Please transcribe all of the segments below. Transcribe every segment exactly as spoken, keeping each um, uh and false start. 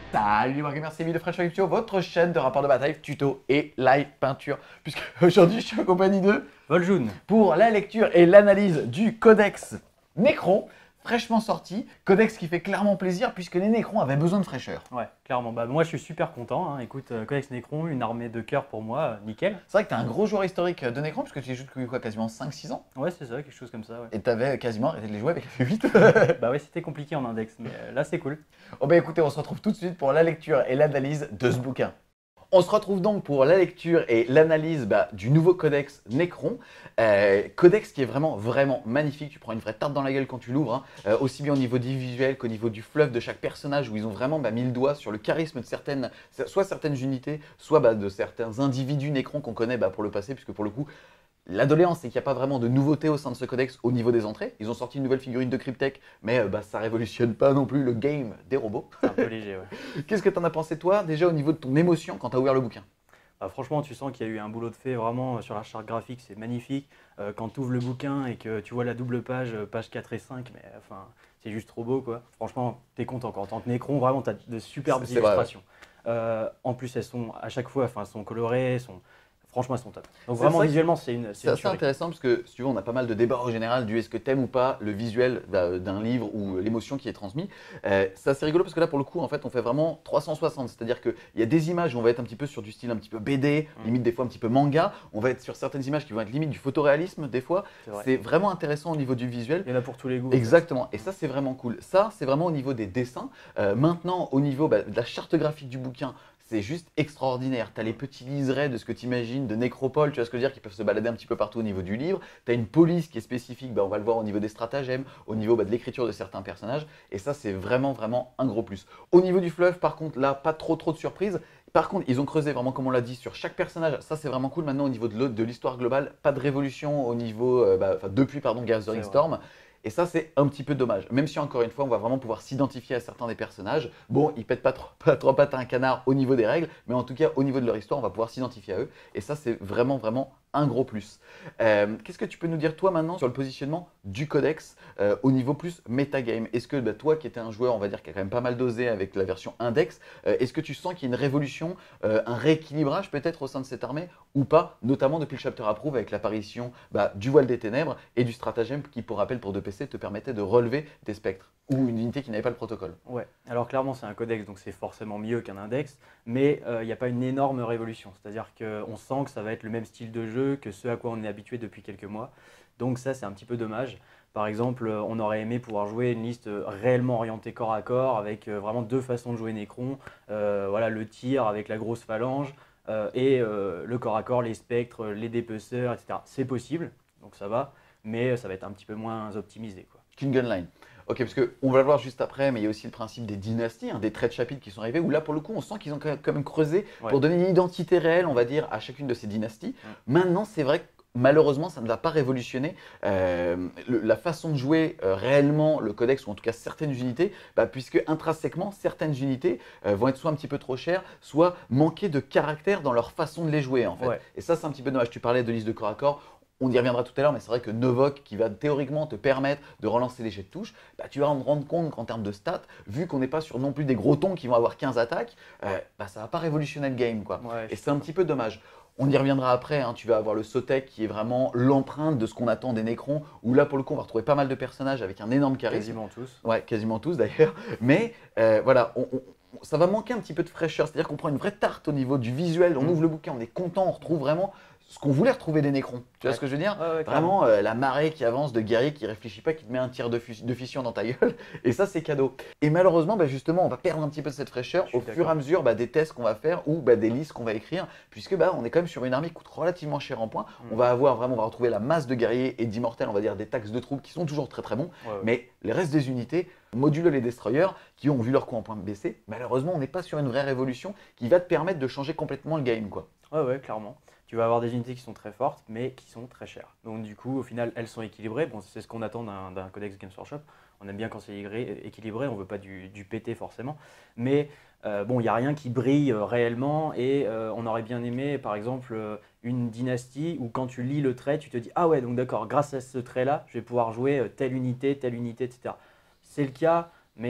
Salut les Wargamers, c'est Emile de Fresh Studio, votre chaîne de rapport de bataille, tuto et live peinture. Puisque aujourd'hui je suis en compagnie de Voljoun. pour la lecture et l'analyse du Codex Necron, fraîchement sorti. Codex qui fait clairement plaisir puisque les Necrons avaient besoin de fraîcheur. Ouais, clairement. Bah, moi, je suis super content. Hein. Écoute, euh, Codex Necron, une armée de cœur pour moi, euh, nickel. C'est vrai que tu es un gros joueur historique de Necron puisque tu y joues depuis quoi, quasiment cinq six ans. Ouais, c'est ça, quelque chose comme ça. Ouais. Et tu avais quasiment arrêté de les jouer avec F huit. Bah ouais, c'était compliqué en index, mais euh, là, c'est cool. Oh bah écoutez, on se retrouve tout de suite pour la lecture et l'analyse de ce bouquin. On se retrouve donc pour la lecture et l'analyse bah, du nouveau codex Necron. Euh, codex qui est vraiment, vraiment magnifique. Tu prends une vraie tarte dans la gueule quand tu l'ouvres, hein. euh, aussi bien au niveau du visuel qu'au niveau du fluff de chaque personnage, où ils ont vraiment bah, mis le doigt sur le charisme de certaines, soit certaines unités, soit bah, de certains individus Necrons qu'on connaît bah, pour le passé, puisque pour le coup, la doléance, c'est qu'il n'y a pas vraiment de nouveauté au sein de ce codex au niveau des entrées. Ils ont sorti une nouvelle figurine de Cryptek, mais euh, bah, ça révolutionne pas non plus le game des robots. C'est un peu léger, ouais. Qu'est-ce que tu en as pensé toi, déjà au niveau de ton émotion quand tu as ouvert le bouquin? Bah, franchement, tu sens qu'il y a eu un boulot de fait vraiment euh, sur la charte graphique, c'est magnifique. Euh, quand tu ouvres le bouquin et que tu vois la double page, euh, page quatre et cinq, mais enfin, c'est juste trop beau, quoi. Franchement, t'es content quand en tant que Necron, vraiment, t'as de superbes C'est- c'est vrai, ouais. illustrations. Euh, en plus, elles sont à chaque fois, enfin, elles sont colorées, elles sont... franchement, elles sont top. Donc C'est vraiment, vrai que visuellement, c'est une, c'est C'est une assez tuerie. intéressant parce que, si tu veux, on a pas mal de débats au général du est-ce que t'aimes ou pas le visuel bah, d'un livre ou l'émotion qui est transmise. Euh, c'est assez rigolo parce que là, pour le coup, en fait, on fait vraiment trois cent soixante. C'est-à-dire qu'il y a des images où on va être un petit peu sur du style un petit peu B D, Mm. limite des fois un petit peu manga. On va être sur certaines images qui vont être limite du photoréalisme des fois. C'est vrai. C'est vraiment intéressant au niveau du visuel. Il y en a pour tous les goûts. En fait. Exactement, et ça c'est vraiment cool. Ça c'est vraiment au niveau des dessins. Euh, maintenant au niveau bah, de la charte graphique du bouquin, c'est juste extraordinaire. Tu as les petits liserés de ce que tu imagines de nécropole, tu vois ce que je veux dire, qui peuvent se balader un petit peu partout au niveau du livre. Tu as une police qui est spécifique, bah, on va le voir au niveau des stratagèmes, au niveau bah, de l'écriture de certains personnages, et ça c'est vraiment vraiment un gros plus. Au niveau du fluff par contre là, pas trop trop de surprises. Par contre, ils ont creusé vraiment, comme on l'a dit, sur chaque personnage. Ça, c'est vraiment cool. Maintenant, au niveau de l'histoire globale, pas de révolution au niveau, euh, bah, enfin, depuis pardon, Gathering Storm. Et ça, c'est un petit peu dommage. Même si, encore une fois, on va vraiment pouvoir s'identifier à certains des personnages. Bon, ils pètent pas trop, pas trois pattes à un canard au niveau des règles, mais en tout cas, au niveau de leur histoire, on va pouvoir s'identifier à eux. Et ça, c'est vraiment, vraiment un gros plus. Euh, Qu'est-ce que tu peux nous dire, toi, maintenant, sur le positionnement du codex euh, au niveau plus metagame? Est-ce que bah, toi, qui étais un joueur, on va dire, qui a quand même pas mal dosé avec la version index, euh, est-ce que tu sens qu'il y a une révolution, euh, un rééquilibrage peut-être au sein de cette armée ou pas, notamment depuis le chapter approve avec l'apparition bah, du voile des ténèbres et du stratagème qui, pour rappel, pour deux P C, te permettait de relever des spectres ou une unité qui n'avait pas le protocole? Ouais, alors clairement c'est un codex, donc c'est forcément mieux qu'un index, mais il euh, n'y a pas une énorme révolution. C'est-à-dire qu'on sent que ça va être le même style de jeu que ce à quoi on est habitué depuis quelques mois. Donc ça c'est un petit peu dommage. Par exemple, on aurait aimé pouvoir jouer une liste réellement orientée corps à corps, avec euh, vraiment deux façons de jouer Necron. Euh, voilà, le tir avec la grosse phalange, euh, et euh, le corps à corps, les spectres, les dépeceurs, et cetera. C'est possible, donc ça va, mais ça va être un petit peu moins optimisé, quoi. Qu'une gunline. Ok, parce qu'on va le voir juste après, mais il y a aussi le principe des dynasties, hein, des traits de chapitre qui sont arrivés, où là, pour le coup, on sent qu'ils ont quand même creusé Ouais. pour donner une identité réelle, on va dire, à chacune de ces dynasties. Mm. Maintenant, c'est vrai que malheureusement, ça ne va pas révolutionner euh, le- la façon de jouer euh, réellement le codex, ou en tout cas certaines unités, bah, puisque intrinsèquement, certaines unités euh, vont être soit un petit peu trop chères, soit manquer de caractère dans leur façon de les jouer, en fait. Ouais. Et ça, c'est un petit peu dommage. Tu parlais de liste de corps à corps. On y reviendra tout à l'heure, mais c'est vrai que Novok, qui va théoriquement te permettre de relancer les jets de touche, bah, tu vas te rendre compte qu'en termes de stats, vu qu'on n'est pas sur non plus des gros tons qui vont avoir quinze attaques, euh, bah, ça ne va pas révolutionner le game, quoi. Ouais, Et c'est un petit peu dommage. On y reviendra après, hein. Tu vas avoir le Sotek qui est vraiment l'empreinte de ce qu'on attend des Necrons, où là pour le coup on va retrouver pas mal de personnages avec un énorme charisme. quasiment tous. Ouais, quasiment tous d'ailleurs. Mais euh, voilà, on- on- ça va manquer un petit peu de fraîcheur. C'est-à-dire qu'on prend une vraie tarte au niveau du visuel, on Mm. ouvre le bouquin, on est content, on retrouve vraiment ce qu'on voulait retrouver des Nécrons. Tu vois Ouais. ce que je veux dire? Ouais, ouais, clairement. Vraiment euh, la marée qui avance de guerrier qui réfléchit pas, qui te met un tir de, fu- de fission dans ta gueule. Et ça, c'est cadeau. Et malheureusement, bah, justement, on va perdre un petit peu de cette fraîcheur Je suis au fur et d'accord. à mesure bah, des tests qu'on va faire ou bah, des listes qu'on va écrire, puisque bah, on est quand même sur une armée qui coûte relativement cher en points. Mm. On va avoir vraiment, on va retrouver la masse de guerriers et d'immortels, on va dire des taxes de troupes qui sont toujours très très bons. Ouais, ouais. Mais les restes des unités, modulo les destroyers, qui ont vu leur coût en points baisser, malheureusement, on n'est pas sur une vraie révolution qui va te permettre de changer complètement le game, quoi. Ouais, ouais, clairement. Tu vas avoir des unités qui sont très fortes, mais qui sont très chères. Donc du coup, au final, elles sont équilibrées. Bon, c'est ce qu'on attend d'un d'un codex Games Workshop. On aime bien quand c'est égré- équilibré, on veut pas du, du pété forcément. Mais euh, bon, il n'y a rien qui brille euh, réellement, et euh, on aurait bien aimé, par exemple, euh, une dynastie où quand tu lis le trait, tu te dis « Ah ouais, donc d'accord, grâce à ce trait-là, je vais pouvoir jouer euh, telle unité, telle unité, et cetera » C'est le cas, mais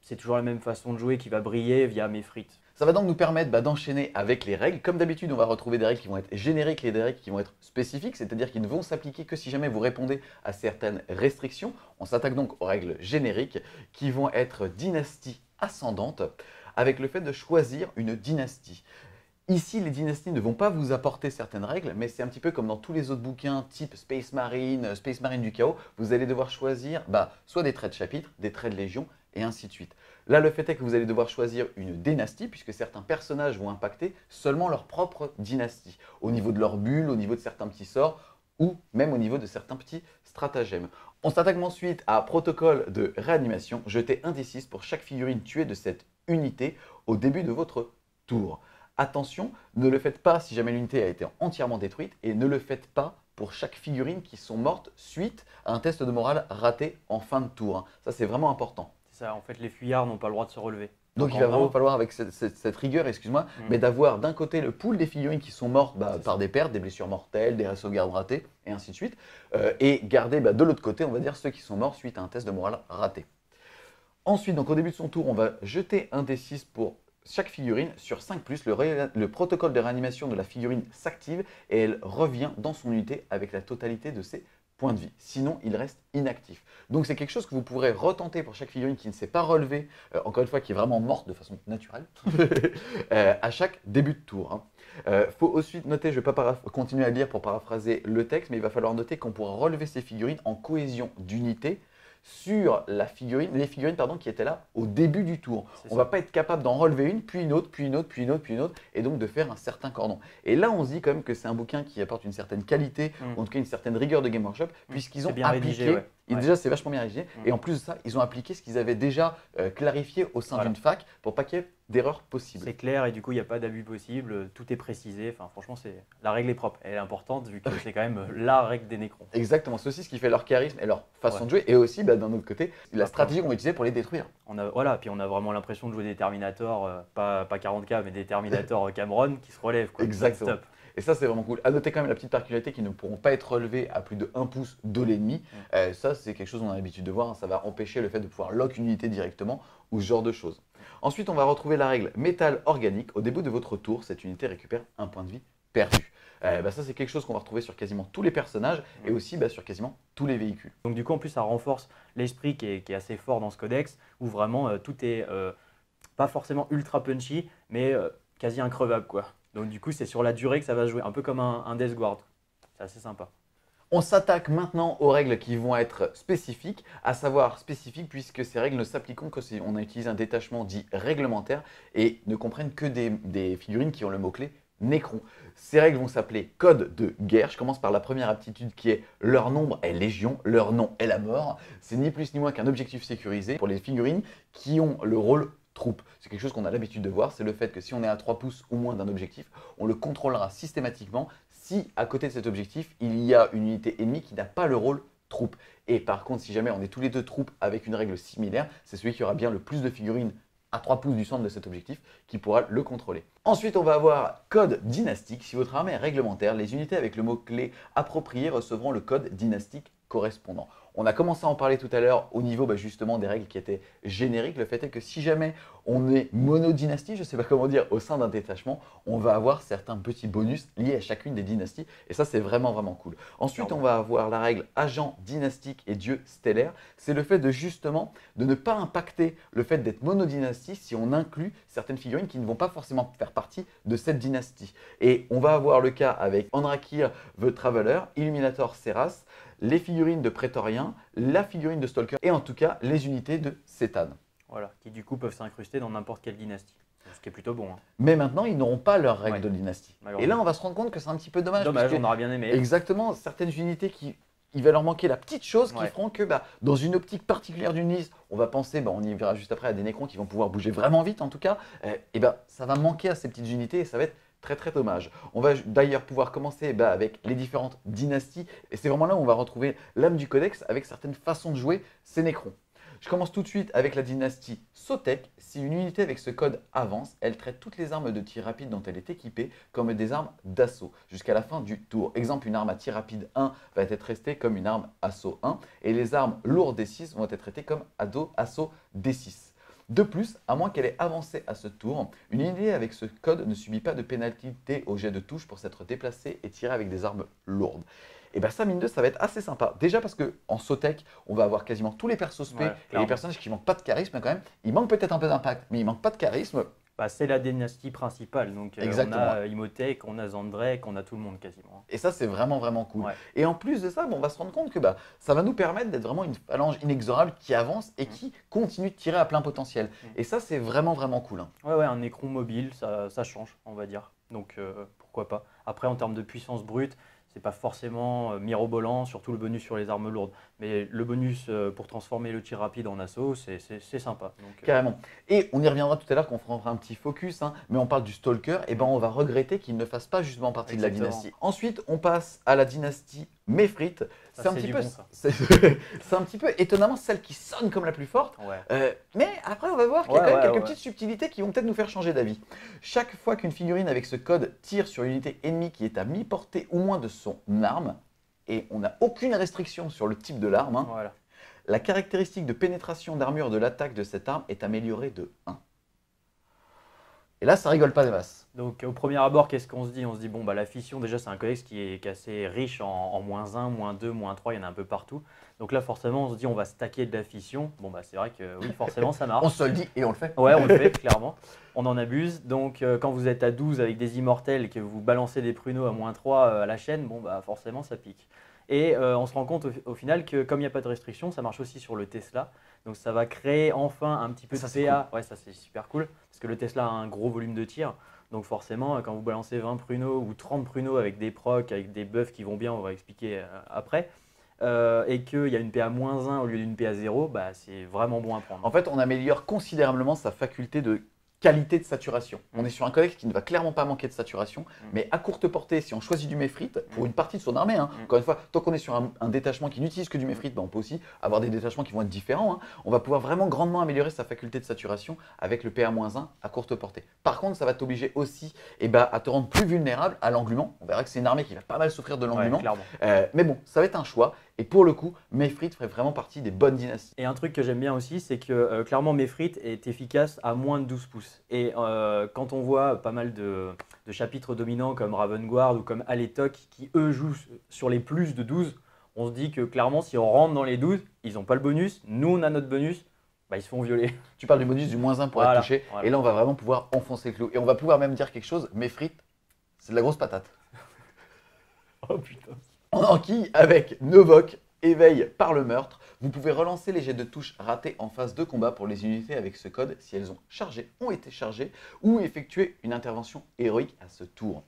c'est toujours la même façon de jouer qui va briller via mes frites. Ça va donc nous permettre bah, d'enchaîner avec les règles. Comme d'habitude, on va retrouver des règles qui vont être génériques et des règles qui vont être spécifiques, c'est-à-dire qu'ils ne vont s'appliquer que si jamais vous répondez à certaines restrictions. On s'attaque donc aux règles génériques qui vont être dynastie ascendante, avec le fait de choisir une dynastie. Ici, les dynasties ne vont pas vous apporter certaines règles, mais c'est un petit peu comme dans tous les autres bouquins type Space Marine, Space Marine du Chaos, vous allez devoir choisir bah, soit des traits de chapitre, des traits de légion, et ainsi de suite. Là, le fait est que vous allez devoir choisir une dynastie, puisque certains personnages vont impacter seulement leur propre dynastie, au niveau de leur bulle, au niveau de certains petits sorts, ou même au niveau de certains petits stratagèmes. On s'attaque ensuite à protocole de réanimation. Jetez un d six pour chaque figurine tuée de cette unité au début de votre tour. Attention, ne le faites pas si jamais l'unité a été entièrement détruite et ne le faites pas pour chaque figurine qui sont mortes suite à un test de morale raté en fin de tour. Ça, c'est vraiment important. C'est ça, en fait, les fuyards n'ont pas le droit de se relever. Donc, Donc il va en vraiment gros- falloir, avec cette, cette- cette rigueur, excuse-moi, Mm. mais d'avoir d'un côté le pool des figurines qui sont mortes bah, C'est par ça. des pertes, des blessures mortelles, des sauvegardes ratées, et ainsi de suite, euh, et garder bah, de l'autre côté, on va dire, ceux qui sont morts suite à un test de morale raté. Ensuite, donc au début de son tour, on va jeter un d six pour chaque figurine. Sur cinq plus, le, ré- le protocole de réanimation de la figurine s'active et elle revient dans son unité avec la totalité de ses points de vie. Sinon, il reste inactif. Donc c'est quelque chose que vous pourrez retenter pour chaque figurine qui ne s'est pas relevée, euh, encore une fois, qui est vraiment morte de façon naturelle, euh, à chaque début de tour. Il euh, faut ensuite noter, je ne vais pas continuer à lire pour paraphraser le texte, mais il va falloir noter qu'on pourra relever ces figurines en cohésion d'unité sur la figurine, les figurines pardon, qui étaient là au début du tour. C'est On ne ça. va pas être capable d'en relever une, puis une autre, puis une autre, puis une autre, puis une autre, et donc de faire un certain cordon. Et là, on se dit quand même que c'est un bouquin qui apporte une certaine qualité, Mm. ou en tout cas une certaine rigueur de Game Workshop, puisqu'ils C'est ont bien appliqué, rédigé, ouais. et Ouais. déjà c'est vachement bien rédigé, Mm. et en plus de ça, ils ont appliqué ce qu'ils avaient déjà euh, clarifié au sein Voilà. d'une fac, pour pas qu'il y ait d'erreurs possibles. C'est clair et du coup, il n'y a pas d'abus possible, tout est précisé. Enfin, franchement, c'est la règle est propre. Elle est importante vu que c'est quand même la règle des nécrons. Exactement, c'est aussi ce qui fait leur charisme et leur façon Ouais. de jouer, et aussi bah, d'un autre côté, la Après, stratégie qu'on va utiliser pour les détruire. On a, voilà, puis on a vraiment l'impression de jouer des Terminator, euh, pas, pas quarante K, mais des Terminator euh, Cameron qui se relèvent. Quoi. Exactement. Non-stop. Et ça, c'est vraiment cool. À noter quand même la petite particularité qu'ils ne pourront pas être relevés à plus de un pouce de l'ennemi. Euh, ça, c'est quelque chose qu'on a l'habitude de voir. hein. Ça va empêcher le fait de pouvoir lock une unité directement ou ce genre de choses. Ensuite, on va retrouver la règle métal organique. Au début de votre tour, cette unité récupère un point de vie perdu. Euh, bah, ça, c'est quelque chose qu'on va retrouver sur quasiment tous les personnages et aussi bah, sur quasiment tous les véhicules. Donc du coup, en plus, ça renforce l'esprit qui est, qui est assez fort dans ce codex, où vraiment euh, tout est euh, pas forcément ultra punchy, mais euh, quasi increvable, quoi. Donc du coup, c'est sur la durée que ça va se jouer, un peu comme un, un Death Guard. C'est assez sympa. On s'attaque maintenant aux règles qui vont être spécifiques, à savoir spécifiques puisque ces règles ne s'appliqueront que si on utilise un détachement dit réglementaire et ne comprennent que des, des figurines qui ont le mot-clé Nécron. Ces règles vont s'appeler code de guerre. Je commence par la première aptitude qui est leur nombre est légion, leur nom est la mort. C'est ni plus ni moins qu'un objectif sécurisé pour les figurines qui ont le rôle troupe. C'est quelque chose qu'on a l'habitude de voir, c'est le fait que si on est à trois pouces ou moins d'un objectif, on le contrôlera systématiquement si à côté de cet objectif, il y a une unité ennemie qui n'a pas le rôle troupe. Et par contre, si jamais on est tous les deux troupes avec une règle similaire, c'est celui qui aura bien le plus de figurines à trois pouces du centre de cet objectif qui pourra le contrôler. Ensuite, on va avoir code dynastique. Si votre armée est réglementaire, les unités avec le mot-clé approprié recevront le code dynastique correspondant. On a commencé à en parler tout à l'heure au niveau bah, justement des règles qui étaient génériques. Le fait est que si jamais on est monodynastie, je ne sais pas comment dire, au sein d'un détachement, on va avoir certains petits bonus liés à chacune des dynasties. Et ça, c'est vraiment, vraiment cool. Ensuite, on va avoir la règle agent dynastique et dieu stellaire. C'est le fait de justement de ne pas impacter le fait d'être monodynastie si on inclut certaines figurines qui ne vont pas forcément faire partie de cette dynastie. Et on va avoir le cas avec Andrakir the Traveler, Illuminator Seras, les figurines de Prétorien, la figurine de Stalker et en tout cas les unités de Cétane. Voilà, qui du coup peuvent s'incruster dans n'importe quelle dynastie. Ce qui est plutôt bon. Hein. Mais maintenant, ils n'auront pas leurs règles Ouais. de dynastie. Et Malheureusement. là, on va se rendre compte que c'est un petit peu dommage. Dommage, puisque on aurait bien aimé. exactement, certaines unités qui il va leur manquer la petite chose qui Ouais. feront que bah, dans une optique particulière d'une liste, on va penser, bah, on y verra juste après, à des nécrons qui vont pouvoir bouger vraiment vite en tout cas, euh, et bah, ça va manquer à ces petites unités et ça va être très très dommage. On va d'ailleurs pouvoir commencer bah, avec les différentes dynasties et c'est vraiment là où on va retrouver l'âme du codex avec certaines façons de jouer ces nécrons. Je commence tout de suite avec la dynastie Sotek. Si une unité avec ce code avance, elle traite toutes les armes de tir rapide dont elle est équipée comme des armes d'assaut jusqu'à la fin du tour. Exemple, une arme à tir rapide un va être traitée comme une arme assaut un et les armes lourdes D six vont être traitées comme ado assaut D six. De plus, à moins qu'elle ait avancé à ce tour, une unité avec ce code ne subit pas de pénalité au jet de touche pour s'être déplacée et tirée avec des armes lourdes. Et bien ça, mine de, ça va être assez sympa. Déjà parce qu'en Sotec, on va avoir quasiment tous les persos spé Ouais, et les clairement. personnages qui manquent pas de charisme quand même. Ils manquent peut-être un peu d'impact, mais ils manquent pas de charisme. Bah, c'est la dynastie principale. Donc, euh, on Exactement. a euh, Imhotep, on a Zandrake, on a tout le monde quasiment. Et ça, c'est vraiment, vraiment cool. Ouais. Et en plus de ça, bon, on va se rendre compte que bah, ça va nous permettre d'être vraiment une phalange inexorable qui avance et Mm. qui continue de tirer à plein potentiel. Mm. Et ça, c'est vraiment, vraiment cool. hein. Ouais, ouais, un Necron mobile, ça, ça change, on va dire. Donc, euh, pourquoi pas. Après, en termes de puissance brute, c'est pas forcément euh, mirobolant, surtout le bonus sur les armes lourdes. Mais le bonus euh, pour transformer le tir rapide en assaut, c'est c'est- c'est sympa. Donc, euh, Carrément. Et on y reviendra tout à l'heure quand on fera un petit focus, hein, mais on parle du Stalker, et ben on va regretter qu'il ne fasse pas justement partie de la Exactement. dynastie. Ensuite, on passe à la dynastie Méphrite. Ça, C'est un c'est petit du peu, bon, ça. c'est c'est un petit peu étonnamment celle qui sonne comme la plus forte. ouais. Euh, mais après, on va voir qu'il y a Ouais, quand même ouais, quelques ouais. petites subtilités qui vont peut-être nous faire changer d'avis. Chaque fois qu'une figurine avec ce code tire sur une unité ennemie qui est à mi-portée ou moins de son arme, et on n'a aucune restriction sur le type de l'arme, hein, Voilà. la caractéristique de pénétration d'armure de l'attaque de cette arme est améliorée de un. Et là, ça rigole pas des masses. Donc, au premier abord, qu'est-ce qu'on se dit? On se dit, bon, bah, la fission, déjà, c'est un codex qui est, qui est assez riche en, en moins un, moins deux, moins trois, il y en a un peu partout. Donc là, forcément, on se dit, on va stacker de la fission. Bon, bah, c'est vrai que oui, forcément, ça marche. On se le dit et on le fait. Ouais, on le fait, clairement. On en abuse. Donc, euh, quand vous êtes à douze avec des immortels et que vous balancez des pruneaux à moins trois euh, à la chaîne, bon, bah, forcément, ça pique. Et euh, on se rend compte au, au final que, comme il n'y a pas de restriction, ça marche aussi sur le Tesla. Donc, ça va créer enfin un petit peu Ça, de c'est P A. Ouais, ça, c'est super cool. Parce que le Tesla a un gros volume de tir. Donc, forcément, quand vous balancez vingt pruneaux ou trente pruneaux avec des procs, avec des buffs qui vont bien, on va expliquer euh, après. Euh, et qu'il y a une P A moins un au lieu d'une P A zéro, bah, c'est vraiment bon à prendre. En fait, on améliore considérablement sa faculté de qualité de saturation. On est sur un codex qui ne va clairement pas manquer de saturation, Mm. mais à courte portée, si on choisit du Méphrite, pour Mm. une partie de son armée, hein, Mm. encore une fois, tant qu'on est sur un, un détachement qui n'utilise que du Méphrite, ben on peut aussi avoir des détachements qui vont être différents. hein. On va pouvoir vraiment grandement améliorer sa faculté de saturation avec le P A moins un à courte portée. Par contre, ça va t'obliger aussi eh ben, à te rendre plus vulnérable à l'englument. On verra que c'est une armée qui va pas mal souffrir de Ouais, l'englument. clairement. Euh, mais bon, ça va être un choix. Et pour le coup, Méphrite ferait vraiment partie des bonnes dynasties. Et un truc que j'aime bien aussi, c'est que euh, clairement Méphrite est efficace à moins de douze pouces. Et euh, quand on voit pas mal de, de chapitres dominants comme Ravengard ou comme Aletok qui eux jouent sur les plus de douze, on se dit que clairement si on rentre dans les douze, ils n'ont pas le bonus, nous on a notre bonus, bah, ils se font violer. Tu parles du bonus du moins un pour Voilà, être touché. voilà. Et là, on va vraiment pouvoir enfoncer le clou. Et on va pouvoir même dire quelque chose. Méphrite, c'est de la grosse patate. Oh putain. En enquille, avec Novok, éveil par le meurtre, vous pouvez relancer les jets de touche ratés en phase de combat pour les unités avec ce code si elles ont chargé, ont été chargées ou effectué une intervention héroïque à ce tour.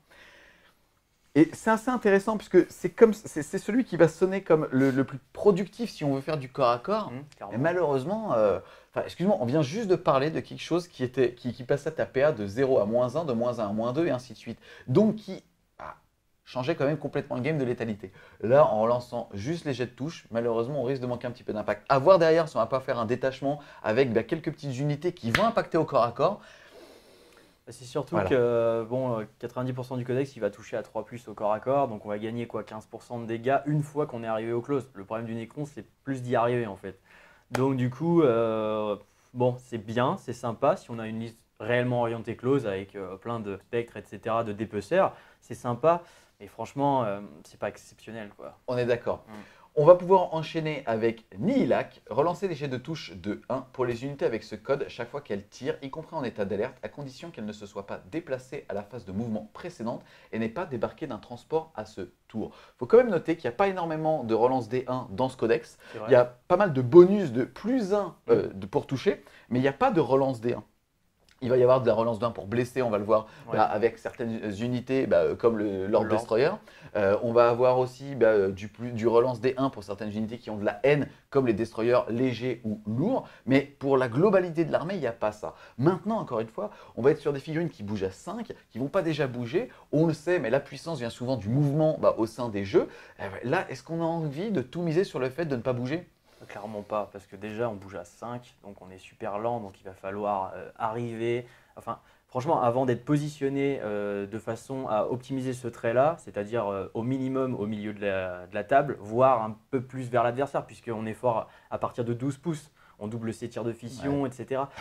Et c'est assez intéressant puisque c'est comme c'est c'est celui qui va sonner comme le, le plus productif si on veut faire du corps à corps. Hum, Et clairement. malheureusement, euh, enfin, excuse-moi, on vient juste de parler de quelque chose qui, était, qui, qui passait ta P A de zéro à moins un, de moins un à moins deux et ainsi de suite. Donc qui a changé quand même complètement le game de létalité. Là, en relançant juste les jets de touche, malheureusement, on risque de manquer un petit peu d'impact. À voir derrière si on va pas faire un détachement avec bah, quelques petites unités qui vont impacter au corps à corps. C'est surtout Voilà. que bon, euh, quatre-vingt-dix pour cent du codex il va toucher à trois plus au corps à corps, donc on va gagner quoi, quinze pour cent de dégâts une fois qu'on est arrivé au close. Le problème du Necron c'est plus d'y arriver en fait. Donc du coup, euh, bon c'est bien, c'est sympa si on a une liste réellement orientée close avec euh, plein de spectres, et cetera, de dépeceurs, c'est sympa, mais franchement euh, c'est pas exceptionnel quoi. On est d'accord. Mm. On va pouvoir enchaîner avec Nihilak, relancer les jets de touche de un pour les unités avec ce code chaque fois qu'elles tirent, y compris en état d'alerte, à condition qu'elles ne se soient pas déplacées à la phase de mouvement précédente et n'aient pas débarqué d'un transport à ce tour. Il faut quand même noter qu'il n'y a pas énormément de relance D un dans ce codex. C'est vrai. Il y a pas mal de bonus de plus un euh, de- pour toucher, mais il n'y a pas de relance D un. Il va y avoir de la relance d'un pour blesser, on va le voir Ouais. bah, avec certaines unités bah, euh, comme le Lord Le Lord. Destroyer. Euh, on va avoir aussi bah, euh, du, plus- du relance D un pour certaines unités qui ont de la haine, comme les Destroyers légers ou lourds. Mais pour la globalité de l'armée, il n'y a pas ça. Maintenant, encore une fois, on va être sur des figurines qui bougent à cinq, qui ne vont pas déjà bouger. On le sait, mais la puissance vient souvent du mouvement bah, au sein des jeux. Euh, là, est-ce qu'on a envie de tout miser sur le fait de ne pas bouger ? Clairement pas, parce que déjà on bouge à cinq, donc on est super lent, donc il va falloir euh, arriver. Enfin, franchement, avant d'être positionné euh, de façon à optimiser ce trait-là, c'est-à-dire euh, au minimum au milieu de la, de la table, voire un peu plus vers l'adversaire, puisqu'on est fort à, à partir de douze pouces, on double ses tirs de fission, et cetera.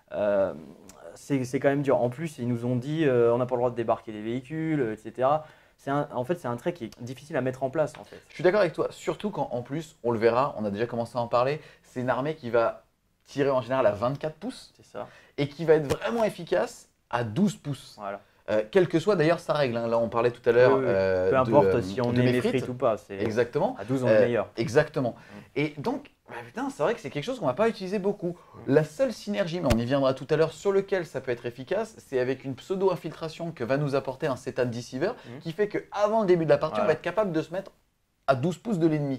Euh, c'est c'est quand même dur. En plus, ils nous ont dit euh, on n'a pas le droit de débarquer des véhicules, et cetera. C'est un- en fait, c'est un trait qui est difficile à mettre en place en fait. Je suis d'accord avec toi, surtout quand en plus, on le verra, on a déjà commencé à en parler, c'est une armée qui va tirer en général à vingt-quatre pouces C'est ça. et qui va être vraiment efficace à douze pouces. Voilà. Euh, quelle que soit d'ailleurs sa règle, hein. Là on parlait tout à l'heure Oui, oui. euh, Peu de, importe euh, si on de est Méphrite. méphrite ou pas. C'est Exactement. à douze on Euh, est meilleur. Exactement. Et donc, bah, putain, c'est vrai que c'est quelque chose qu'on va pas utiliser beaucoup. La seule synergie, mais on y viendra tout à l'heure, sur lequel ça peut être efficace, c'est avec une pseudo-infiltration que va nous apporter un Cetan Deceiver, Mhm. qui fait qu'avant le début de la partie, on Voilà. va être capable de se mettre à douze pouces de l'ennemi.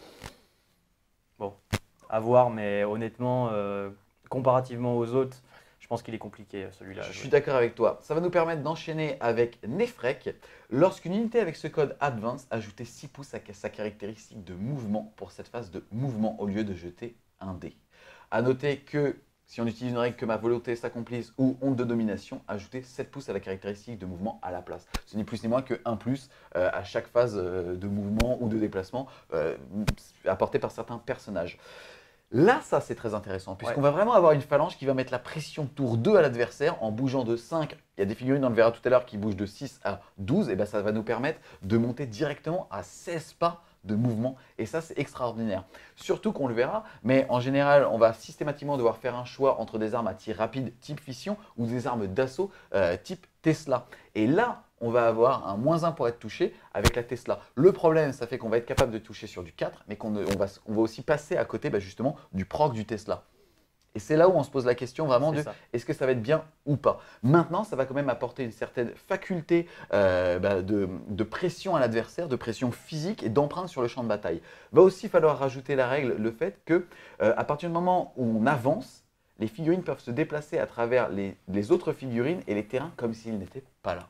À voir, mais honnêtement, euh, comparativement aux autres, je pense qu'il est compliqué euh, celui-là. à Je jouer. suis d'accord avec toi. Ça va nous permettre d'enchaîner avec Nefrek. Lorsqu'une unité avec ce code Advance ajoutait six pouces à sa caractéristique de mouvement pour cette phase de mouvement au lieu de jeter un dé. A noter que si on utilise une règle que ma volonté s'accomplisse ou honte de domination, ajouter sept pouces à la caractéristique de mouvement à la place. Ce n'est plus ni moins que un plus euh, à chaque phase euh, de mouvement ou de déplacement euh, apporté par certains personnages. Là, ça c'est très intéressant, puisqu'on Ouais. va vraiment avoir une phalange qui va mettre la pression tour deux à l'adversaire en bougeant de cinq. Il y a des figurines, on le verra tout à l'heure, qui bougent de six à douze, et ben ça va nous permettre de monter directement à seize pas de mouvement, et ça c'est extraordinaire. Surtout qu'on le verra, mais en général, on va systématiquement devoir faire un choix entre des armes à tir rapide type fission ou des armes d'assaut euh, type Tesla. Et là, on va avoir un moins un pour être touché avec la Tesla. Le problème, ça fait qu'on va être capable de toucher sur du quatre, mais qu'on ne- on va, on va aussi passer à côté bah, justement du proc du Tesla. Et c'est là où on se pose la question vraiment C'est de ça. est-ce que ça va être bien ou pas. Maintenant, ça va quand même apporter une certaine faculté euh, bah, de, de pression à l'adversaire, de pression physique et d'empreinte sur le champ de bataille. Va aussi falloir rajouter la règle, le fait que euh, à partir du moment où on avance, les figurines peuvent se déplacer à travers les, les autres figurines et les terrains comme s'ils n'étaient pas là.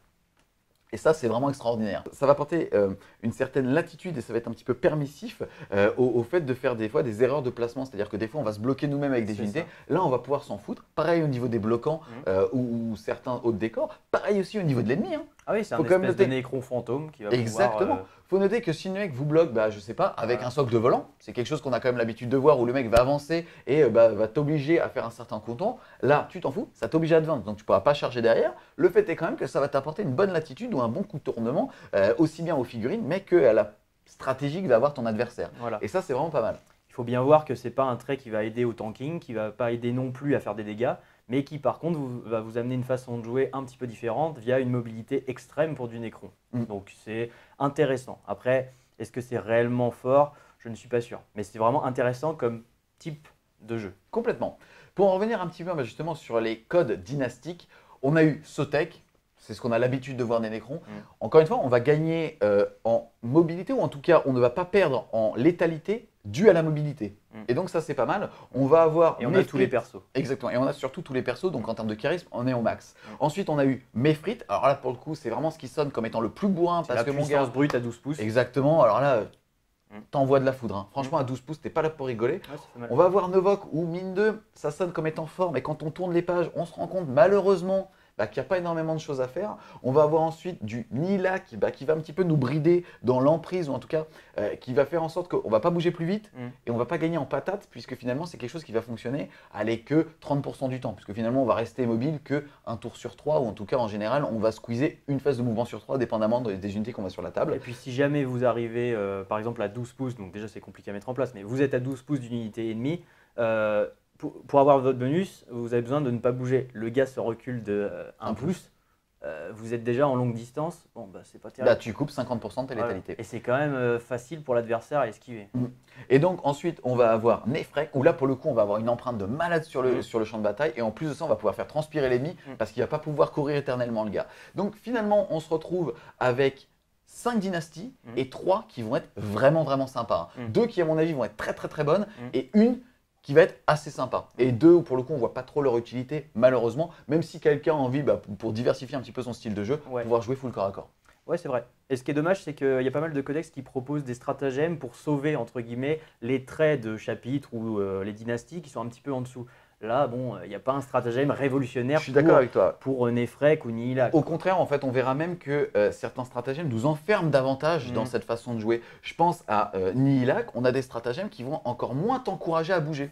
Et ça, c'est vraiment extraordinaire. Ça va apporter euh, une certaine latitude et ça va être un petit peu permissif euh, au, au fait de faire des fois des erreurs de placement. C'est-à-dire que des fois, on va se bloquer nous-mêmes avec des C'est unités. ça. Là, on va pouvoir s'en foutre. Pareil au niveau des bloquants Mhm. euh, ou, ou certains autres décors. Pareil aussi au niveau de l'ennemi. Hein. Ah oui, c'est un Faut quand même espèce de noter- nécron fantôme qui va Exactement. pouvoir. euh, Faut noter que si le mec vous bloque, bah, je sais pas, avec Voilà. un socle de volant, c'est quelque chose qu'on a quand même l'habitude de voir où le mec va avancer et euh, bah, va t'obliger à faire un certain contour. Là, tu t'en fous, ça t'oblige à advance, donc tu pourras pas charger derrière. Le fait est quand même que ça va t'apporter une bonne latitude ou un bon coup de tournement, euh, aussi bien aux figurines, mais qu'à la stratégie que va avoir ton adversaire. voilà. Et ça, c'est vraiment pas mal. Il faut bien voir que c'est pas un trait qui va aider au tanking, qui va pas aider non plus à faire des dégâts, mais qui par contre vous- va vous amener une façon de jouer un petit peu différente via une mobilité extrême pour du Necron. Mm. Donc c'est intéressant. Après, est-ce que c'est réellement fort? Je ne suis pas sûr. Mais c'est vraiment intéressant comme type de jeu. Complètement. Pour en revenir un petit peu bah, justement sur les codes dynastiques, on a eu Sotek, c'est ce qu'on a l'habitude de voir des Nécrons. Mm. Encore une fois, on va gagner euh, en mobilité, ou en tout cas, on ne va pas perdre en létalité due à la mobilité. Mm. Et donc ça, c'est pas mal. On va avoir Et on a tous les Méphrite. persos. Exactement. Et on a surtout tous les persos, donc en termes de charisme, on est au max. Mm. Ensuite, on a eu Méphrite. Alors là, pour le coup, c'est vraiment ce qui sonne comme étant le plus bourrin, C'est parce la que mon gars… puissance brute à douze pouces. Exactement. Alors là, Mm. t'envoies de la foudre. hein. Franchement, à douze pouces, t'es pas là pour rigoler. Ouais, ça fait mal. On va avoir Novok ou Mine deux, ça sonne comme étant fort, mais quand on tourne les pages, on se rend compte malheureusement bah, qu'il n'y a pas énormément de choses à faire. On va avoir ensuite du Nihilak qui, bah, qui va un petit peu nous brider dans l'emprise, ou en tout cas euh, qui va faire en sorte qu'on ne va pas bouger plus vite Mm. et on ne va pas gagner en patate, puisque finalement c'est quelque chose qui va fonctionner allez, que trente pour cent du temps, puisque finalement on va rester immobile que un tour sur trois, ou en tout cas en général on va squeezer une phase de mouvement sur trois, dépendamment de- des unités qu'on va sur la table. Et puis si jamais vous arrivez euh, par exemple à douze pouces, donc déjà c'est compliqué à mettre en place, mais vous êtes à douze pouces d'une unité ennemie, euh, pour, pour avoir votre bonus, vous avez besoin de ne pas bouger. Le gars se recule de euh, un Un pouce, euh, vous êtes déjà en longue distance, bon bah c'est pas Là terrible. tu coupes cinquante pour cent de ta Voilà. létalité. Et c'est quand même euh, facile pour l'adversaire à esquiver. Et donc ensuite, on va avoir Nefrek, où là pour le coup, on va avoir une empreinte de malade sur le, Mm. sur le champ de bataille. Et en plus de ça, on va pouvoir faire transpirer l'ennemi Mm. parce qu'il va pas pouvoir courir éternellement le gars. Donc finalement, on se retrouve avec cinq dynasties Mm. et trois qui vont être vraiment vraiment sympas. hein. Mm. Deux qui à mon avis vont être très très très bonnes Mm. et une qui va être assez sympa. Et deux où pour le coup, on voit pas trop leur utilité malheureusement, même si quelqu'un a envie bah, pour diversifier un petit peu son style de jeu, Ouais. pouvoir jouer full corps à corps. Ouais, c'est vrai. Et ce qui est dommage, c'est qu'il y a pas mal de codex qui proposent des stratagèmes pour sauver, entre guillemets, les traits de chapitre ou euh, les dynasties qui sont un petit peu en dessous. Là, bon, il n'y a pas un stratagème révolutionnaire Je suis pour, d'accord avec toi. pour euh, Nefrek ou Nihilak. Au contraire, en fait, on verra même que euh, certains stratagèmes nous enferment davantage Mhm. dans cette façon de jouer. Je pense à euh, Nihilak, on a des stratagèmes qui vont encore moins t'encourager à bouger.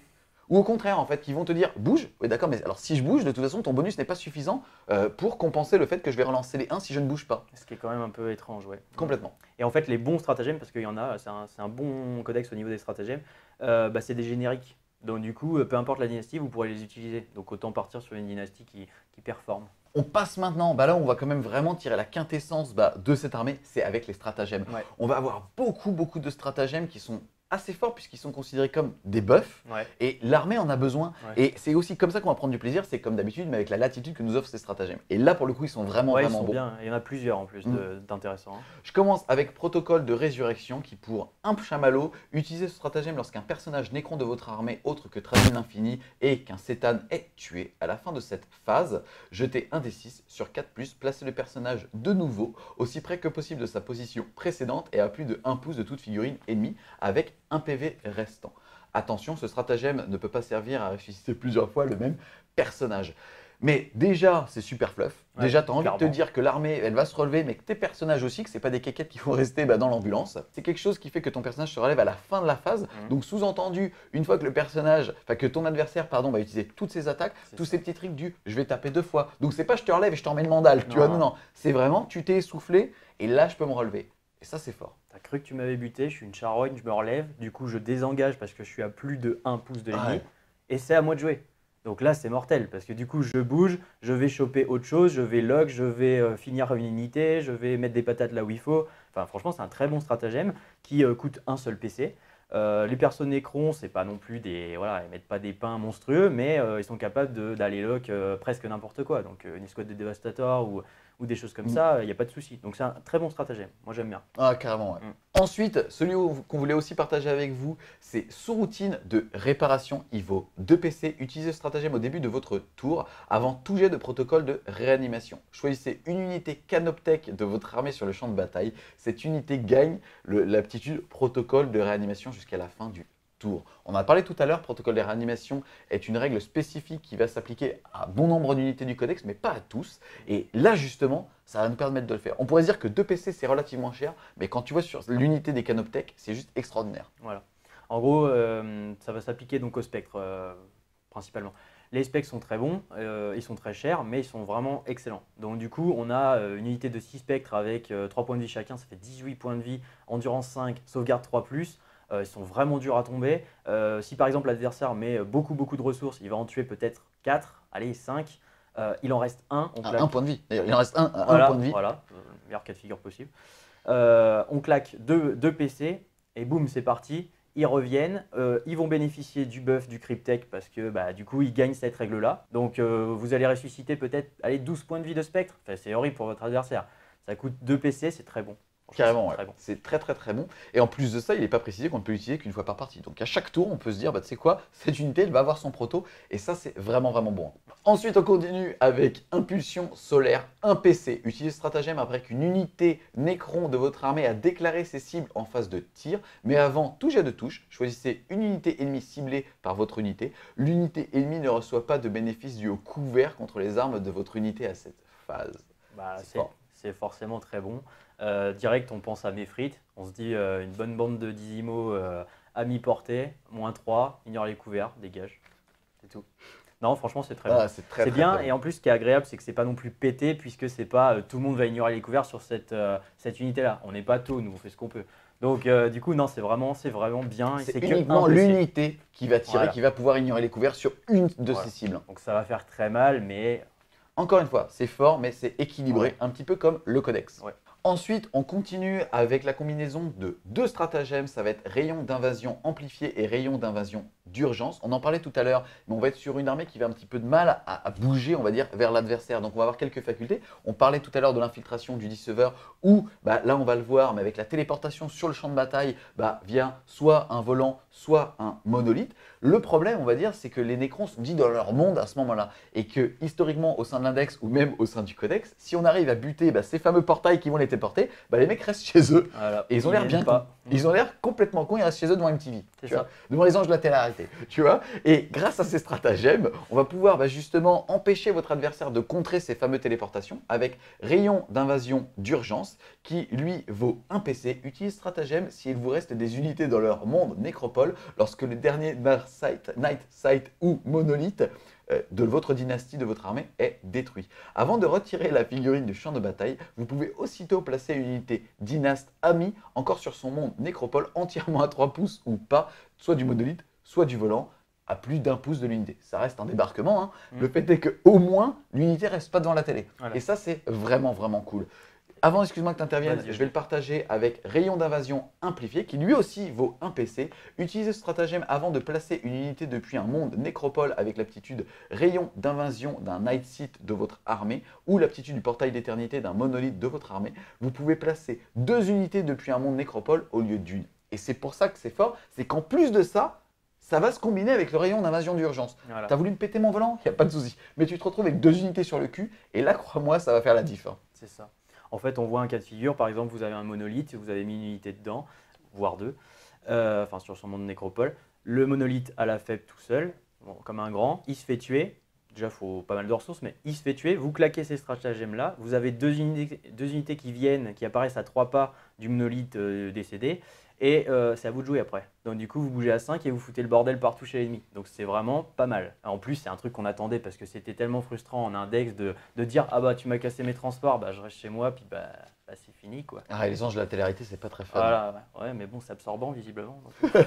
Ou au contraire, en fait, qui vont te dire bouge. Oui, d'accord, mais alors si je bouge, de toute façon, ton bonus n'est pas suffisant euh, pour compenser le fait que je vais relancer les un si je ne bouge pas. Ce qui est quand même un peu étrange, ouais. Complètement. Et en fait, les bons stratagèmes, parce qu'il y en a, c'est un, c'est un bon codex au niveau des stratagèmes, euh, bah, c'est des génériques. Donc du coup, peu importe la dynastie, vous pourrez les utiliser. Donc autant partir sur une dynastie qui, qui performe. On passe maintenant, bah là on va quand même vraiment tirer la quintessence bah, de cette armée, c'est avec les stratagèmes. Ouais. On va avoir beaucoup beaucoup de stratagèmes qui sont assez forts puisqu'ils sont considérés comme des buffs Ouais. et l'armée en a besoin. Ouais. Et c'est aussi comme ça qu'on va prendre du plaisir, c'est comme d'habitude mais avec la latitude que nous offrent ces stratagèmes. Et là pour le coup ils sont vraiment Ouais, ils vraiment sont bons. bien. Il y en a plusieurs en plus de- d'intéressants. hein. Je commence avec Protocole de Résurrection qui, pour un chamallow, utilisez ce stratagème lorsqu'un personnage nécron de votre armée autre que Traduit l'Infini et qu'un Cétan est tué. À la fin de cette phase, jetez un dé six sur quatre plus, placez le personnage de nouveau aussi près que possible de sa position précédente et à plus de un pouce de toute figurine ennemie avec un P V restant. Attention, ce stratagème ne peut pas servir à ressusciter plusieurs fois le même personnage. Mais déjà, c'est super fluff. Ouais, Déjà, tu as envie de te clairement. dire que l'armée, elle va se relever, mais que tes personnages aussi, que c'est pas des quéquettes qui vont rester bah, dans l'ambulance. C'est quelque chose qui fait que ton personnage se relève à la fin de la phase. Mhm. Donc, sous-entendu, une fois que le personnage, enfin que ton adversaire, pardon, va utiliser toutes ses attaques, C'est tous ça. ces petits tricks du je vais taper deux fois. Donc, c'est pas je te relève et je t'en mets le mandal. Tu Non. vois, non, non. C'est vraiment, tu t'es essoufflé et là, je peux me relever. Et ça, c'est fort. T'as cru que tu m'avais buté, je suis une charogne, je me relève, du coup je désengage parce que je suis à plus de un pouce de l'ennemi, Ouais. et c'est à moi de jouer. Donc là c'est mortel, parce que du coup je bouge, je vais choper autre chose, je vais lock, je vais euh, finir une unité, je vais mettre des patates là où il faut. Enfin franchement c'est un très bon stratagème qui euh, coûte un seul P C. Euh, les persos nécrons, c'est pas non plus des. Voilà, ils mettent pas des pains monstrueux, mais euh, ils sont capables de- d'aller lock euh, presque n'importe quoi. Donc euh, une escouade de Devastator ou, ou des choses comme Mm. ça, il n'y a pas de souci. Donc c'est un très bon stratagème, moi j'aime bien. Ah, carrément, ouais. Mm. Ensuite, celui où- qu'on voulait aussi partager avec vous, c'est sous-routine de réparation. Il vaut deux P C. Utilisez ce stratagème au début de votre tour, avant tout jet de protocole de réanimation. Choisissez une unité canoptech de votre armée sur le champ de bataille. Cette unité gagne le- l'aptitude protocole de réanimation jusqu'à la fin du tour. On en a parlé tout à l'heure, protocole de réanimation est une règle spécifique qui va s'appliquer à bon nombre d'unités du codex, mais pas à tous. Et là, justement, ça va nous permettre de le faire. On pourrait dire que deux P C, c'est relativement cher, mais quand tu vois sur l'unité des canoptech, c'est juste extraordinaire. Voilà. En gros, euh, ça va s'appliquer donc au spectre euh, principalement. Les specs sont très bons, euh, ils sont très chers, mais ils sont vraiment excellents. Donc du coup, on a euh, une unité de six spectres avec euh, trois points de vie chacun, ça fait dix-huit points de vie, endurance cinq, sauvegarde trois plus. Euh, ils sont vraiment durs à tomber. Euh, si par exemple l'adversaire met beaucoup beaucoup de ressources, il va en tuer peut-être quatre, allez cinq. Euh, il en reste un. On Un, claque- un point de vie. D'ailleurs, il en reste un, un voilà, point de vie. Voilà, euh, meilleur cas de figure possible. Euh, on claque deux, deux P C et boum, c'est parti. Ils reviennent, euh, ils vont bénéficier du buff du Cryptech parce que bah, du coup ils gagnent cette règle-là. Donc euh, vous allez ressusciter peut-être allez, douze points de vie de spectre. Enfin, c'est horrible pour votre adversaire. Ça coûte deux P C, c'est très bon. Franchement, Carrément, c'est ouais. très bon. C'est très très très bon. Et en plus de ça, il n'est pas précisé qu'on ne peut l'utiliser qu'une fois par partie. Donc à chaque tour, on peut se dire, bah, tu sais quoi, cette unité, elle va avoir son proto. Et ça, c'est vraiment vraiment bon. Ensuite, on continue avec Impulsion Solaire, un P C. Utilisez ce stratagème après qu'une unité Nécron de votre armée a déclaré ses cibles en phase de tir. Mais avant tout jet de touche, choisissez une unité ennemie ciblée par votre unité. L'unité ennemie ne reçoit pas de bénéfice dû au couvert contre les armes de votre unité à cette phase. Bah, C'est c'est fort. c'est forcément très bon. Euh, direct, on pense à Mefrit. On se dit euh, une bonne bande de Dizimo euh, à mi-portée, moins trois, ignore les couverts, dégage. C'est tout. Non, franchement, c'est très bon. Ah, c'est très C'est très, bien, très et bon. en plus, ce qui est agréable, c'est que c'est pas non plus pété, puisque c'est pas euh, tout le monde va ignorer les couverts sur cette, euh, cette unité-là. On n'est pas tôt, nous, on fait ce qu'on peut. Donc, euh, du coup, non, c'est vraiment, c'est vraiment bien. et C'est que uniquement un P C. l'unité qui va tirer, Voilà. qui va pouvoir ignorer les couverts sur une de Voilà. ses cibles. Donc, ça va faire très mal, mais Encore une fois, c'est fort, mais c'est équilibré, Ouais. un petit peu comme le codex. Ouais. Ensuite, on continue avec la combinaison de deux stratagèmes. Ça va être rayon d'invasion amplifié et rayon d'invasion d'urgence. On en parlait tout à l'heure, mais on va être sur une armée qui va un petit peu de mal à, à bouger, on va dire, vers l'adversaire. Donc, on va avoir quelques facultés. On parlait tout à l'heure de l'infiltration du Deceiver, où bah, là, on va le voir, mais avec la téléportation sur le champ de bataille, bah, via soit un volant, soit un monolithe. Le problème, on va dire, c'est que les Nécrons sont dit dans leur monde à ce moment-là. Et que historiquement, au sein de l'index ou même au sein du codex, si on arrive à buter bah, ces fameux portails qui vont les téléporter, bah, les mecs restent chez eux. voilà. Et ils ont l'air viennent bien pas. Ils ont l'air complètement cons, ils restent chez eux devant M T V. C'est tu vois, ça. devant les anges de la télé-réalité. arrêter, tu vois. Et grâce à ces stratagèmes, on va pouvoir bah, justement empêcher votre adversaire de contrer ces fameuses téléportations avec rayon d'invasion d'urgence qui lui vaut un P C. Utilise stratagème s'il vous reste des unités dans leur monde nécropole lorsque le dernier Night Sight, Night Sight ou Monolith euh, de votre dynastie, de votre armée est détruit. Avant de retirer la figurine du champ de bataille, vous pouvez aussitôt placer une unité dynaste amie encore sur son monde nécropole entièrement à trois pouces ou pas, soit du monolithe, soit du volant, à plus d'un pouce de l'unité. Ça reste un débarquement. Hein. Mmh. Le fait est qu'au moins, l'unité reste pas devant la télé. Voilà. Et ça, c'est vraiment, vraiment cool. Avant, excuse-moi que tu interviennes, je vais le partager avec rayon d'invasion amplifié, qui lui aussi vaut un P C. Utilisez ce stratagème avant de placer une unité depuis un monde nécropole avec l'aptitude rayon d'invasion d'un Night Sight de votre armée ou l'aptitude du portail d'éternité d'un monolithe de votre armée. Vous pouvez placer deux unités depuis un monde nécropole au lieu d'une. Et c'est pour ça que c'est fort, c'est qu'en plus de ça, ça va se combiner avec le rayon d'invasion d'urgence. Voilà. Tu as voulu me péter mon volant? Il n'y a pas de souci. Mais tu te retrouves avec deux unités sur le cul et là, crois-moi, ça va faire la diff. Hein. C'est ça. En fait, on voit un cas de figure, par exemple, vous avez un monolithe, vous avez mis une unité dedans, voire deux, euh, enfin sur son monde nécropole. Le monolithe a la faible tout seul, bon, comme un grand, il se fait tuer. Déjà, il faut pas mal de ressources, mais il se fait tuer. Vous claquez ces stratagèmes-là, vous avez deux unités, deux unités qui viennent, qui apparaissent à trois pas du monolithe euh, décédé, et euh, c'est à vous de jouer après. Donc du coup, vous bougez à cinq et vous foutez le bordel partout chez l'ennemi. Donc c'est vraiment pas mal. En plus, c'est un truc qu'on attendait parce que c'était tellement frustrant en index de, de dire « Ah bah tu m'as cassé mes transports, bah je reste chez moi, puis bah, bah c'est fini quoi. » Ah, les anges de la télé-réalité, c'est pas très fun. Voilà, ouais, mais bon, c'est absorbant visiblement.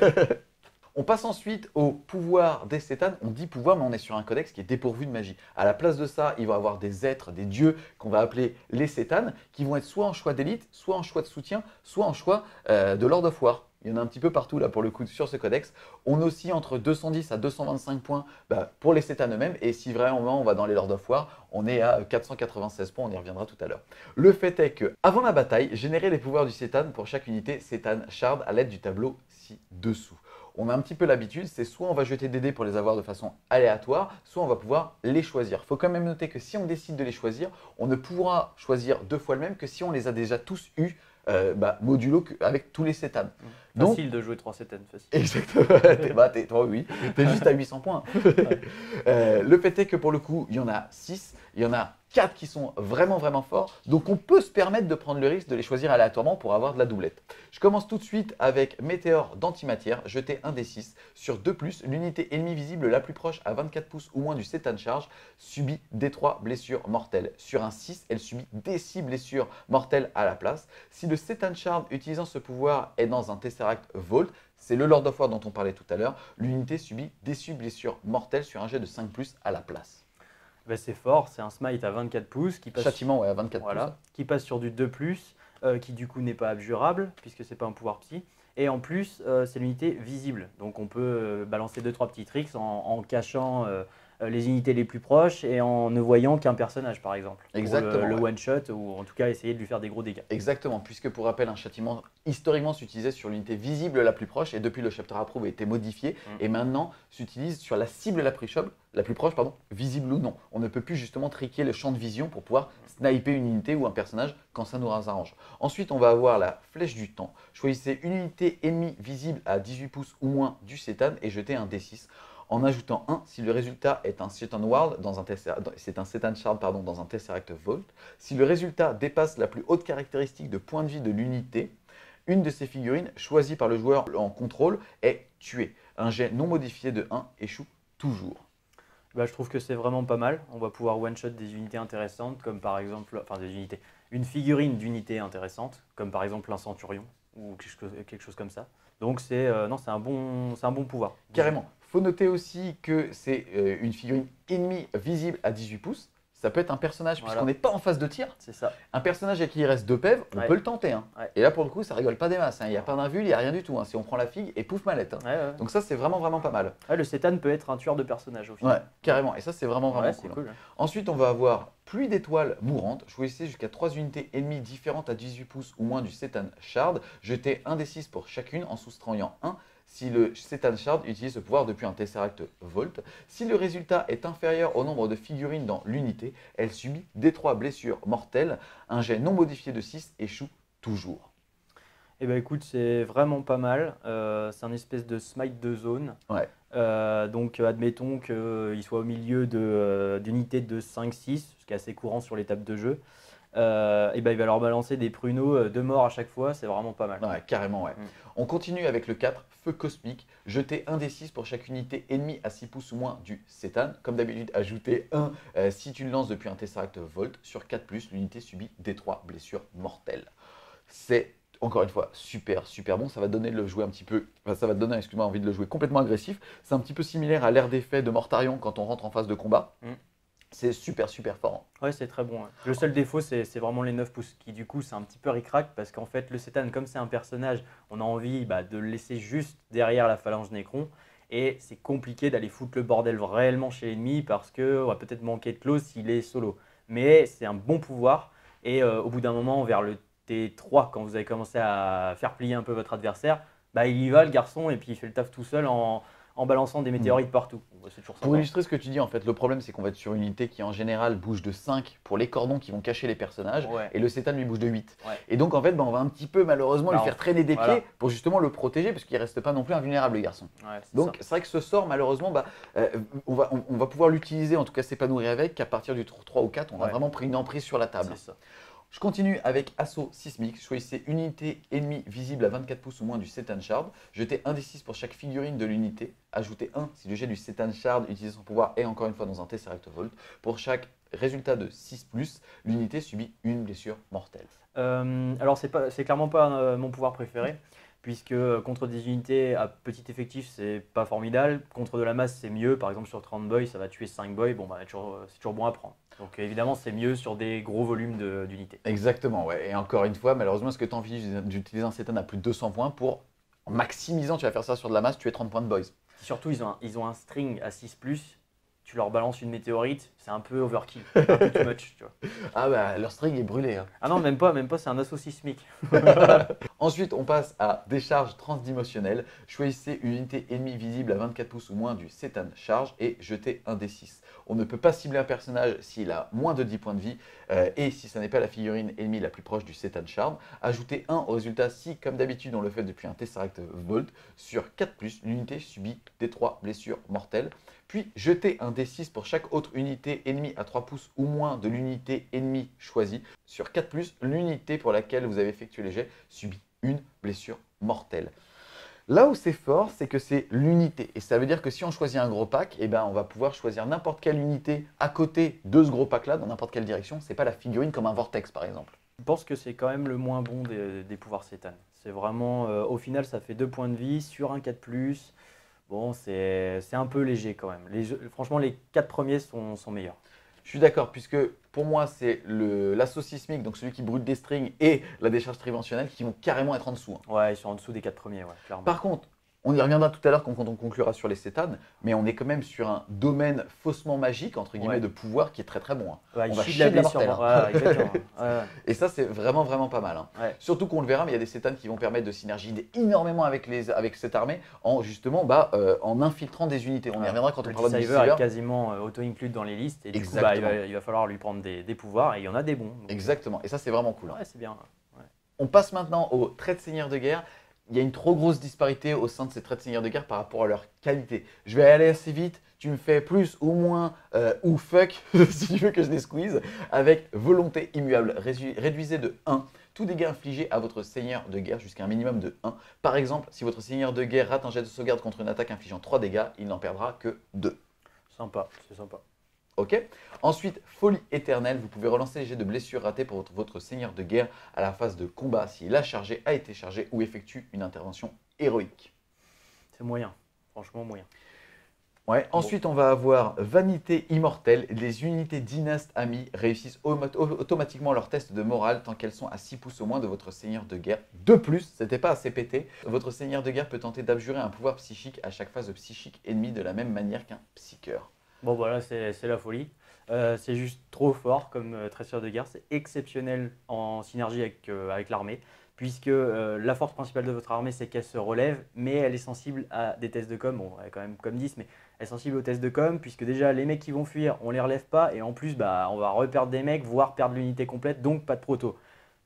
On passe ensuite au pouvoir des cétanes. On dit pouvoir, mais on est sur un codex qui est dépourvu de magie. À la place de ça, il va y avoir des êtres, des dieux qu'on va appeler les cétanes, qui vont être soit en choix d'élite, soit en choix de soutien, soit en choix euh, de Lord of War. Il y en a un petit peu partout là pour le coup sur ce codex. On oscille entre deux cent dix à deux cent vingt-cinq points bah, pour les cétanes eux-mêmes. Et si vraiment on va dans les Lord of War, on est à quatre cent quatre-vingt-seize points, on y reviendra tout à l'heure. Le fait est que avant la bataille, générez les pouvoirs du cétane pour chaque unité cétane shard à l'aide du tableau ci-dessous. On a un petit peu l'habitude, c'est soit on va jeter des dés pour les avoir de façon aléatoire, soit on va pouvoir les choisir. Il faut quand même noter que si on décide de les choisir, on ne pourra choisir deux fois le même que si on les a déjà tous eus euh, bah, modulo avec tous les cétanes. Mmh. Facile Donc, de jouer trois cétanes, facile. Exactement, t'es, bah, t'es, toi oui, t'es juste à huit cents points. Ouais. euh, le fait est que pour le coup, il y en a six, il y en a quatre qui sont vraiment vraiment forts, donc on peut se permettre de prendre le risque de les choisir aléatoirement pour avoir de la doublette. Je commence tout de suite avec Météore d'antimatière, jeter un D six sur deux plus, l'unité ennemie visible la plus proche à vingt-quatre pouces ou moins du cétane charge subit D trois blessures mortelles. Sur un six, elle subit D six blessures mortelles à la place. Si le cétane charge utilisant ce pouvoir est dans un Tesseract Vault, c'est le Lord of War dont on parlait tout à l'heure, l'unité subit D six blessures mortelles sur un jet de cinq plus à la place. Ben c'est fort, c'est un smite à vingt-quatre pouces qui passe, Châtiment ouais, à vingt-quatre voilà, pouces. Qui passe sur du deux plus, euh, qui du coup n'est pas abjurable puisque c'est pas un pouvoir psy. Et en plus, euh, c'est l'unité visible. Donc on peut euh, balancer deux trois petits tricks en, en cachant euh, les unités les plus proches et en ne voyant qu'un personnage par exemple. Exactement. Le, le ouais. one shot ou en tout cas essayer de lui faire des gros dégâts. Exactement, puisque pour rappel, un châtiment historiquement s'utilisait sur l'unité visible la plus proche et depuis le chapter approve a été modifié mmh. et maintenant s'utilise sur la cible la plus, la plus proche, pardon, visible ou non. On ne peut plus justement triquer le champ de vision pour pouvoir sniper une unité ou un personnage quand ça nous arrange. Ensuite, on va avoir la flèche du temps. Choisissez une unité ennemie visible à dix-huit pouces ou moins du cétane et jetez un D six. En ajoutant un si le résultat est un Cétane World dans un c'est un Cétane Shard pardon, dans un Tesseract Vault. Si le résultat dépasse la plus haute caractéristique de point de vie de l'unité, une de ces figurines choisies par le joueur en contrôle est tuée. Un jet non modifié de un échoue toujours. Bah, je trouve que c'est vraiment pas mal. On va pouvoir one-shot des unités intéressantes, comme par exemple, enfin des unités, une figurine d'unité intéressante, comme par exemple un centurion ou quelque chose, quelque chose comme ça. Donc c'est euh, non, c'est un bon, c'est un bon pouvoir. Carrément. Il faut noter aussi que c'est euh, une figurine ennemie visible à dix-huit pouces. Ça peut être un personnage, voilà. Puisqu'on n'est pas en phase de tir. C'est ça. Un personnage à qui il reste deux P E V, on ouais. peut le tenter. Hein. Ouais. Et là, pour le coup, ça rigole pas des masses. Hein. Il n'y a pas d'invul, il n'y a rien du tout. Hein. Si on prend la figue et pouf mallette. Hein. Ouais, ouais. Donc ça, c'est vraiment, vraiment pas mal. Ouais, le cétane peut être un tueur de personnage au final. Ouais, carrément. Et ça, c'est vraiment, vraiment ouais, cool. cool. Ensuite, on va avoir pluie d'étoiles mourantes. Choisissez jusqu'à trois unités ennemies différentes à dix-huit pouces ou moins du cétane shard. Jetez un D six pour chacune en soustrayant un. Si le Cétane Shard utilise ce pouvoir depuis un Tesseract Vault. Si le résultat est inférieur au nombre de figurines dans l'unité, elle subit D trois blessures mortelles. Un jet non modifié de six échoue toujours. Eh ben écoute, c'est vraiment pas mal. Euh, c'est un espèce de smite de zone. Ouais. Euh, donc euh, admettons qu'il soit au milieu de, euh, d'unités de cinq six, ce qui est assez courant sur les tables de jeu. Euh, et ben il va leur balancer des pruneaux euh, de mort à chaque fois, c'est vraiment pas mal. Ouais, carrément, ouais. Mm. On continue avec le quatre, feu cosmique. Jetez un d six pour chaque unité ennemie à six pouces ou moins du Cétan. Comme d'habitude, ajoutez un euh, si tu le lances depuis un Tesseract Volt. Sur quatre plus, l'unité subit d trois blessures mortelles. C'est encore une fois super super bon. Ça va donner le jouer un petit peu, enfin, ça va te donner, excuse-moi, envie de le jouer complètement agressif. C'est un petit peu similaire à l'air d'effet de Mortarion quand on rentre en phase de combat. Mm. C'est super super fort. Ouais, c'est très bon. Ouais. Le seul défaut, c'est c'est vraiment les neuf pouces, qui du coup, c'est un petit peu ric-rac, parce qu'en fait, le Cétan, comme c'est un personnage, on a envie bah, de le laisser juste derrière la phalange Nécron, et c'est compliqué d'aller foutre le bordel réellement chez l'ennemi, parce qu'on va peut-être manquer de close s'il est solo. Mais c'est un bon pouvoir, et euh, au bout d'un moment, vers le T trois, quand vous avez commencé à faire plier un peu votre adversaire, bah, il y va, le garçon, et puis il fait le taf tout seul en, en balançant des météorites partout. Bon, c'est toujours Pour sympa. illustrer ce que tu dis, en fait, le problème c'est qu'on va être sur une unité qui en général bouge de cinq pour les cordons qui vont cacher les personnages, Ouais. et le Cétan lui bouge de huit. Ouais. Et donc en fait, bah, on va un petit peu malheureusement Bah, lui on- faire traîner des voilà. pieds pour justement le protéger, parce qu'il reste pas non plus invulnérable le garçon. Ouais, c'est Donc ça. c'est vrai que ce sort, malheureusement, bah, euh, on, va, on, on va pouvoir l'utiliser, en tout cas s'épanouir avec, qu'à partir du tour trois ou quatre, on a Ouais. vraiment pris une emprise sur la table. C'est ça. Je continue avec assaut sismique. Choisissez unité ennemie visible à vingt-quatre pouces ou moins du Cétan Shard. Jetez un d six pour chaque figurine de l'unité. Ajoutez un si le jet du Cétan Shard utilise son pouvoir est encore une fois dans un Tesseract Volt. Pour chaque résultat de six plus, l'unité subit une blessure mortelle. Euh, alors, c'est pas, c'est clairement pas euh, mon pouvoir préféré, puisque euh, contre des unités à petit effectif, c'est pas formidable. Contre de la masse, c'est mieux. Par exemple, sur trente boys, ça va tuer cinq boys. Bon, bah, toujours, euh, c'est toujours bon à prendre. Donc, euh, évidemment, c'est mieux sur des gros volumes de- d'unités. Exactement, ouais. Et encore une fois, malheureusement, est-ce que tu as envie d'utiliser un Cétan à plus de deux cents points pour, en maximisant, tu vas faire ça sur de la masse, tu es trente points de boys. Surtout, ils ont un, ils ont un string à six plus. Tu leur balances une météorite, c'est un peu overkill, c'est un peu too much, tu vois. Ah bah, leur string est brûlé, hein. Ah non, même pas, même pas, c'est un assaut sismique. Ensuite, on passe à décharge transdimensionnelle. Choisissez une unité ennemie visible à vingt-quatre pouces ou moins du Cétan Charge et jetez un d six. On ne peut pas cibler un personnage s'il a moins de dix points de vie euh, et si ça n'est pas la figurine ennemie la plus proche du Cétan Shard. Ajoutez un au résultat si, comme d'habitude, on le fait depuis un Tesseract Volt. Sur quatre plus, l'unité subit d trois blessures mortelles. Puis jetez un d six pour chaque autre unité ennemie à trois pouces ou moins de l'unité ennemie choisie. Sur quatre plus, l'unité pour laquelle vous avez effectué les jets subit une blessure mortelle. Là où c'est fort, c'est que c'est l'unité. Et ça veut dire que si on choisit un gros pack, eh ben, on va pouvoir choisir n'importe quelle unité à côté de ce gros pack-là, dans n'importe quelle direction. C'est pas la figurine comme un vortex, par exemple. Je pense que c'est quand même le moins bon des, des pouvoirs Cétan. C'est vraiment, euh, au final, ça fait deux points de vie sur un quatre plus. Bon, c'est c'est un peu léger quand même. Les jeux- franchement, les quatre premiers sont, sont meilleurs. Je suis d'accord, puisque pour moi, c'est le- l'assaut sismique, donc celui qui brûle des strings, et la décharge tridimensionnelle qui vont carrément être en dessous, hein. Ouais, ils sont en dessous des quatre premiers, ouais, clairement. Par contre, on y reviendra tout à l'heure quand quand on conclura sur les cétanes, mais on est quand même sur un domaine faussement magique, entre guillemets, Ouais. de pouvoir qui est très très bon, hein. Ouais, on ils va chient chier de la blessure, mortelle, hein. ouais, exactement. Ouais, Et ça, c'est vraiment vraiment pas mal, hein. ouais. Surtout qu'on le verra, mais il y a des cétanes qui vont permettre de synergiser énormément avec, les, avec cette armée en justement bah, euh, en infiltrant des unités. On y Ouais. reviendra quand on Le parlera de Deceiver Deceiver. est quasiment euh, auto-inclus dans les listes et du coup, bah, il, Exactement. va, il va falloir lui prendre des, des pouvoirs et il y en a des bons. donc, Exactement. Et ça, c'est vraiment cool, hein. Ouais, c'est bien. Ouais. On passe maintenant aux traits de seigneur de guerre. Il y a une trop grosse disparité au sein de ces traits de seigneur de guerre par rapport à leur qualité. Je vais aller assez vite. Tu me fais plus ou moins euh, ou fuck, si tu veux que je les squeeze, avec volonté immuable. Résu- Réduisez de un tout dégât infligé à votre seigneur de guerre jusqu'à un minimum de un. Par exemple, si votre seigneur de guerre rate un jet de sauvegarde contre une attaque infligeant trois dégâts, il n'en perdra que deux. Sympa, c'est sympa. Ok. Ensuite, folie éternelle. Vous pouvez relancer les jets de blessures ratés pour votre, votre seigneur de guerre à la phase de combat si la chargée a été chargée ou effectue une intervention héroïque. C'est moyen, franchement moyen. Ouais. Ensuite, on va avoir vanité immortelle. Les unités dynastes amis réussissent auto- automatiquement leur test de morale tant qu'elles sont à six pouces au moins de votre seigneur de guerre. De plus, c'était pas assez pété, votre seigneur de guerre peut tenter d'abjurer un pouvoir psychique à chaque phase de psychique ennemi de la même manière qu'un psycheur. Bon, voilà, c'est c'est la folie. Euh, c'est juste trop fort comme euh, tresseur de guerre. C'est exceptionnel en synergie avec, euh, avec l'armée, puisque euh, la force principale de votre armée, c'est qu'elle se relève, mais elle est sensible à des tests de com. Bon, elle est quand même comme dix, mais elle est sensible aux tests de com, puisque déjà, les mecs qui vont fuir, on les relève pas, et en plus, bah, on va reperdre des mecs, voire perdre l'unité complète, donc pas de proto.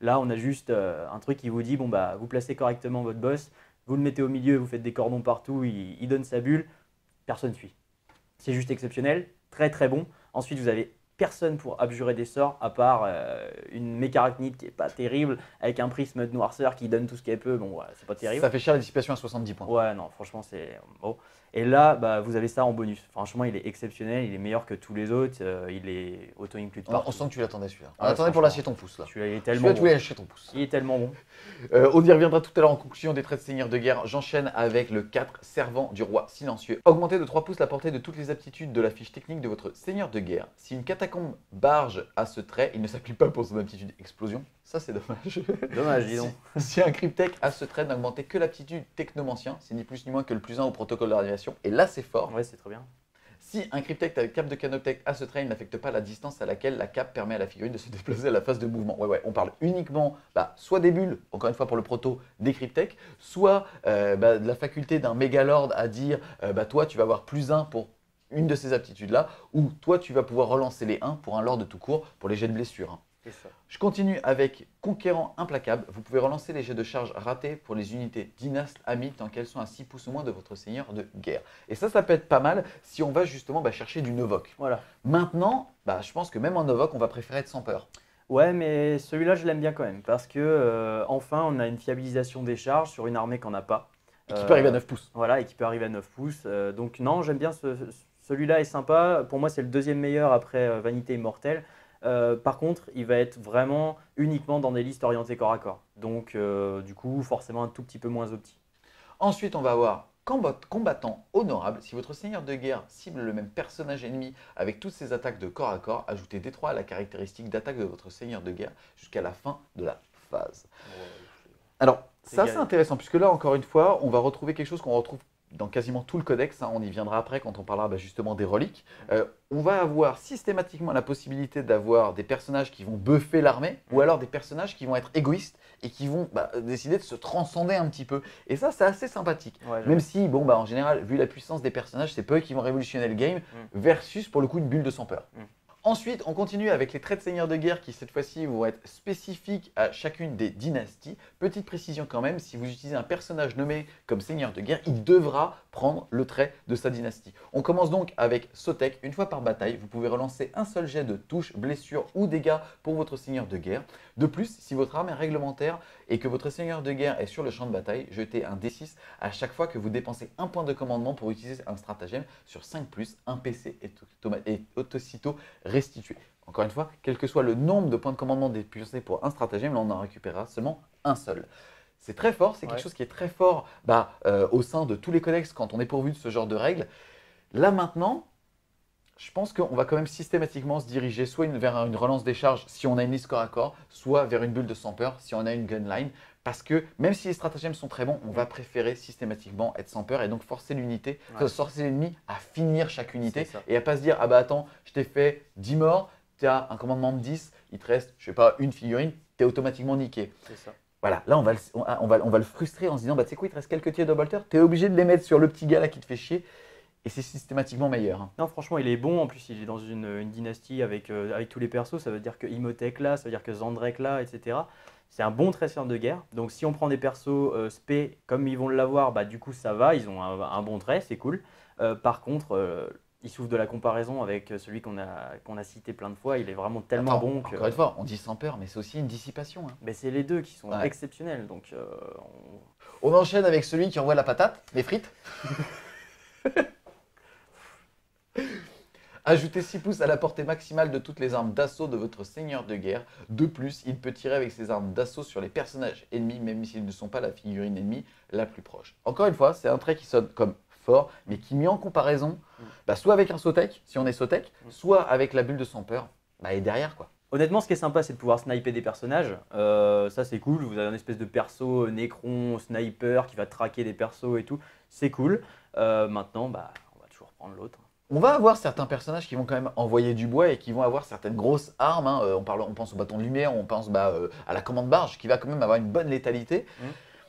Là, on a juste euh, un truc qui vous dit, bon, bah, vous placez correctement votre boss, vous le mettez au milieu, vous faites des cordons partout, il, il donne sa bulle, personne fuit. C'est juste exceptionnel, très très bon. Ensuite, vous avez personne pour abjurer des sorts, à part euh, une mécarachnide qui est pas terrible, avec un prisme de noirceur qui donne tout ce qu'elle peut, bon, ouais, c'est pas terrible. Ça fait cher la dissipation à soixante-dix points. Ouais, non, franchement, c'est bon. Et là, bah, vous avez ça en bonus. Franchement, il est exceptionnel, il est meilleur que tous les autres, euh, il est auto-inclus de On, partout. on sent que tu l'attendais celui-là. On Ouais, attendait pour lâcher ton pouce là. Celui-là, il est Celui-là, tellement tu bon. voulais lâcher ton pouce. Il est tellement bon. Euh, on y reviendra tout à l'heure en conclusion des traits de seigneur de guerre. J'enchaîne avec le quatre, servant du roi silencieux. Augmentez de trois pouces la portée de toutes les aptitudes de la fiche technique de votre seigneur de guerre. Si une catacombe barge à ce trait, il ne s'applique pas pour son aptitude explosion. Ça, c'est dommage. Dommage, dis donc. Si, si un cryptech a ce trait, n'augmentez que l'aptitude technomancien, c'est ni plus ni moins que le plus un au protocole de radiation. Et là, c'est fort. Ouais, c'est très bien. Si un cryptech avec cape de canoptech a ce trait, il n'affecte pas la distance à laquelle la cape permet à la figurine de se déplacer à la phase de mouvement. Ouais, ouais, on parle uniquement bah, soit des bulles, encore une fois pour le proto, des cryptech, soit euh, bah, de la faculté d'un mégalord à dire euh, bah, toi tu vas avoir plus un pour une de ces aptitudes-là, ou toi tu vas pouvoir relancer les un pour un lord de tout court pour les jets de blessure. Hein. C'est ça. Je continue avec Conquérant implacable. Vous pouvez relancer les jets de charge ratés pour les unités dynastes amies tant qu'elles sont à six pouces ou moins de votre seigneur de guerre. Et ça, ça peut être pas mal si on va justement bah, chercher du Novok. Voilà. Maintenant, bah, je pense que même en Novok, on va préférer être sans peur. Ouais, mais celui-là, je l'aime bien quand même, parce que euh, enfin, on a une fiabilisation des charges sur une armée qu'on n'a pas. Et qui Euh, peut arriver à neuf pouces. Voilà, et qui peut arriver à neuf pouces. Euh, donc non, j'aime bien ce, ce- celui-là est sympa. Pour moi, c'est le deuxième meilleur après euh, Vanité Immortelle. Euh, par contre, il va être vraiment uniquement dans des listes orientées corps à corps. Donc, euh, du coup, forcément un tout petit peu moins opti. Ensuite, on va avoir combat- Combattant honorable. Si votre seigneur de guerre cible le même personnage ennemi avec toutes ses attaques de corps à corps, ajoutez D trois à la caractéristique d'attaque de votre seigneur de guerre jusqu'à la fin de la phase. Alors, C'est ça égal. c'est intéressant, puisque là, encore une fois, on va retrouver quelque chose qu'on retrouve dans quasiment tout le codex, hein, on y viendra après quand on parlera bah, justement des reliques. Euh, on va avoir systématiquement la possibilité d'avoir des personnages qui vont buffer l'armée, ou alors des personnages qui vont être égoïstes et qui vont bah, décider de se transcender un petit peu. Et ça, c'est assez sympathique. Ouais, Même si, bon, bah, en général, vu la puissance des personnages, c'est peu eux qui vont révolutionner le game, versus pour le coup une bulle de sans peur. Mm. Ensuite, on continue avec les traits de seigneur de guerre qui, cette fois-ci, vont être spécifiques à chacune des dynasties. Petite précision quand même, si vous utilisez un personnage nommé comme seigneur de guerre, il devra prendre le trait de sa dynastie. On commence donc avec Sotek. Une fois par bataille, vous pouvez relancer un seul jet de touche, blessure ou dégâts pour votre seigneur de guerre. De plus, si votre arme est réglementaire et que votre seigneur de guerre est sur le champ de bataille, jetez un D six à chaque fois que vous dépensez un point de commandement pour utiliser un stratagème sur cinq plus, un P C est automa- est aussitôt restitué. Encore une fois, quel que soit le nombre de points de commandement dépensés pour un stratagème, là on en récupérera seulement un seul. C'est très fort, c'est quelque Ouais. chose qui est très fort bah, euh, au sein de tous les codex quand on est pourvu de ce genre de règles. Là maintenant, je pense qu'on va quand même systématiquement se diriger soit une- vers une relance des charges si on a une liste corps à corps, soit vers une bulle de sans peur si on a une gunline. Parce que même si les stratagèmes sont très bons, on va préférer systématiquement être sans peur et donc forcer l'unité, Ouais. forcer l'ennemi à finir chaque unité C'est ça. et à pas se dire ah bah attends, je t'ai fait dix morts, tu as un commandement de dix, il te reste, je sais pas, une figurine, tu es automatiquement niqué. C'est ça. Voilà, là on va, le, on, on va, on va le frustrer en se disant bah tu sais quoi, il te reste quelques tirs de bolter, tu es obligé de les mettre sur le petit gars là qui te fait chier et c'est systématiquement meilleur. hein. Non, franchement, il est bon. En plus, il est dans une, une dynastie avec, euh, avec tous les persos. Ça veut dire que Imhotep là, ça veut dire que Zandrek là, et cetera. C'est un bon traiteur de guerre. Donc, si on prend des persos euh, spé comme ils vont l'avoir, bah, du coup, ça va. Ils ont un, un bon trait, c'est cool. Euh, par contre, euh, il souffre de la comparaison avec celui qu'on a, qu'on a cité plein de fois. Il est vraiment tellement Attends, bon que. Encore une fois, on dit sans peur, mais c'est aussi une dissipation. hein. Mais c'est les deux qui sont Ouais. exceptionnels. Donc, euh, on- On enchaîne avec celui qui envoie la patate, les frites. Ajoutez six pouces à la portée maximale de toutes les armes d'assaut de votre seigneur de guerre. De plus, il peut tirer avec ses armes d'assaut sur les personnages ennemis, même s'ils ne sont pas la figurine ennemie la plus proche. Encore une fois, c'est un trait qui sonne comme fort, mais qui mis en comparaison, bah, soit avec un Sotek, si on est Sotek, soit avec la bulle de sans peur, bah, et derrière quoi. Honnêtement, ce qui est sympa, c'est de pouvoir sniper des personnages. Euh, ça, c'est cool. Vous avez un espèce de perso euh, Necron, sniper qui va traquer des persos et tout. C'est cool. Euh, maintenant, bah, on va toujours prendre l'autre. On va avoir certains personnages qui vont quand même envoyer du bois et qui vont avoir certaines grosses armes. hein. Euh, on, parle, on pense au bâton de lumière, on pense bah, euh, à la commande barge qui va quand même avoir une bonne létalité. Mm.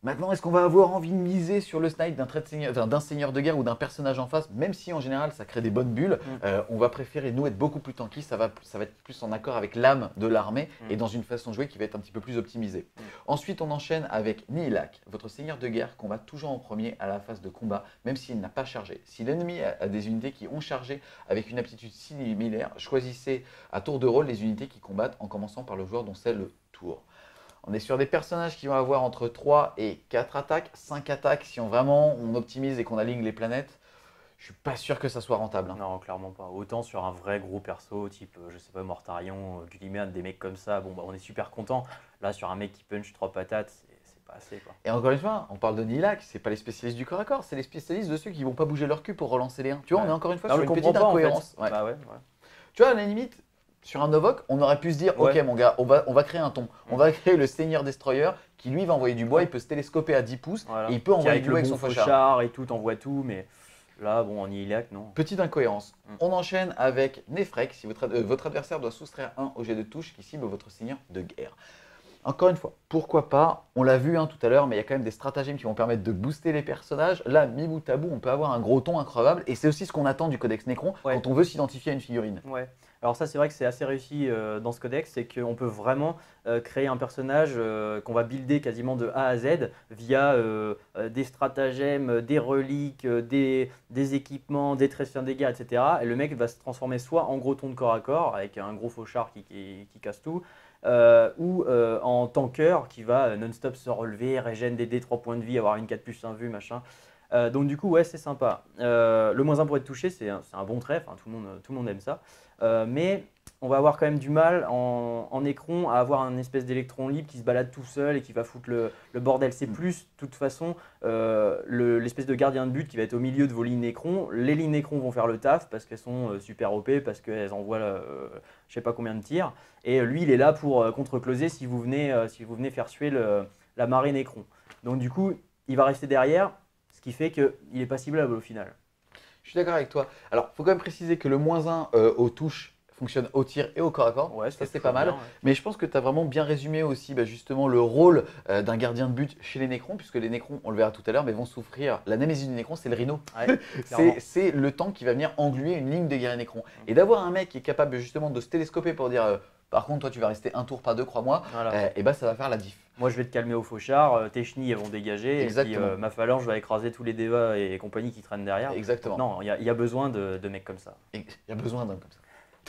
Maintenant, est-ce qu'on va avoir envie de miser sur le snipe d'un trait de seigneur, enfin, d'un seigneur de guerre ou d'un personnage en face, même si en général ça crée des bonnes bulles, Mm. euh, on va préférer nous être beaucoup plus tanky, ça va, ça va être plus en accord avec l'âme de l'armée Mm. et dans une façon de jouer qui va être un petit peu plus optimisée. Mm. Ensuite, on enchaîne avec Nihilak, votre seigneur de guerre combat toujours en premier à la phase de combat, même s'il n'a pas chargé. Si l'ennemi a, a des unités qui ont chargé avec une aptitude similaire, choisissez à tour de rôle les unités qui combattent en commençant par le joueur dont c'est le tour. On est sur des personnages qui vont avoir entre trois et quatre attaques, cinq attaques si on vraiment on optimise et qu'on aligne les planètes. Je suis pas sûr que ça soit rentable. hein. Non, clairement pas. Autant sur un vrai gros perso, type, euh, je sais pas, Mortarion, euh, Gulliman, des mecs comme ça, bon, bah, on est super content. Là, sur un mec qui punch trois patates, c'est c'est pas assez, quoi. Et encore une fois, on parle de Nihilak, c'est pas les spécialistes du corps à corps, c'est les spécialistes de ceux qui vont pas bouger leur cul pour relancer les uns. Tu vois, Ouais. on est encore une fois Non, sur je une comprends petite pas, en fait. incohérence. Ouais. Bah ouais, ouais. Tu vois, à la limite, sur un Novok, on aurait pu se dire, Ouais. ok mon gars, on va, on va créer un ton. On Mm. va créer le Seigneur Destroyer qui lui va envoyer du bois, il peut se télescoper à dix pouces Voilà. et il peut Qui, envoyer avec du le bois avec bon son fauchard. fauchard et tout, t'envoies tout, mais là, bon, en Nihilak, non. Petite incohérence. Mm. On enchaîne avec Nefrek si votre, euh, votre adversaire doit soustraire un au jet de touche qui cible votre seigneur de guerre. Encore une fois, pourquoi pas? On l'a vu hein, tout à l'heure, mais il y a quand même des stratagèmes qui vont permettre de booster les personnages. Là, mi bout à bout, on peut avoir un gros ton incroyable et c'est aussi ce qu'on attend du Codex Necron Ouais. quand on veut s'identifier à une figurine. Ouais. Alors ça, c'est vrai que c'est assez réussi euh, dans ce codex, c'est qu'on peut vraiment euh, créer un personnage euh, qu'on va builder quasiment de A à Z via euh, euh, des stratagèmes, des reliques, euh, des, des équipements, des traits de guerre, et cetera. Et le mec va se transformer soit en gros ton de corps à corps, avec un gros fauchard qui, qui, qui casse tout, euh, ou euh, en tanker qui va euh, non-stop se relever, régène des dés, trois points de vie, avoir une quatre plus un vue, machin. Euh, donc du coup, ouais, c'est sympa. Euh, le moins un pour être touché, c'est un, c'est un bon trait, enfin, tout, le monde, tout le monde aime ça. Euh, mais on va avoir quand même du mal en, en écron à avoir un espèce d'électron libre qui se balade tout seul et qui va foutre le, le bordel. C'est plus, de toute façon, euh, le- l'espèce de gardien de but qui va être au milieu de vos lignes Nécron. Les lignes Nécron vont faire le taf parce qu'elles sont euh, super O P, parce qu'elles envoient euh, je sais pas combien de tirs. Et euh, lui, il est là pour euh, contre-closer si vous venez, euh, si vous venez faire suer le- la marée Nécron. Donc du coup, il va rester derrière, ce qui fait qu'il est pas ciblable au final. Je suis d'accord avec toi. Alors, il faut quand même préciser que le moins un euh, aux touches fonctionne au tir et au corps à corps. Ouais, ça, c'est très pas mal. bien, ouais. Mais je pense que tu as vraiment bien résumé aussi bah, justement le rôle euh, d'un gardien de but chez les Nécrons, puisque les Nécrons, on le verra tout à l'heure, mais vont souffrir. La némésis du Nécron, c'est le Rhino. Ouais, clairement. C'est c'est le tank qui va venir engluer une ligne de guerriers Nécrons. Et d'avoir un mec qui est capable justement de se télescoper pour dire euh, par contre, toi, tu vas rester un tour, pas deux, crois-moi, Voilà. euh, et bah ça va faire la diff. Moi, je vais te calmer au fauchard, euh, tes chenilles elles vont dégager, Exactement. et puis euh, ma phalange va écraser tous les Deva et compagnie qui traînent derrière. Exactement. Non, il y, a- il y a besoin de, de mecs comme ça. Et il y a besoin d'un comme ça.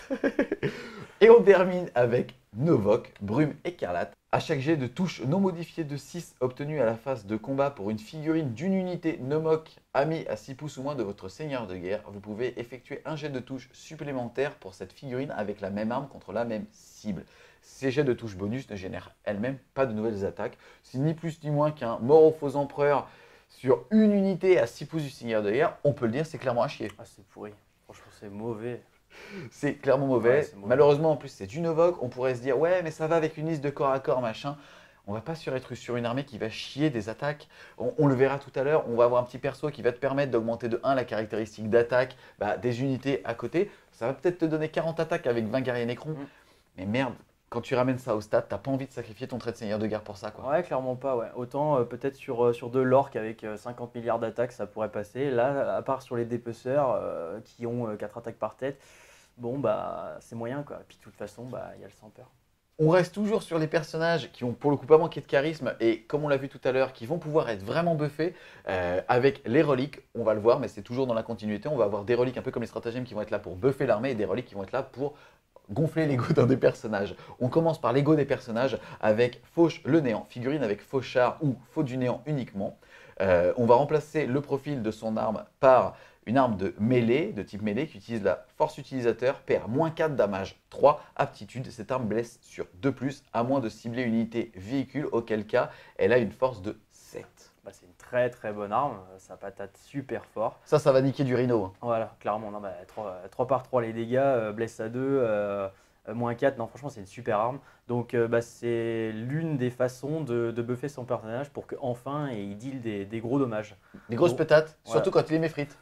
Et on termine avec Novok, Brume écarlate. À chaque jet de touche non modifié de six obtenu à la phase de combat pour une figurine d'une unité Nomok ami à six pouces ou moins de votre seigneur de guerre, vous pouvez effectuer un jet de touche supplémentaire pour cette figurine avec la même arme contre la même cible. Ces jets de touche bonus ne génèrent elles-mêmes pas de nouvelles attaques. C'est ni plus ni moins qu'un mort aux faux empereurs sur une unité à six pouces du seigneur de guerre. On peut le dire, c'est clairement à chier. Ah, c'est pourri. Franchement, c'est mauvais. C'est clairement mauvais. Ouais, c'est mauvais. Malheureusement, en plus, c'est du Novok. On pourrait se dire, ouais, mais ça va avec une liste de corps à corps, machin. On va pas sur être sur une armée qui va chier des attaques. On, on le verra tout à l'heure. On va avoir un petit perso qui va te permettre d'augmenter de un la caractéristique d'attaque bah, des unités à côté. Ça va peut-être te donner quarante attaques avec vingt guerriers Nécrons. Mm. Mais merde, quand tu ramènes ça au stade, t'as pas envie de sacrifier ton trait de seigneur de guerre pour ça, quoi. Ouais, clairement pas. Ouais. Autant euh, peut-être sur, euh, sur deux l'orque avec euh, cinquante milliards d'attaques, ça pourrait passer. Là, à part sur les dépeceurs euh, qui ont euh, quatre attaques par tête, bon, bah, c'est moyen quoi. Puis de toute façon, bah, il y a le sans peur. On reste toujours sur les personnages qui ont pour le coup pas manqué de charisme et comme on l'a vu tout à l'heure, qui vont pouvoir être vraiment buffés euh, avec les reliques. On va le voir, mais c'est toujours dans la continuité. On va avoir des reliques un peu comme les stratagèmes qui vont être là pour buffer l'armée et des reliques qui vont être là pour gonfler l'ego d'un des personnages. On commence par l'ego des personnages avec Fauche le néant, figurine avec Fauchard ou Faux du néant uniquement. Euh, on va remplacer le profil de son arme par une arme de mêlée, de type mêlée, qui utilise la force utilisateur, perd moins quatre damage, trois aptitude. Cette arme blesse sur deux plus, à moins de cibler une unité véhicule, auquel cas elle a une force de sept. Bah, c'est une très très bonne arme, ça patate super fort. Ça, ça va niquer du Rhino. hein. Voilà, clairement, non, bah, trois par trois les dégâts, euh, blesse à deux, euh, euh, moins quatre, non franchement c'est une super arme. Donc euh, bah, c'est l'une des façons de, de buffer son personnage pour qu'enfin il deal des, des gros dommages. Des grosses Bon, petates, voilà. surtout quand il les méfrite.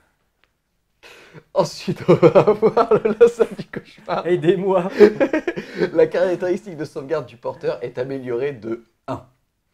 Ensuite, on va avoir le lassat du cauchemar. Aidez-moi. La caractéristique de sauvegarde du porteur est améliorée de un.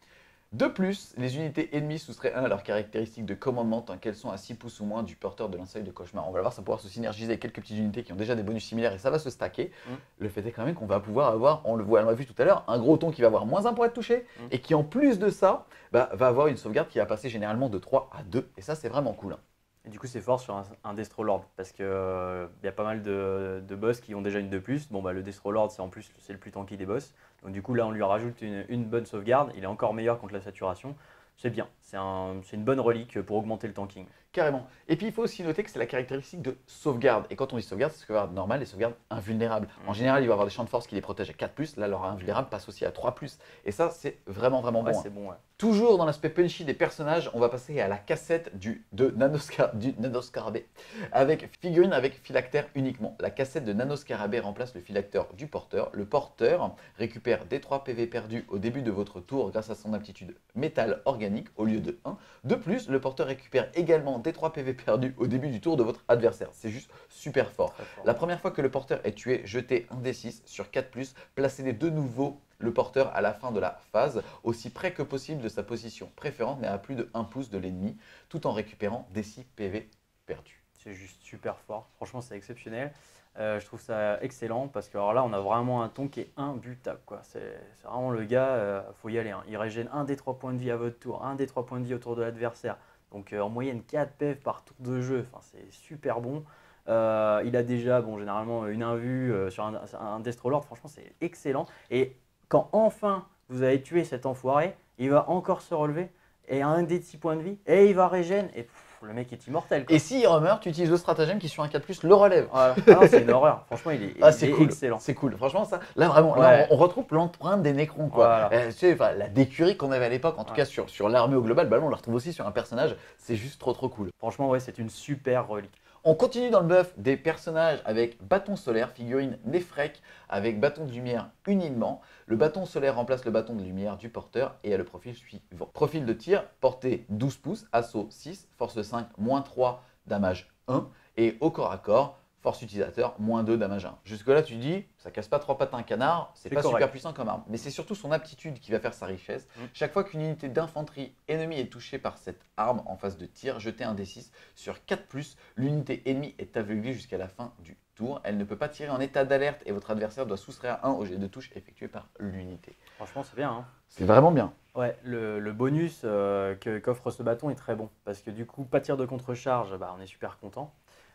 De plus, les unités ennemies soustraient un à leurs caractéristiques de commandement tant qu'elles sont à six pouces ou moins du porteur de linceul de cauchemar. On va le voir, ça va pouvoir se synergiser avec quelques petites unités qui ont déjà des bonus similaires et ça va se stacker. Mm. Le fait est quand même qu'on va pouvoir avoir, on le voit, on l'a vu tout à l'heure, un gros ton qui va avoir moins un pour être touché Mm. et qui en plus de ça bah, va avoir une sauvegarde qui va passer généralement de trois à deux et ça c'est vraiment cool. Hein. Et du coup, c'est fort sur un, un Destrolord parce qu'il euh, y a pas mal de, de boss qui ont déjà une de plus. Bon, bah, le Destrolord, c'est en plus c'est le plus tanky des boss. Donc, du coup, là, on lui rajoute une, une bonne sauvegarde. Il est encore meilleur contre la saturation. C'est bien. C'est un, une bonne relique pour augmenter le tanking. Carrément. Et puis il faut aussi noter que c'est la caractéristique de sauvegarde. Et quand on dit sauvegarde, c'est sauvegarde normale et sauvegarde invulnérable. En général, il va avoir des champs de force qui les protègent à quatre plus. Là, leur invulnérable passe aussi à trois plus. Et ça, c'est vraiment, vraiment Ouais, bon. c'est hein. bon, ouais. Toujours dans l'aspect punchy des personnages, on va passer à la cassette du, de Nanoscar, du Nanoscarabée. Avec figurine avec phylactère uniquement. La cassette de Nanoscarabée remplace le phylactère du porteur. Le porteur récupère des trois P V perdus au début de votre tour grâce à son aptitude métal organique au lieu de un. De plus, le porteur récupère également des trois P V perdus au début du tour de votre adversaire. C'est juste super fort. Très fort. La première fois que le porteur est tué, jetez un D six sur quatre plus, placez-les de nouveau le porteur à la fin de la phase, aussi près que possible de sa position préférente, mais à plus de un pouce de l'ennemi, tout en récupérant des six P V perdus. C'est juste super fort. Franchement, c'est exceptionnel. Euh, je trouve ça excellent parce que alors là, on a vraiment un ton qui est imbutable, quoi. C'est c'est vraiment le gars, euh, faut y aller. Hein. Il régène un des trois points de vie à votre tour, un des trois points de vie autour de l'adversaire. Donc euh, en moyenne quatre P F par tour de jeu. Enfin, c'est super bon. Euh, il a déjà, bon, généralement une invue euh, sur un, un Destrolord. Franchement, c'est excellent. Et quand enfin vous avez tué cet enfoiré, il va encore se relever et un des six points de vie et il va régène. Et pff, le mec est immortel, quoi. Et s'il remeurt, tu utilises le stratagème qui sur un quatre plus le relève. Voilà. Ah non, c'est une horreur. Franchement, il est, Ah, il c'est est cool. excellent. C'est cool. Franchement, ça, là vraiment, Ouais. là, on, on retrouve l'empreinte des Nécrons, quoi. Voilà. Euh, tu sais, enfin, la décurie qu'on avait à l'époque, en tout Ouais. cas sur, sur l'armée au global, bah là, on la retrouve aussi sur un personnage. C'est juste trop trop cool. Franchement, ouais, c'est une super relique. On continue dans le buff des personnages avec bâton solaire, figurine Nefrek avec bâton de lumière uniquement. Le bâton solaire remplace le bâton de lumière du porteur et a le profil suivant. Profil de tir, portée douze pouces, assaut six, force cinq, moins trois, damage un. Et au corps à corps, force utilisateur, moins deux, damage un. Jusque là, tu dis, ça casse pas trois pattes à un canard, c'est C'est pas correct. super puissant comme arme. Mais c'est surtout son aptitude qui va faire sa richesse. Mm. Chaque fois qu'une unité d'infanterie ennemie est touchée par cette arme en phase de tir, jetez un D six sur quatre plus. L'unité ennemie est aveuglée jusqu'à la fin du tour. Elle ne peut pas tirer en état d'alerte et votre adversaire doit soustraire un au jet de touche effectué par l'unité. Franchement, c'est bien. Hein. C'est vraiment bien. Ouais, le, le bonus euh, que- qu'offre ce bâton est très bon parce que du coup, pas tir de contre-charge, bah, on est super content.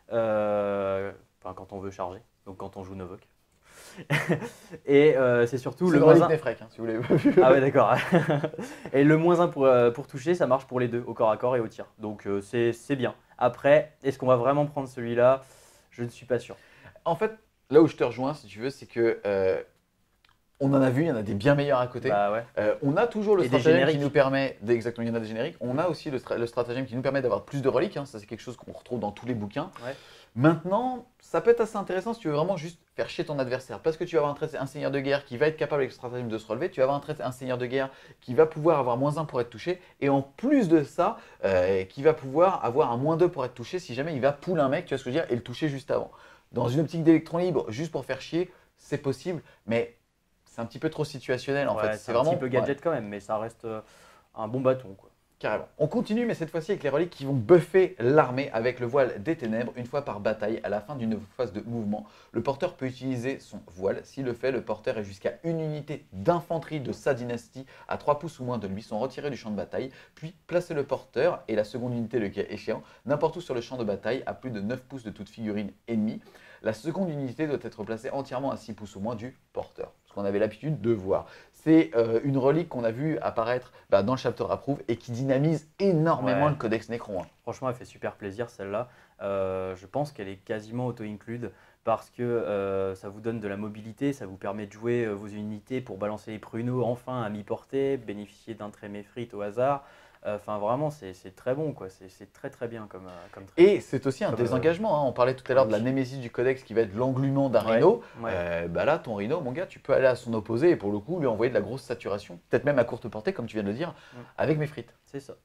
Euh, enfin, quand on veut charger, donc quand on joue Novok. Et euh, c'est surtout C'est le le moins relique un. Nefrek, hein, si vous voulez. Ah ouais, d'accord. Et le moins un pour, euh, pour toucher, ça marche pour les deux, au corps à corps et au tir. Donc euh, c'est c'est bien. Après, est-ce qu'on va vraiment prendre celui-là? Je ne suis pas sûr. En fait, là où je te rejoins, si tu veux, c'est que euh, on en a vu, il y en a des bien meilleurs à côté. Bah ouais. Euh, on a toujours le Et des stratagème qui génériques. nous permet, exactement, il y en a des génériques. On a aussi le, stra- le stratagème qui nous permet d'avoir plus de reliques. Hein. Ça, c'est quelque chose qu'on retrouve dans tous les bouquins. Ouais. Maintenant, ça peut être assez intéressant si tu veux vraiment juste faire chier ton adversaire. Parce que tu vas avoir un, trait- un seigneur de guerre qui va être capable avec le stratagème de se relever. Tu vas avoir un, trait- un seigneur de guerre qui va pouvoir avoir moins un pour être touché. Et en plus de ça, euh, qui va pouvoir avoir un moins deux pour être touché si jamais il va pull un mec, tu vois ce que je veux dire, et le toucher juste avant. Dans une optique d'électron libre, juste pour faire chier, c'est possible. Mais c'est un petit peu trop situationnel en Ouais, fait. c'est vraiment un petit peu gadget quand même, mais ça reste euh, un bon bâton, quoi. Carrément. On continue, mais cette fois-ci avec les reliques qui vont buffer l'armée avec le voile des ténèbres une fois par bataille à la fin d'une phase de mouvement. Le porteur peut utiliser son voile. S'il le fait, le porteur et jusqu'à une unité d'infanterie de sa dynastie à trois pouces ou moins de lui sont retirés du champ de bataille. Puis placez le porteur et la seconde unité, le cas échéant, n'importe où sur le champ de bataille à plus de neuf pouces de toute figurine ennemie. La seconde unité doit être placée entièrement à six pouces ou moins du porteur, ce qu'on avait l'habitude de voir. C'est euh, une relique qu'on a vu apparaître bah, dans le Chapter Approve et qui dynamise énormément Ouais. le codex Necron. hein. Franchement, elle fait super plaisir celle-là. Euh, je pense qu'elle est quasiment auto-include parce que euh, ça vous donne de la mobilité, ça vous permet de jouer euh, vos unités pour balancer les pruneaux enfin à mi-portée, bénéficier d'un trait méphrite au hasard. Enfin, vraiment, c'est c'est très bon, quoi. C'est c'est très très bien comme, euh, comme trait. Et c'est aussi un Comme, désengagement. hein. On parlait tout à l'heure de la némésis du codex qui va être l'englument d'un Ouais, rhino. ouais. Euh, bah là, ton rhino, mon gars, tu peux aller à son opposé et pour le coup lui envoyer de la grosse saturation, peut-être même à courte portée, comme tu viens de le dire, Mm. avec mes frites. C'est ça.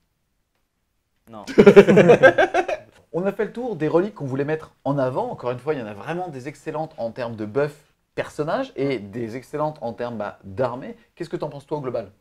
Non. On a fait le tour des reliques qu'on voulait mettre en avant. Encore une fois, il y en a vraiment des excellentes en termes de buff personnage et des excellentes en termes bah, d'armée. Qu'est-ce que tu en penses toi au global?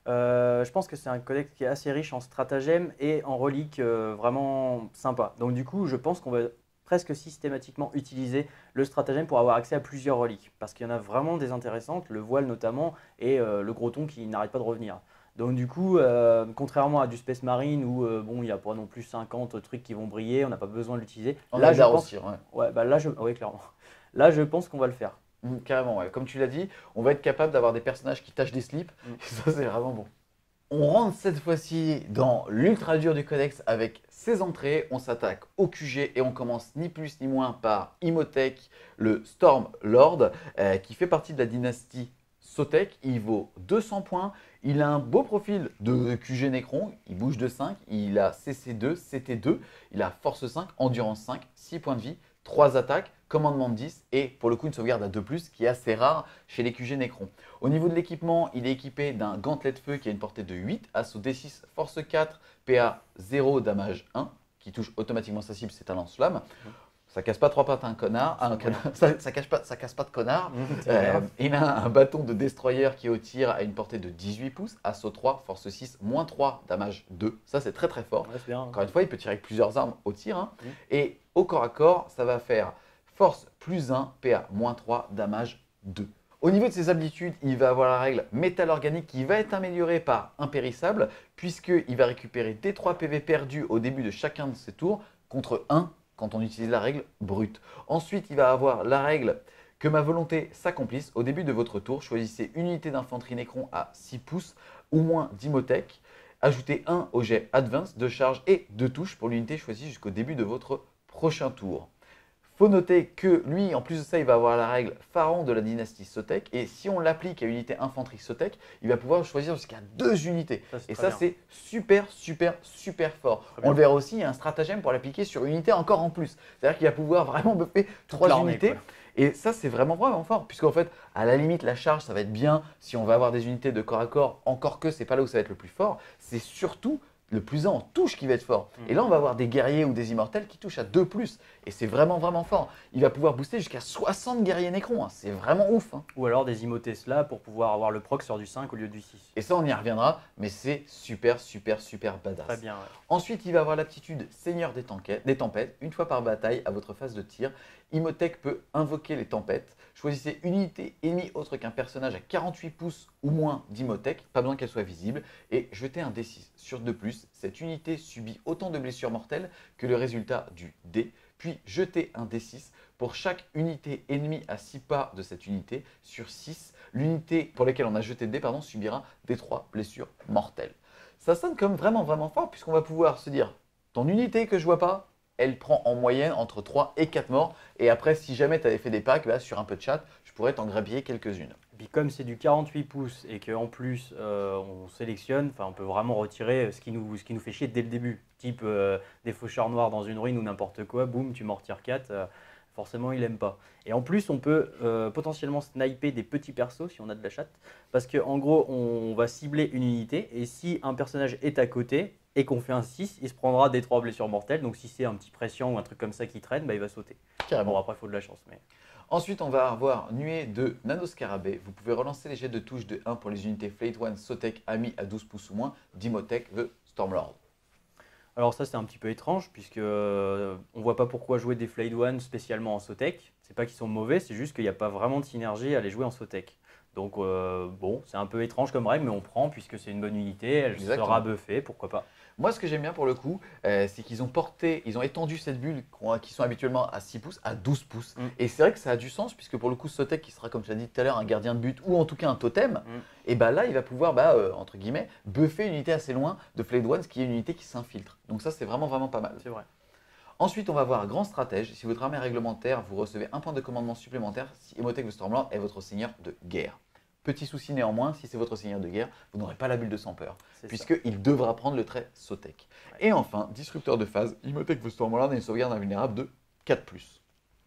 Euh, je pense que c'est un codex qui est assez riche en stratagèmes et en reliques euh, vraiment sympa. Donc du coup, je pense qu'on va presque systématiquement utiliser le stratagème pour avoir accès à plusieurs reliques. Parce qu'il y en a vraiment des intéressantes, le voile notamment, et euh, le groton qui n'arrête pas de revenir. Donc du coup, euh, contrairement à du Space Marine où euh, bon, il n'y a pas non plus cinquante trucs qui vont briller, on n'a pas besoin de l'utiliser. On Là, a de je la pense, aussi, ouais. ouais, bah là, je, ouais, clairement. Là, je pense qu'on va le faire. Mm, carrément, ouais. Comme tu l'as dit, on va être capable d'avoir des personnages qui tâchent des slips. Mm. Et ça, c'est vraiment bon. On rentre cette fois-ci dans l'ultra dur du codex avec ses entrées. On s'attaque au Q G et on commence ni plus ni moins par Imhotep, le Storm Lord, euh, qui fait partie de la dynastie Sotek. Il vaut deux cents points. Il a un beau profil de Q G Necron. Il bouge de cinq. Il a C C deux, C T deux. Il a Force cinq, Endurance cinq, six points de vie, trois attaques, commandement de dix et pour le coup une sauvegarde à deux plus qui est assez rare chez les Q G Necron. Au niveau de l'équipement, il est équipé d'un gantelet de feu qui a une portée de huit, assaut D six, force quatre, P A zéro, damage un, qui touche automatiquement sa cible, c'est un lance-flamme. Ça casse pas trois pattes à un connard, ah, un connard. Ça, ça, cache pas, ça casse pas de connard. Euh, il a un bâton de destroyer qui au tir à une portée de dix-huit pouces, assaut trois, force six, moins trois, damage deux. Ça c'est très très fort. Ouais, bien, hein. Encore une fois, il peut tirer avec plusieurs armes au tir. Hein. Mmh. Et au corps à corps, ça va faire force plus un, P A moins trois, damage deux. Au niveau de ses aptitudes, il va avoir la règle métal organique qui va être améliorée par impérissable, puisqu'il va récupérer D trois P V perdus au début de chacun de ses tours contre un quand on utilise la règle brute. Ensuite, il va avoir la règle que ma volonté s'accomplisse. Au début de votre tour, choisissez une unité d'infanterie Necron à six pouces ou moins d'Imhotep. Ajoutez un au jet Advance de charge et de touche pour l'unité choisie jusqu'au début de votre prochain tour. Faut noter que lui, en plus de ça, il va avoir la règle Pharaon de la dynastie Sotek. Et si on l'applique à unité infanterie Sotek, il va pouvoir choisir jusqu'à deux unités. Ça, et ça, c'est super, super, super fort. On le verra aussi, il y a un stratagème pour l'appliquer sur une unité encore en plus. C'est-à-dire qu'il va pouvoir vraiment buffer trois unités. Quoi. Et ça, c'est vraiment, vraiment fort. Puisqu'en fait, à la limite, la charge, ça va être bien si on va avoir des unités de corps à corps. Encore que, c'est pas là où ça va être le plus fort. C'est surtout le plus un en touche qui va être fort. Mmh. Et là, on va avoir des guerriers ou des immortels qui touchent à deux plus. Et c'est vraiment, vraiment fort. Il va pouvoir booster jusqu'à soixante guerriers Necron. Hein. C'est vraiment ouf. Hein. Ou alors des Imhotep là pour pouvoir avoir le proc sur du cinq au lieu du six. Et ça, on y reviendra. Mais c'est super, super, super badass. Très bien. Ouais. Ensuite, il va avoir l'aptitude Seigneur des, des tempêtes. Une fois par bataille, à votre phase de tir, Imhotep peut invoquer les tempêtes. Choisissez une unité ennemie autre qu'un personnage à quarante-huit pouces ou moins d'Imhotep, pas besoin qu'elle soit visible, et jetez un D six sur deux plus. Cette unité subit autant de blessures mortelles que le résultat du dé, puis jetez un D six pour chaque unité ennemie à six pas de cette unité sur six. L'unité pour laquelle on a jeté le dé pardon, subira des trois blessures mortelles. Ça sonne comme vraiment vraiment fort puisqu'on va pouvoir se dire, ton unité que je vois pas, elle prend en moyenne entre trois et quatre morts. Et après, si jamais tu avais fait des packs, bah, sur un peu de chat, je pourrais t'en grabiller quelques-unes. Puis comme c'est du quarante-huit pouces et qu'en plus euh, on sélectionne, on peut vraiment retirer ce qui, nous, ce qui nous fait chier dès le début. Type euh, des faucheurs noirs dans une ruine ou n'importe quoi, boum, tu m'en retires quatre. Euh, forcément, il n'aime pas. Et en plus, on peut euh, potentiellement sniper des petits persos si on a de la chatte. Parce qu'en gros, on va cibler une unité et si un personnage est à côté, et qu'on fait un six, il se prendra des trois blessures mortelles. Donc si c'est un petit pression ou un truc comme ça qui traîne, bah, il va sauter. Carrément. Bon, après, il faut de la chance. Mais... Ensuite, on va avoir nuée de nanoscarabées. Vous pouvez relancer les jets de touche de un pour les unités Flayed One, Sotek, Ami à douze pouces ou moins, d'Imhotep, the Stormlord. Alors ça, c'est un petit peu étrange, puisque euh, on ne voit pas pourquoi jouer des Flayed One spécialement en Sotek. C'est pas qu'ils sont mauvais, c'est juste qu'il n'y a pas vraiment de synergie à les jouer en Sotek. Donc euh, bon, c'est un peu étrange comme règle, mais on prend puisque c'est une bonne unité, elle Exactement. Sera buffée, pourquoi pas. Moi, ce que j'aime bien pour le coup, euh, c'est qu'ils ont porté, ils ont étendu cette bulle qui sont habituellement à six pouces à douze pouces. Mm. Et c'est vrai que ça a du sens, puisque pour le coup, Sotek, qui sera, comme tu as dit tout à l'heure, un gardien de but ou en tout cas un totem, mm. et bah là, il va pouvoir, bah, euh, entre guillemets, buffer une unité assez loin de Flayed One, ce qui est une unité qui s'infiltre. Donc ça, c'est vraiment, vraiment pas mal. C'est vrai. Ensuite, on va voir Grand Stratège. Si votre armée est réglementaire, vous recevez un point de commandement supplémentaire si Imhotep the Stormlord est votre seigneur de guerre. Petit souci néanmoins, si c'est votre seigneur de guerre, vous n'aurez pas la bulle de sans peur, puisqu'il devra prendre le trait Sotek. Ouais. Et enfin, disrupteur de phase, Imhotep the Stormlord a une sauvegarde invulnérable de quatre plus.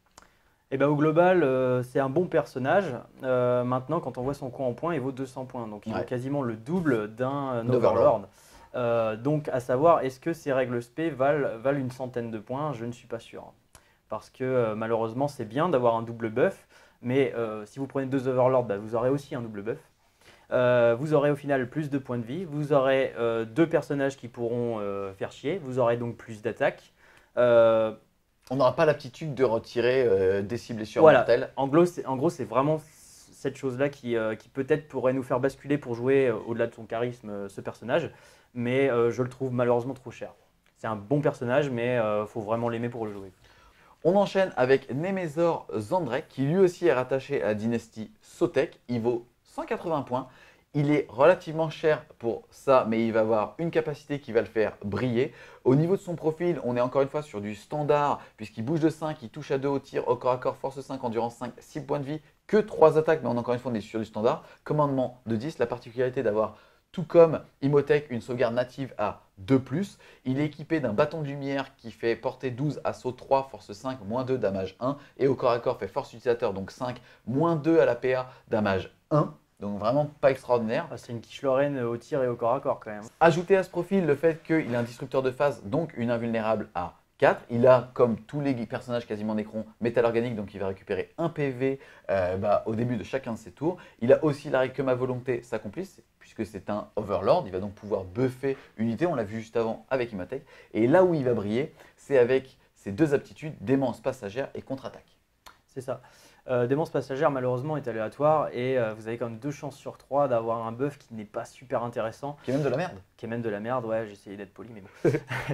Et ben, au global, euh, c'est un bon personnage. Euh, maintenant, quand on voit son coût en points, il vaut deux cents points. Donc, il ouais. vaut quasiment le double d'un euh, Overlord. Euh, donc, à savoir, est-ce que ces règles spé valent, valent une centaine de points? Je ne suis pas sûr. Parce que euh, malheureusement, c'est bien d'avoir un double buff. Mais euh, si vous prenez deux Overlords, bah, vous aurez aussi un double buff. Euh, vous aurez au final plus de points de vie, vous aurez euh, deux personnages qui pourront euh, faire chier, vous aurez donc plus d'attaque. Euh, On n'aura pas l'aptitude de retirer euh, des cibles blessures voilà, mortelles. en gros, c'est, en gros, c'est vraiment cette chose-là qui, euh, qui peut-être pourrait nous faire basculer pour jouer euh, au-delà de son charisme euh, ce personnage, mais euh, je le trouve malheureusement trop cher. C'est un bon personnage, mais il euh, faut vraiment l'aimer pour le jouer. On enchaîne avec Nemesor Zandrek, qui lui aussi est rattaché à la dynastie Sotek. Il vaut cent quatre-vingts points. Il est relativement cher pour ça, mais il va avoir une capacité qui va le faire briller. Au niveau de son profil, on est encore une fois sur du standard, puisqu'il bouge de cinq, il touche à deux au tir, au corps à corps, force cinq, endurance cinq, six points de vie, que trois attaques, mais on, encore une fois, on est sur du standard. Commandement de dix, la particularité d'avoir, tout comme Imhotep, une sauvegarde native à deux plus. Il est équipé d'un bâton de lumière qui fait portée douze, assaut trois, force cinq, moins deux, damage un. Et au corps à corps fait force utilisateur, donc cinq, moins deux à la P A, damage un. Donc vraiment pas extraordinaire. Ah, c'est une quiche Lorraine au tir et au corps à corps quand même. Ajoutez à ce profil le fait qu'il est un disrupteur de phase, donc une invulnérable à quatre. Il a, comme tous les personnages quasiment Nécron, métal organique, donc il va récupérer un P V euh, bah, au début de chacun de ses tours. Il a aussi la règle que ma volonté s'accomplisse, puisque c'est un Overlord. Il va donc pouvoir buffer une unité, on l'a vu juste avant avec Imhotep. Et là où il va briller, c'est avec ses deux aptitudes, démence passagère et contre-attaque. C'est ça. Euh, démence passagère malheureusement est aléatoire et euh, vous avez quand même deux chances sur trois d'avoir un buff qui n'est pas super intéressant. Qui est même de la merde. Qui est même de la merde, ouais, j'ai essayé d'être poli mais bon.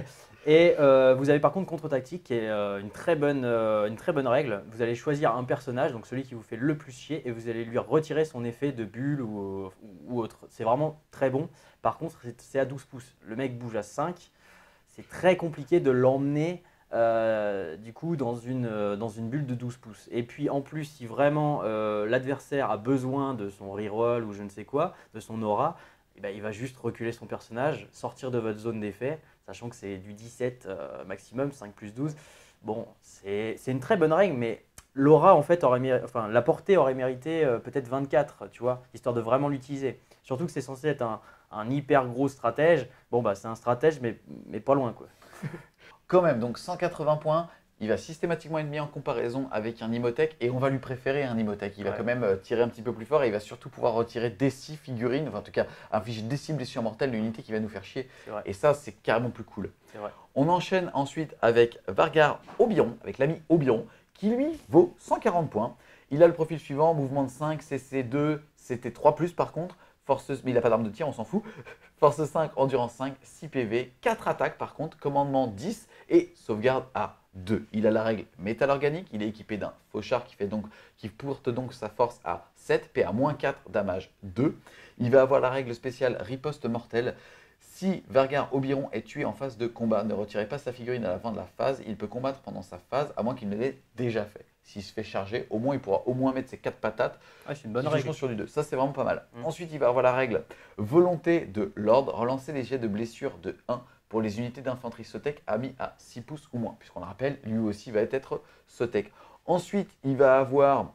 Et euh, vous avez par contre contre-tactique qui est euh, une, très bonne, euh, une très bonne règle. Vous allez choisir un personnage, donc celui qui vous fait le plus chier, et vous allez lui retirer son effet de bulle ou, ou, ou autre. C'est vraiment très bon. Par contre, c'est à douze pouces. Le mec bouge à cinq. C'est très compliqué de l'emmener euh, du coup dans une, euh, dans une bulle de douze pouces. Et puis en plus, si vraiment euh, l'adversaire a besoin de son reroll ou je ne sais quoi, de son aura, eh ben, il va juste reculer son personnage, sortir de votre zone d'effet, sachant que c'est du dix-sept euh, maximum, cinq plus douze. Bon, c'est une très bonne règle, mais l'aura en fait aurait mérité, enfin la portée aurait mérité euh, peut-être vingt-quatre, tu vois, histoire de vraiment l'utiliser. Surtout que c'est censé être un, un hyper gros stratège. Bon bah c'est un stratège, mais, mais pas loin quoi. Quand même, donc cent quatre-vingts points, il va systématiquement être mis en comparaison avec un Imhotep et on va lui préférer un Imhotep. Il va Ouais. quand même tirer un petit peu plus fort et il va surtout pouvoir retirer des six figurines, enfin en tout cas infliger des six blessures mortelles d'une unité qui va nous faire chier. Vrai. Et ça, c'est carrément plus cool. Vrai. On enchaîne ensuite avec Vargar Obyron, avec l'ami Obyron, qui lui vaut cent quarante points. Il a le profil suivant, mouvement de cinq, C C deux, C T trois plus par contre. Force, mais il n'a pas d'arme de tir, on s'en fout. Force cinq, endurance cinq, six P V, quatre attaques par contre, commandement dix et sauvegarde à deux. Il a la règle métal organique, il est équipé d'un fauchard qui, fait donc, qui porte donc sa force à sept, P A moins quatre, damage deux. Il va avoir la règle spéciale riposte mortelle. Si Vargar Obyron est tué en phase de combat, ne retirez pas sa figurine à la fin de la phase, il peut combattre pendant sa phase à moins qu'il ne l'ait déjà fait. S'il se fait charger, au moins il pourra au moins mettre ses quatre patates. Ah, c'est une bonne qui règle. toucheront sur du deux. Ça, c'est vraiment pas mal. Mmh. Ensuite, il va avoir la règle volonté de l'ordre, relancer les jets de blessure de un pour les unités d'infanterie Sotek amis à six pouces ou moins, puisqu'on le rappelle, lui aussi va être Sotek. Ensuite, il va avoir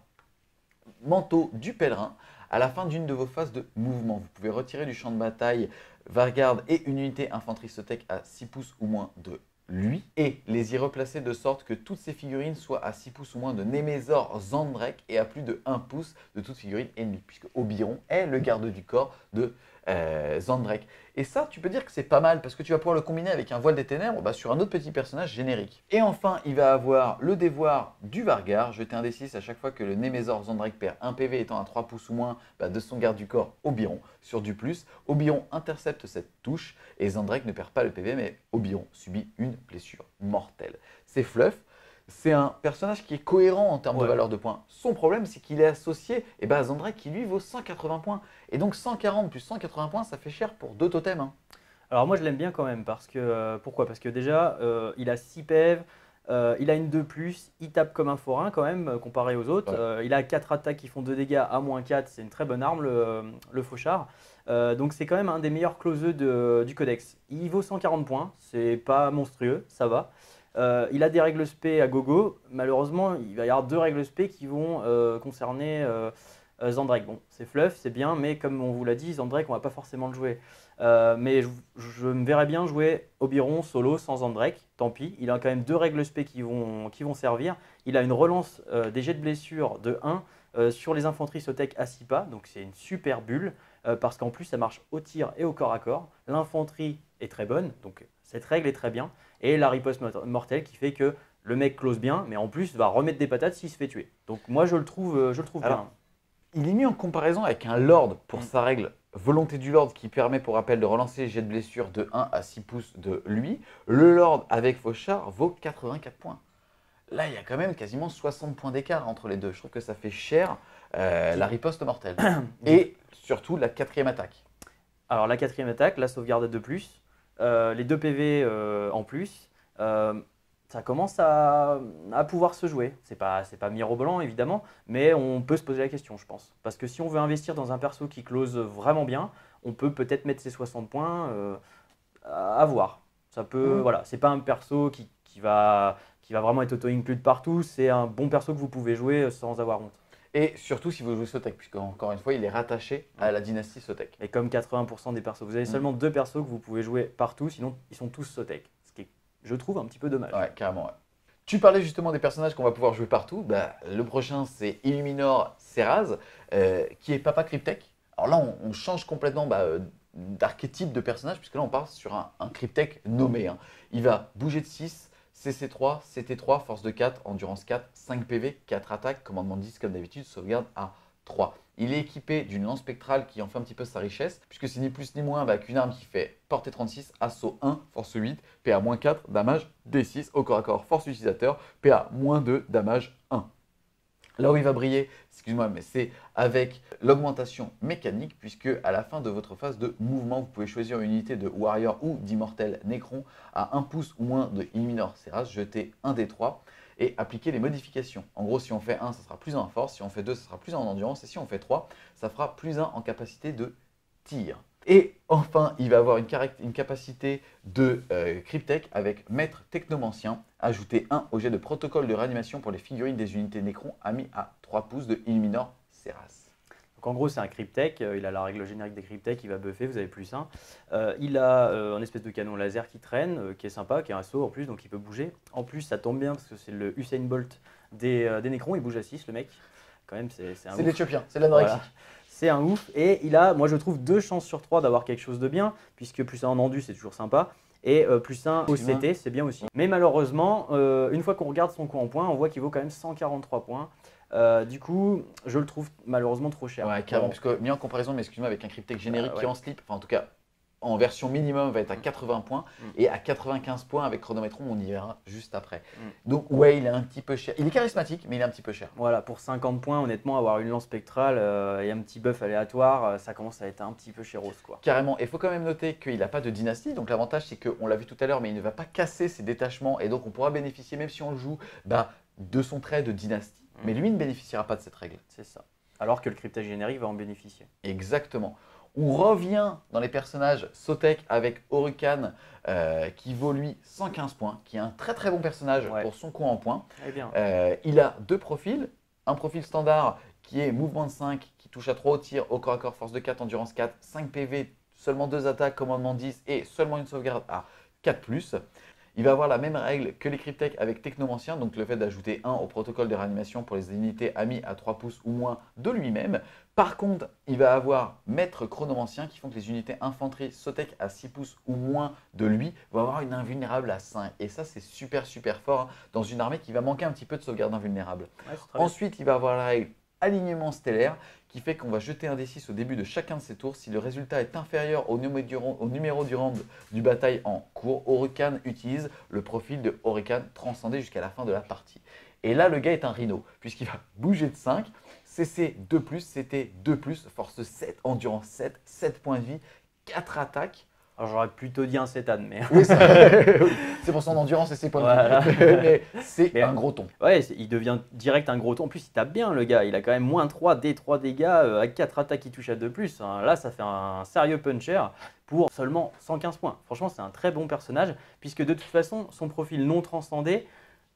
manteau du pèlerin. À la fin d'une de vos phases de mouvement, vous pouvez retirer du champ de bataille Vargard et une unité infanterie Sotek à six pouces ou moins de lui et les y replacer de sorte que toutes ces figurines soient à six pouces ou moins de Nemesor Zandrek et à plus de un pouce de toute figurine ennemie, puisque Obyron est le garde du corps de euh, Zandrek. Et ça, tu peux dire que c'est pas mal parce que tu vas pouvoir le combiner avec un voile des ténèbres bah, sur un autre petit personnage générique. Et enfin, il va avoir le dévoir du Vargar, jeter un D six à chaque fois que le Nemesor Zandrek perd un P V étant à trois pouces ou moins bah, de son garde du corps Obyron sur du plus. Obyron intercepte cette touche et Zandrek ne perd pas le P V, mais Obyron subit une blessure mortelle. C'est Fluff. C'est un personnage qui est cohérent en termes ouais. de valeur de points. Son problème, c'est qu'il est associé eh ben, à Zandrek qui lui vaut cent quatre-vingts points. Et donc cent quarante plus cent quatre-vingts points, ça fait cher pour deux totems. Hein. Alors moi je l'aime bien quand même. Parce que, euh, pourquoi? Parce que déjà, euh, il a six P E V, euh, il a une deux plus, il tape comme un forain quand même, euh, comparé aux autres. Ouais. Euh, il a quatre attaques qui font deux dégâts à moins quatre, c'est une très bonne arme, le, le fauchard. Euh, donc c'est quand même un des meilleurs closeux de, du codex. Il vaut cent quarante points, c'est pas monstrueux, ça va. Euh, il a des règles spé à gogo. Malheureusement, il va y avoir deux règles spé qui vont euh, concerner euh, euh, Zandrek. Bon, c'est fluff, c'est bien, mais comme on vous l'a dit, Zandrek, on va pas forcément le jouer. Euh, mais je, je me verrais bien jouer Obyron solo sans Zandrek. Tant pis, il a quand même deux règles spé qui vont, qui vont servir. Il a une relance euh, des jets de blessure de un euh, sur les infanteries Sotek à six pas, donc c'est une super bulle. euh, parce qu'en plus ça marche au tir et au corps à corps. L'infanterie est très bonne, donc cette règle est très bien. Et la riposte mortelle qui fait que le mec close bien, mais en plus va remettre des patates s'il se fait tuer. Donc moi je le trouve, euh, je le trouve Alors, bien. il est mis en comparaison avec un Lord pour Mm. sa règle Volonté du Lord qui permet pour rappel de relancer les jets de blessure de un à six pouces de lui. Le Lord avec Fauchard vaut quatre-vingt-quatre points. Là, il y a quand même quasiment soixante points d'écart entre les deux. Je trouve que ça fait cher euh, la riposte mortelle. Et surtout la quatrième attaque. Alors la quatrième attaque, la sauvegarde de plus, euh, les deux P V euh, en plus, euh, ça commence à, à pouvoir se jouer. C'est pas, c'est pas mirobolant évidemment, mais on peut se poser la question, je pense. Parce que si on veut investir dans un perso qui close vraiment bien, on peut peut-être mettre ses soixante points euh, à voir. Ça peut, Mmh. voilà, c'est pas un perso qui, qui va, qui va vraiment être auto-include partout. C'est un bon perso que vous pouvez jouer sans avoir honte. Et surtout si vous jouez Sotek, puisque encore une fois, il est rattaché à la dynastie Sotek. Et comme quatre-vingts pour cent des persos, vous avez Mm. seulement deux persos que vous pouvez jouer partout, sinon ils sont tous Sotek. Ce qui est, je trouve, un petit peu dommage. Ouais, carrément. Ouais. Tu parlais justement des personnages qu'on va pouvoir jouer partout. Bah, le prochain, c'est Illuminor Serraz, euh, qui est Papa Cryptek. Alors là, on, on change complètement bah, euh, d'archétype de personnage, puisque là, on part sur un, un Cryptek nommé. Hein. Il va bouger de six, C C trois, C T trois, force de quatre, endurance quatre, cinq P V, quatre attaques, commandement dix comme d'habitude, sauvegarde à trois. Il est équipé d'une lance spectrale qui en fait un petit peu sa richesse, puisque c'est ni plus ni moins bah, qu'une arme qui fait portée trente-six, assaut un, force huit, P A moins quatre, damage D six, au corps à corps, force utilisateur, P A moins deux, damage un. Là où il va briller, excuse-moi, mais c'est avec l'augmentation mécanique, puisque à la fin de votre phase de mouvement, vous pouvez choisir une unité de Warrior ou d'Immortel Necron à un pouce ou moins de Illuminor Serraz, jeter un dé trois et appliquer les modifications. En gros, si on fait un, ça sera plus un en force, si on fait deux, ça sera plus un en endurance, et si on fait trois, ça fera plus un en capacité de tir. Et enfin, il va avoir une, une capacité de euh, Cryptek avec Maître Technomancien, ajouter un au jet de protocole de réanimation pour les figurines des unités Necron amis à trois pouces de Illuminor Serraz. Donc en gros, c'est un Cryptek, euh, il a la règle générique des Cryptek, il va buffer, vous avez plus un. Euh, il a euh, un espèce de canon laser qui traîne, euh, qui est sympa, qui est un saut en plus, donc il peut bouger. En plus, ça tombe bien parce que c'est le Usain Bolt des, euh, des Necrons, il bouge à six, le mec. Quand même, c'est c'est un C'est ouf. l'Éthiopien, c'est l'anorexique. Voilà. C'est un ouf. Et il a, moi je trouve, deux chances sur trois d'avoir quelque chose de bien, puisque plus un en endu, c'est toujours sympa. Et euh, plus un au C T, c'est bien aussi. Mais malheureusement, euh, une fois qu'on regarde son coût en points, on voit qu'il vaut quand même cent quarante-trois points. Euh, du coup, je le trouve malheureusement trop cher. Ouais, carrément, Bon, parce que mis en comparaison, mais excuse-moi, avec un Cryptek générique Euh, ouais. qui en slip, enfin en tout cas en version minimum va être à quatre-vingts points Mm. et à quatre-vingt-quinze points avec Chronométron, on y verra juste après. Mm. Donc ouais, il est un petit peu cher. Il est charismatique, mais il est un petit peu cher. Voilà, pour cinquante points, honnêtement, avoir une lance spectrale euh, et un petit buff aléatoire, euh, ça commence à être un petit peu chéros, quoi. Carrément. Et il faut quand même noter qu'il n'a pas de dynastie. Donc l'avantage, c'est qu'on l'a vu tout à l'heure, mais il ne va pas casser ses détachements. Et donc on pourra bénéficier, même si on le joue, bah, de son trait de dynastie. Mm. Mais lui ne bénéficiera pas de cette règle. C'est ça. Alors que le cryptage générique va en bénéficier. Exactement. On revient dans les personnages Sotek avec Orukan euh, qui vaut lui cent quinze points, qui est un très très bon personnage Ouais. pour son coup en points. Eh bien. Euh, il a deux profils. Un profil standard qui est mouvement de cinq, qui touche à trois au tir, au corps à corps, force de quatre, endurance quatre, cinq P V, seulement deux attaques, commandement dix et seulement une sauvegarde à quatre plus. Il va avoir la même règle que les Cryptek avec Technomancien, donc le fait d'ajouter un au protocole de réanimation pour les unités amies à trois pouces ou moins de lui-même. Par contre, il va avoir Maître Chronomancien qui font que les unités infanterie Sotek à six pouces ou moins de lui vont avoir une invulnérable à cinq. Et ça, c'est super super fort hein, dans une armée qui va manquer un petit peu de sauvegarde invulnérable. Ouais, c'est très bien. Ensuite, il va avoir la règle alignement stellaire qui fait qu'on va jeter un dé six au début de chacun de ses tours. Si le résultat est inférieur au numéro du, au numéro du round du bataille en cours, Orukan utilise le profil de Orukan transcendé jusqu'à la fin de la partie. Et là, le gars est un rhino puisqu'il va bouger de cinq, C C deux plus, C T deux plus, force sept, endurance sept, sept points de vie, quatre attaques. Alors j'aurais plutôt dit un cétane, mais. Oui, ça- c'est pour son endurance et ses points Voilà. de vie. Mais c'est Mais- un gros ton. Ouais, c'est- il devient direct un gros ton. En plus, il tape bien, le gars. Il a quand même moins trois D trois dégâts euh, avec quatre attaques qui touchent à deux plus. Hein. Là, ça fait un sérieux puncher pour seulement cent quinze points. Franchement, c'est un très bon personnage, puisque de toute façon, son profil non transcendé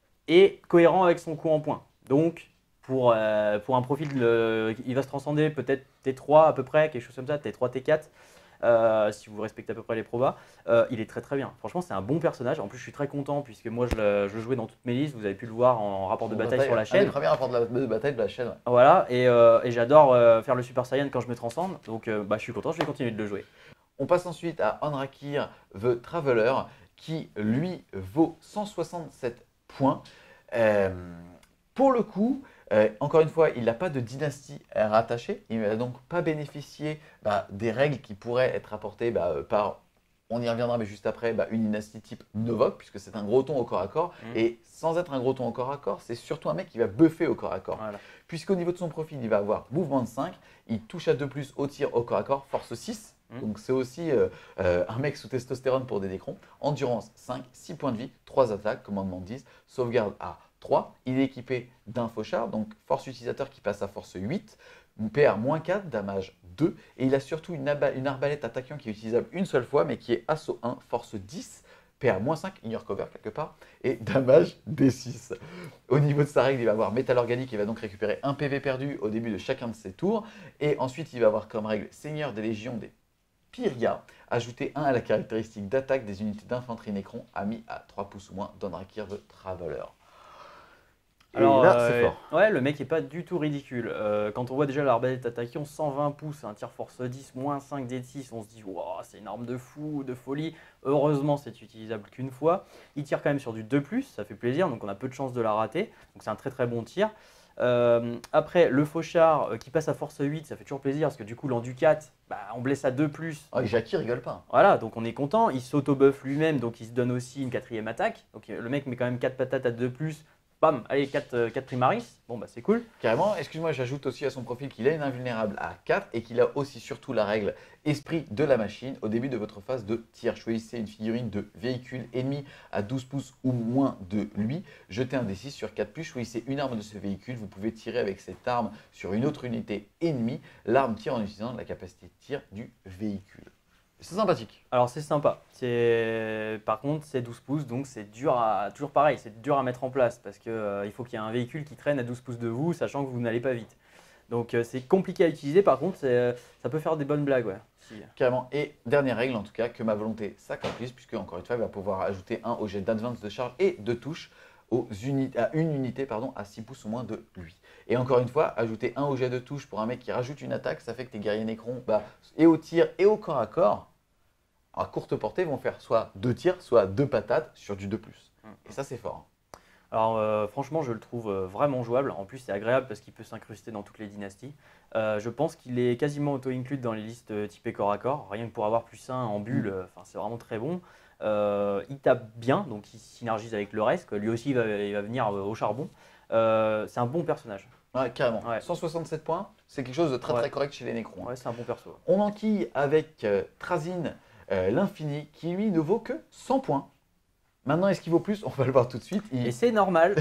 est cohérent avec son coup en points. Donc, pour, euh, pour un profil, euh, il va se transcender peut-être T trois à peu près, quelque chose comme ça, T trois, T quatre. euh, si vous respectez à peu près les probas. Euh, il est très très bien. Franchement, c'est un bon personnage. En plus, je suis très content puisque moi, je le, je le jouais dans toutes mes listes. Vous avez pu le voir en rapport de Bon, bataille sur la Un chaîne. des premiers rapports de, la, de bataille de la chaîne. Ouais. Voilà, et, euh, et j'adore euh, faire le Super Saiyan quand je me transforme. Donc, euh, bah, je suis content, je vais continuer de le jouer. On passe ensuite à Onrakir The Traveler qui, lui, vaut cent soixante-sept points. Euh, pour le coup, euh, encore une fois, il n'a pas de dynastie rattachée. Il ne va donc pas bénéficier bah, des règles qui pourraient être apportées bah, par, on y reviendra mais juste après, bah, une dynastie type Novok, puisque c'est un gros ton au corps à corps. Mmh. Et sans être un gros ton au corps à corps, c'est surtout un mec qui va buffer au corps à corps. Voilà. Puisqu'au niveau de son profil, il va avoir mouvement de cinq, il touche à deux plus au tir au corps à corps, force six. Donc c'est aussi euh, euh, un mec sous testostérone pour des Necrons. Endurance cinq, six points de vie, trois attaques, commandement dix, sauvegarde à trois. Il est équipé d'un fauchard, donc force utilisateur qui passe à force huit, P R moins quatre, damage deux. Et il a surtout une, une arbalète attaquant qui est utilisable une seule fois, mais qui est assaut un, force dix, P R moins cinq, ignore cover quelque part, et damage D six. Au niveau de sa règle, il va avoir métal organique, il va donc récupérer un P V perdu au début de chacun de ses tours. Et ensuite, il va avoir comme règle Seigneur des Légions des Pyria, ajouter un à la caractéristique d'attaque des unités d'infanterie Necron, amis à trois pouces ou moins, Onrakir The Traveler. Et Alors, là, euh, c'est fort. Ouais, le mec est pas du tout ridicule. Euh, quand on voit déjà l'arbalète attaquant cent vingt pouces, un tir force dix, moins cinq D six, on se dit wow, c'est une arme de fou, de folie. Heureusement, c'est utilisable qu'une fois. Il tire quand même sur du deux plus, ça fait plaisir, donc on a peu de chances de la rater. Donc c'est un très très bon tir. Euh, après, le fauchard euh, qui passe à force huit, ça fait toujours plaisir parce que du coup, l'enducat, bah, on blesse à deux plus. Oh, Jackie rigole pas. Voilà, donc on est content. Il s'auto-buff lui-même, donc il se donne aussi une quatrième attaque. Donc le mec met quand même quatre patates à deux plus. Bam, allez, quatre, quatre primaris. Bon, bah c'est cool. Carrément, excuse-moi, j'ajoute aussi à son profil qu'il a une invulnérable à quatre et qu'il a aussi surtout la règle Esprit de la machine au début de votre phase de tir. Choisissez une figurine de véhicule ennemi à douze pouces ou moins de lui. Jetez un D six sur quatre plus. Choisissez une arme de ce véhicule. Vous pouvez tirer avec cette arme sur une autre unité ennemie. L'arme tire en utilisant la capacité de tir du véhicule. C'est sympathique. Alors c'est sympa. C'est par contre c'est douze pouces, donc c'est dur à toujours pareil, c'est dur à mettre en place parce que euh, il faut qu'il y ait un véhicule qui traîne à douze pouces de vous, sachant que vous n'allez pas vite. Donc euh, c'est compliqué à utiliser. Par contre, euh, ça peut faire des bonnes blagues, ouais. Si. Carrément. Et dernière règle en tout cas, que ma volonté s'accomplisse, puisque encore une fois, il va pouvoir ajouter un au jet d'advance de charge et de touche aux uni à une unité pardon, à six pouces ou moins de lui. Et encore une fois, ajouter un au jet de touche pour un mec qui rajoute une attaque, ça fait que tes guerriers Necrons, bah, et au tir et au corps à corps, à courte portée, vont faire soit deux tirs, soit deux patates sur du deux plus. Et ça, c'est fort. Alors euh, franchement, je le trouve euh, vraiment jouable. En plus, c'est agréable parce qu'il peut s'incruster dans toutes les dynasties. Euh, je pense qu'il est quasiment auto-inclus dans les listes euh, typées corps à corps. Rien que pour avoir plus un en bulle, euh, c'est vraiment très bon. Euh, il tape bien, donc il synergise avec le reste. Lui aussi, il va, il va venir euh, au charbon. Euh, c'est un bon personnage. Ouais, carrément. Ouais. cent soixante-sept points, c'est quelque chose de très Ouais. très correct chez les Necrons. Ouais, c'est un bon perso. On enquille avec euh, Trazyn euh, l'infini, qui lui ne vaut que cent points. Maintenant, est-ce qu'il vaut plus? On va le voir tout de suite. Il, Et c'est normal.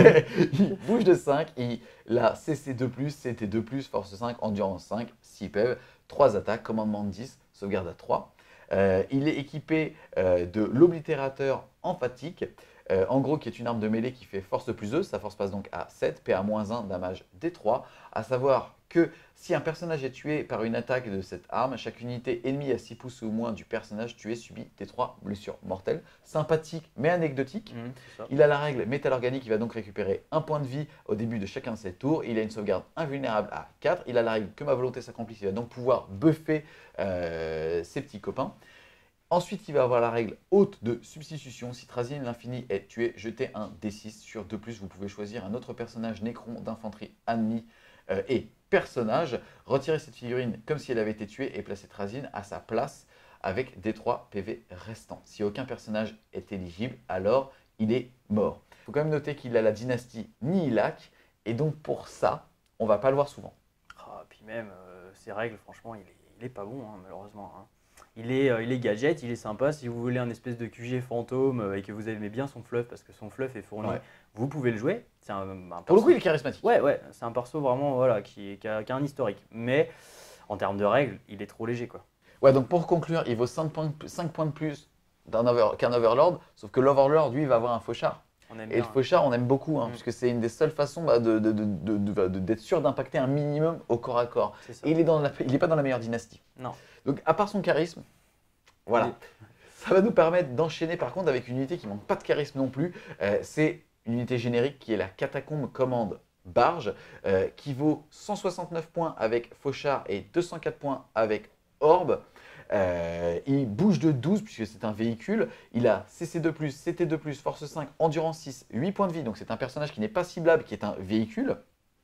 il bouge de cinq, il a C C deux plus, C T deux plus, force cinq, endurance cinq, six P E V, trois attaques, commandement de dix, sauvegarde à trois. Euh, il est équipé euh, de l'oblitérateur emphatique, euh, en gros qui est une arme de mêlée qui fait force plus deux, sa force passe donc à sept, P A moins un, damage D trois. À savoir que si un personnage est tué par une attaque de cette arme, chaque unité ennemie à six pouces ou moins du personnage tué subit D trois blessures mortelles. Sympathique mais anecdotique. Mmh, c'est ça. Il a la règle métal organique, il va donc récupérer un point de vie au début de chacun de ses tours. Il a une sauvegarde invulnérable à quatre. Il a la règle que ma volonté s'accomplisse, il va donc pouvoir buffer euh, ses petits copains. Ensuite, il va avoir la règle haute de substitution. Si Trazyn l'infini est tué, jetez un D six sur deux plus. Vous pouvez choisir un autre personnage Necron d'infanterie ennemi euh, et personnage. Retirez cette figurine comme si elle avait été tuée et placez Trazyn à sa place avec D trois P V restants. Si aucun personnage est éligible, alors il est mort. Il faut quand même noter qu'il a la dynastie Nihilak et donc pour ça, on va pas le voir souvent. Ah, puis même, euh, ses règles, franchement, il est, il est pas bon, hein, malheureusement. Hein. Il est, euh, il est gadget, il est sympa. Si vous voulez un espèce de Q G fantôme euh, et que vous aimez bien son fluff, parce que son fluff est fourni, Ouais. vous pouvez le jouer. C'est un, un Pour perso- le coup, il est charismatique. Ouais, ouais, c'est un perso vraiment voilà, qui, qui, a, qui a un historique. Mais en termes de règles, il est trop léger, quoi. Ouais, donc pour conclure, il vaut cinq points de plus, cinq points de plus d'un over- qu'un Overlord, sauf que l'Overlord, lui, il va avoir un fauchard. on aime Et bien. le fauchard, on aime beaucoup, hein, Mm. parce que c'est une des seules façons bah, de, de- de- de- de- de- d'être sûr d'impacter un minimum au corps à corps. C'est ça. Et il est dans la- il est pas dans la meilleure dynastie. Non. Donc, à part son charisme, voilà. Il Ça va nous permettre d'enchaîner par contre avec une unité qui manque pas de charisme non plus. Euh, c'est une unité générique qui est la Catacombe Commande Barge, euh, qui vaut cent soixante-neuf points avec Fauchard et deux cent quatre points avec Orbe. Euh, il bouge de douze puisque c'est un véhicule. Il a C C deux plus, C T deux plus, Force cinq, Endurance six, huit points de vie. Donc c'est un personnage qui n'est pas ciblable, qui est un véhicule.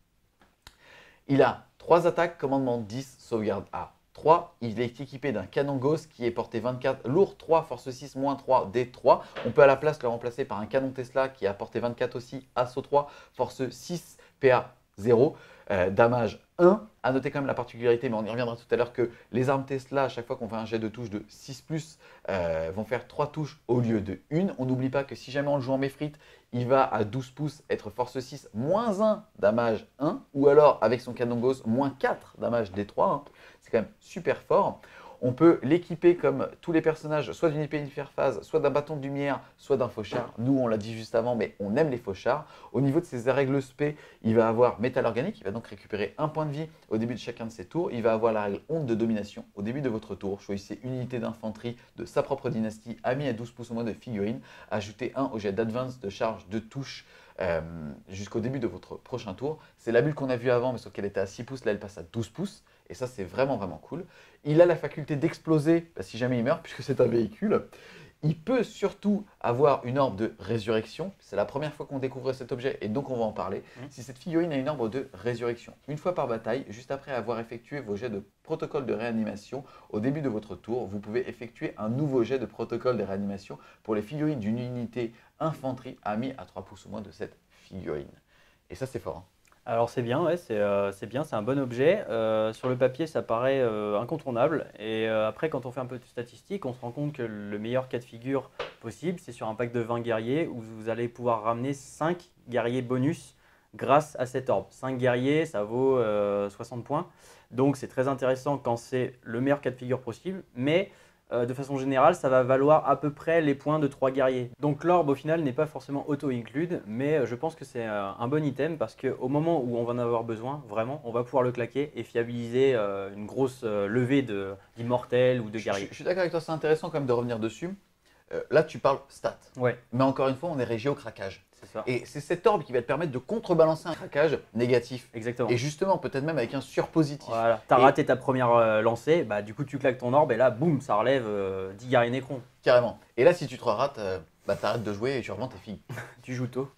Il a trois attaques, commandement dix, sauvegarde A trois. Il est équipé d'un canon Gauss qui est porté vingt-quatre, lourd trois, force six, moins trois, D trois. On peut à la place le remplacer par un canon Tesla qui a porté vingt-quatre aussi, assaut trois, force six, P A zéro, euh, damage un. À noter quand même la particularité, mais on y reviendra tout à l'heure, que les armes Tesla, à chaque fois qu'on fait un jet de touche de six plus, euh, vont faire trois touches au lieu de une. On n'oublie pas que si jamais on le joue en Méphrite, il va à douze pouces être force six, moins un, damage un, ou alors avec son canon Gauss, moins quatre, damage D trois. Hein. C'est quand même super fort. On peut l'équiper comme tous les personnages, soit d'une épée hyperphase, soit d'un bâton de lumière, soit d'un fauchard. Nous, on l'a dit juste avant, mais on aime les fauchards. Au niveau de ses règles spé, il va avoir métal organique, il va donc récupérer un point de vie au début de chacun de ses tours. Il va avoir la règle onde de domination au début de votre tour. Choisissez une unité d'infanterie de sa propre dynastie, ami à douze pouces au moins de figurine. Ajoutez un au jet d'advance de charge de touche euh, jusqu'au début de votre prochain tour. C'est la bulle qu'on a vue avant, mais sauf qu'elle était à six pouces, là elle passe à douze pouces. Et ça, c'est vraiment, vraiment cool. Il a la faculté d'exploser bah, si jamais il meurt, puisque c'est un véhicule. Il peut surtout avoir une orbe de résurrection. C'est la première fois qu'on découvre cet objet, et donc on va en parler. Mmh. Si cette figurine a une orbe de résurrection, une fois par bataille, juste après avoir effectué vos jets de protocole de réanimation, au début de votre tour, vous pouvez effectuer un nouveau jet de protocole de réanimation pour les figurines d'une unité infanterie amie à trois pouces ou moins de cette figurine. Et ça, c'est fort. Hein. Alors c'est bien, ouais, c'est euh, bien, c'est un bon objet. Euh, sur le papier, ça paraît euh, incontournable. Et euh, après, quand on fait un peu de statistiques, on se rend compte que le meilleur cas de figure possible, c'est sur un pack de vingt guerriers où vous allez pouvoir ramener cinq guerriers bonus grâce à cette orbe. cinq guerriers, ça vaut euh, soixante points. Donc c'est très intéressant quand c'est le meilleur cas de figure possible. Mais Euh, de façon générale, ça va valoir à peu près les points de trois guerriers. Donc l'orbe au final n'est pas forcément auto-include, mais je pense que c'est euh, un bon item parce qu'au moment où on va en avoir besoin, vraiment, on va pouvoir le claquer et fiabiliser euh, une grosse euh, levée d'immortels ou de guerriers. Je, je suis d'accord avec toi, c'est intéressant quand même de revenir dessus. Euh, là, tu parles stats. Ouais. Mais encore une fois, on est régi au craquage. Ça. Et c'est cette orbe qui va te permettre de contrebalancer un craquage négatif. Exactement. Et justement, peut-être même avec un surpositif. Voilà. Tu as et... raté ta première euh, lancée, bah, du coup tu claques ton orbe et là, boum, ça relève euh, dix guerriers nécrons. Carrément. Et là, si tu te rates, euh, bah, t'arrêtes de jouer et tu revends tes filles. Tu joues tôt.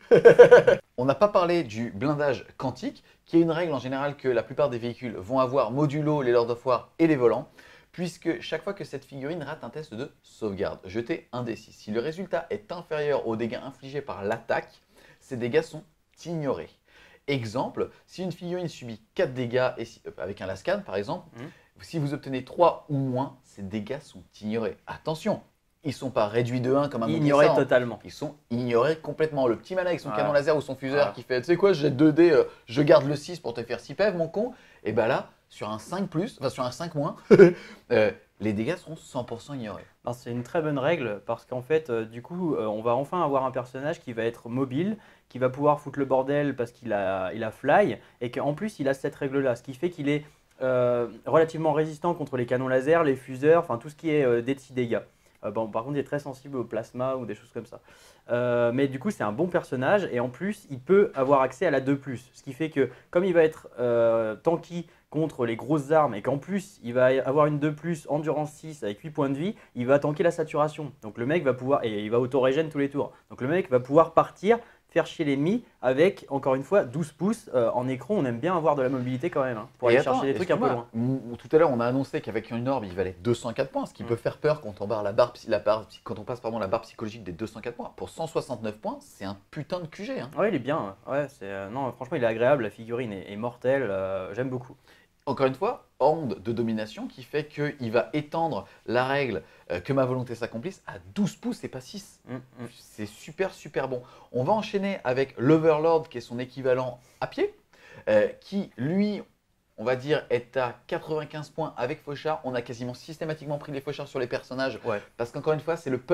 On n'a pas parlé du blindage quantique, qui est une règle en général que la plupart des véhicules vont avoir modulo les Lords of War et les volants, puisque chaque fois que cette figurine rate un test de sauvegarde, jetez un dé six. Si le résultat est inférieur aux dégâts infligés par l'attaque, ces dégâts sont ignorés. Exemple, si une figurine subit quatre dégâts et si, euh, avec un lascan par exemple, mmh. si vous obtenez trois ou moins, ces dégâts sont ignorés. Attention, ils ne sont pas réduits de un comme un ignorés Monkey, totalement. Ils sont ignorés complètement. Le petit malin avec son voilà. canon laser ou son fuseur voilà. qui fait, tu sais quoi, j'ai deux dés, euh, je garde le six pour te faire six P E V, mon con. Et bien là, sur un cinq plus, enfin sur un cinq moins, euh, les dégâts seront cent pour cent ignorés. C'est une très bonne règle parce qu'en fait, euh, du coup, euh, on va enfin avoir un personnage qui va être mobile, qui va pouvoir foutre le bordel parce qu'il a, il a fly et qu'en plus, il a cette règle-là, ce qui fait qu'il est euh, relativement résistant contre les canons laser, les fuseurs, enfin tout ce qui est euh, des petits dégâts. Euh, bon, par contre, il est très sensible au plasma ou des choses comme ça. Euh, mais du coup, c'est un bon personnage et en plus, il peut avoir accès à la deux plus. Ce qui fait que comme il va être euh, tanky contre les grosses armes et qu'en plus, il va avoir une deux plus, endurance six avec huit points de vie, il va tanker la saturation. Donc le mec va pouvoir, et il va auto-régène tous les tours. Donc le mec va pouvoir partir, faire chier l'ennemi avec, encore une fois, douze pouces. Euh, en écran, on aime bien avoir de la mobilité quand même, hein, pour et aller attends, chercher des trucs un peu loin. Tout à l'heure, on a annoncé qu'avec une orbe, il valait deux cent quatre points, ce qui mmh. peut faire peur quand on, barre la barre, la barre, quand on passe pardon, la barre psychologique des deux cent quatre points. Pour cent soixante-neuf points, c'est un putain de Q G. Hein. Ouais, il est bien. Ouais, euh, non, franchement, il est agréable. La figurine est, est mortelle. Euh, J'aime beaucoup. Encore une fois, onde de domination qui fait qu'il va étendre la règle euh, que ma volonté s'accomplisse à douze pouces et pas six. Mmh, mmh. C'est super, super bon. On va enchaîner avec l'Overlord qui est son équivalent à pied, euh, qui lui, on va dire, est à quatre-vingt-quinze points avec Fauchard. On a quasiment systématiquement pris les Fauchards sur les personnages ouais. parce qu'encore une fois, c'est le punch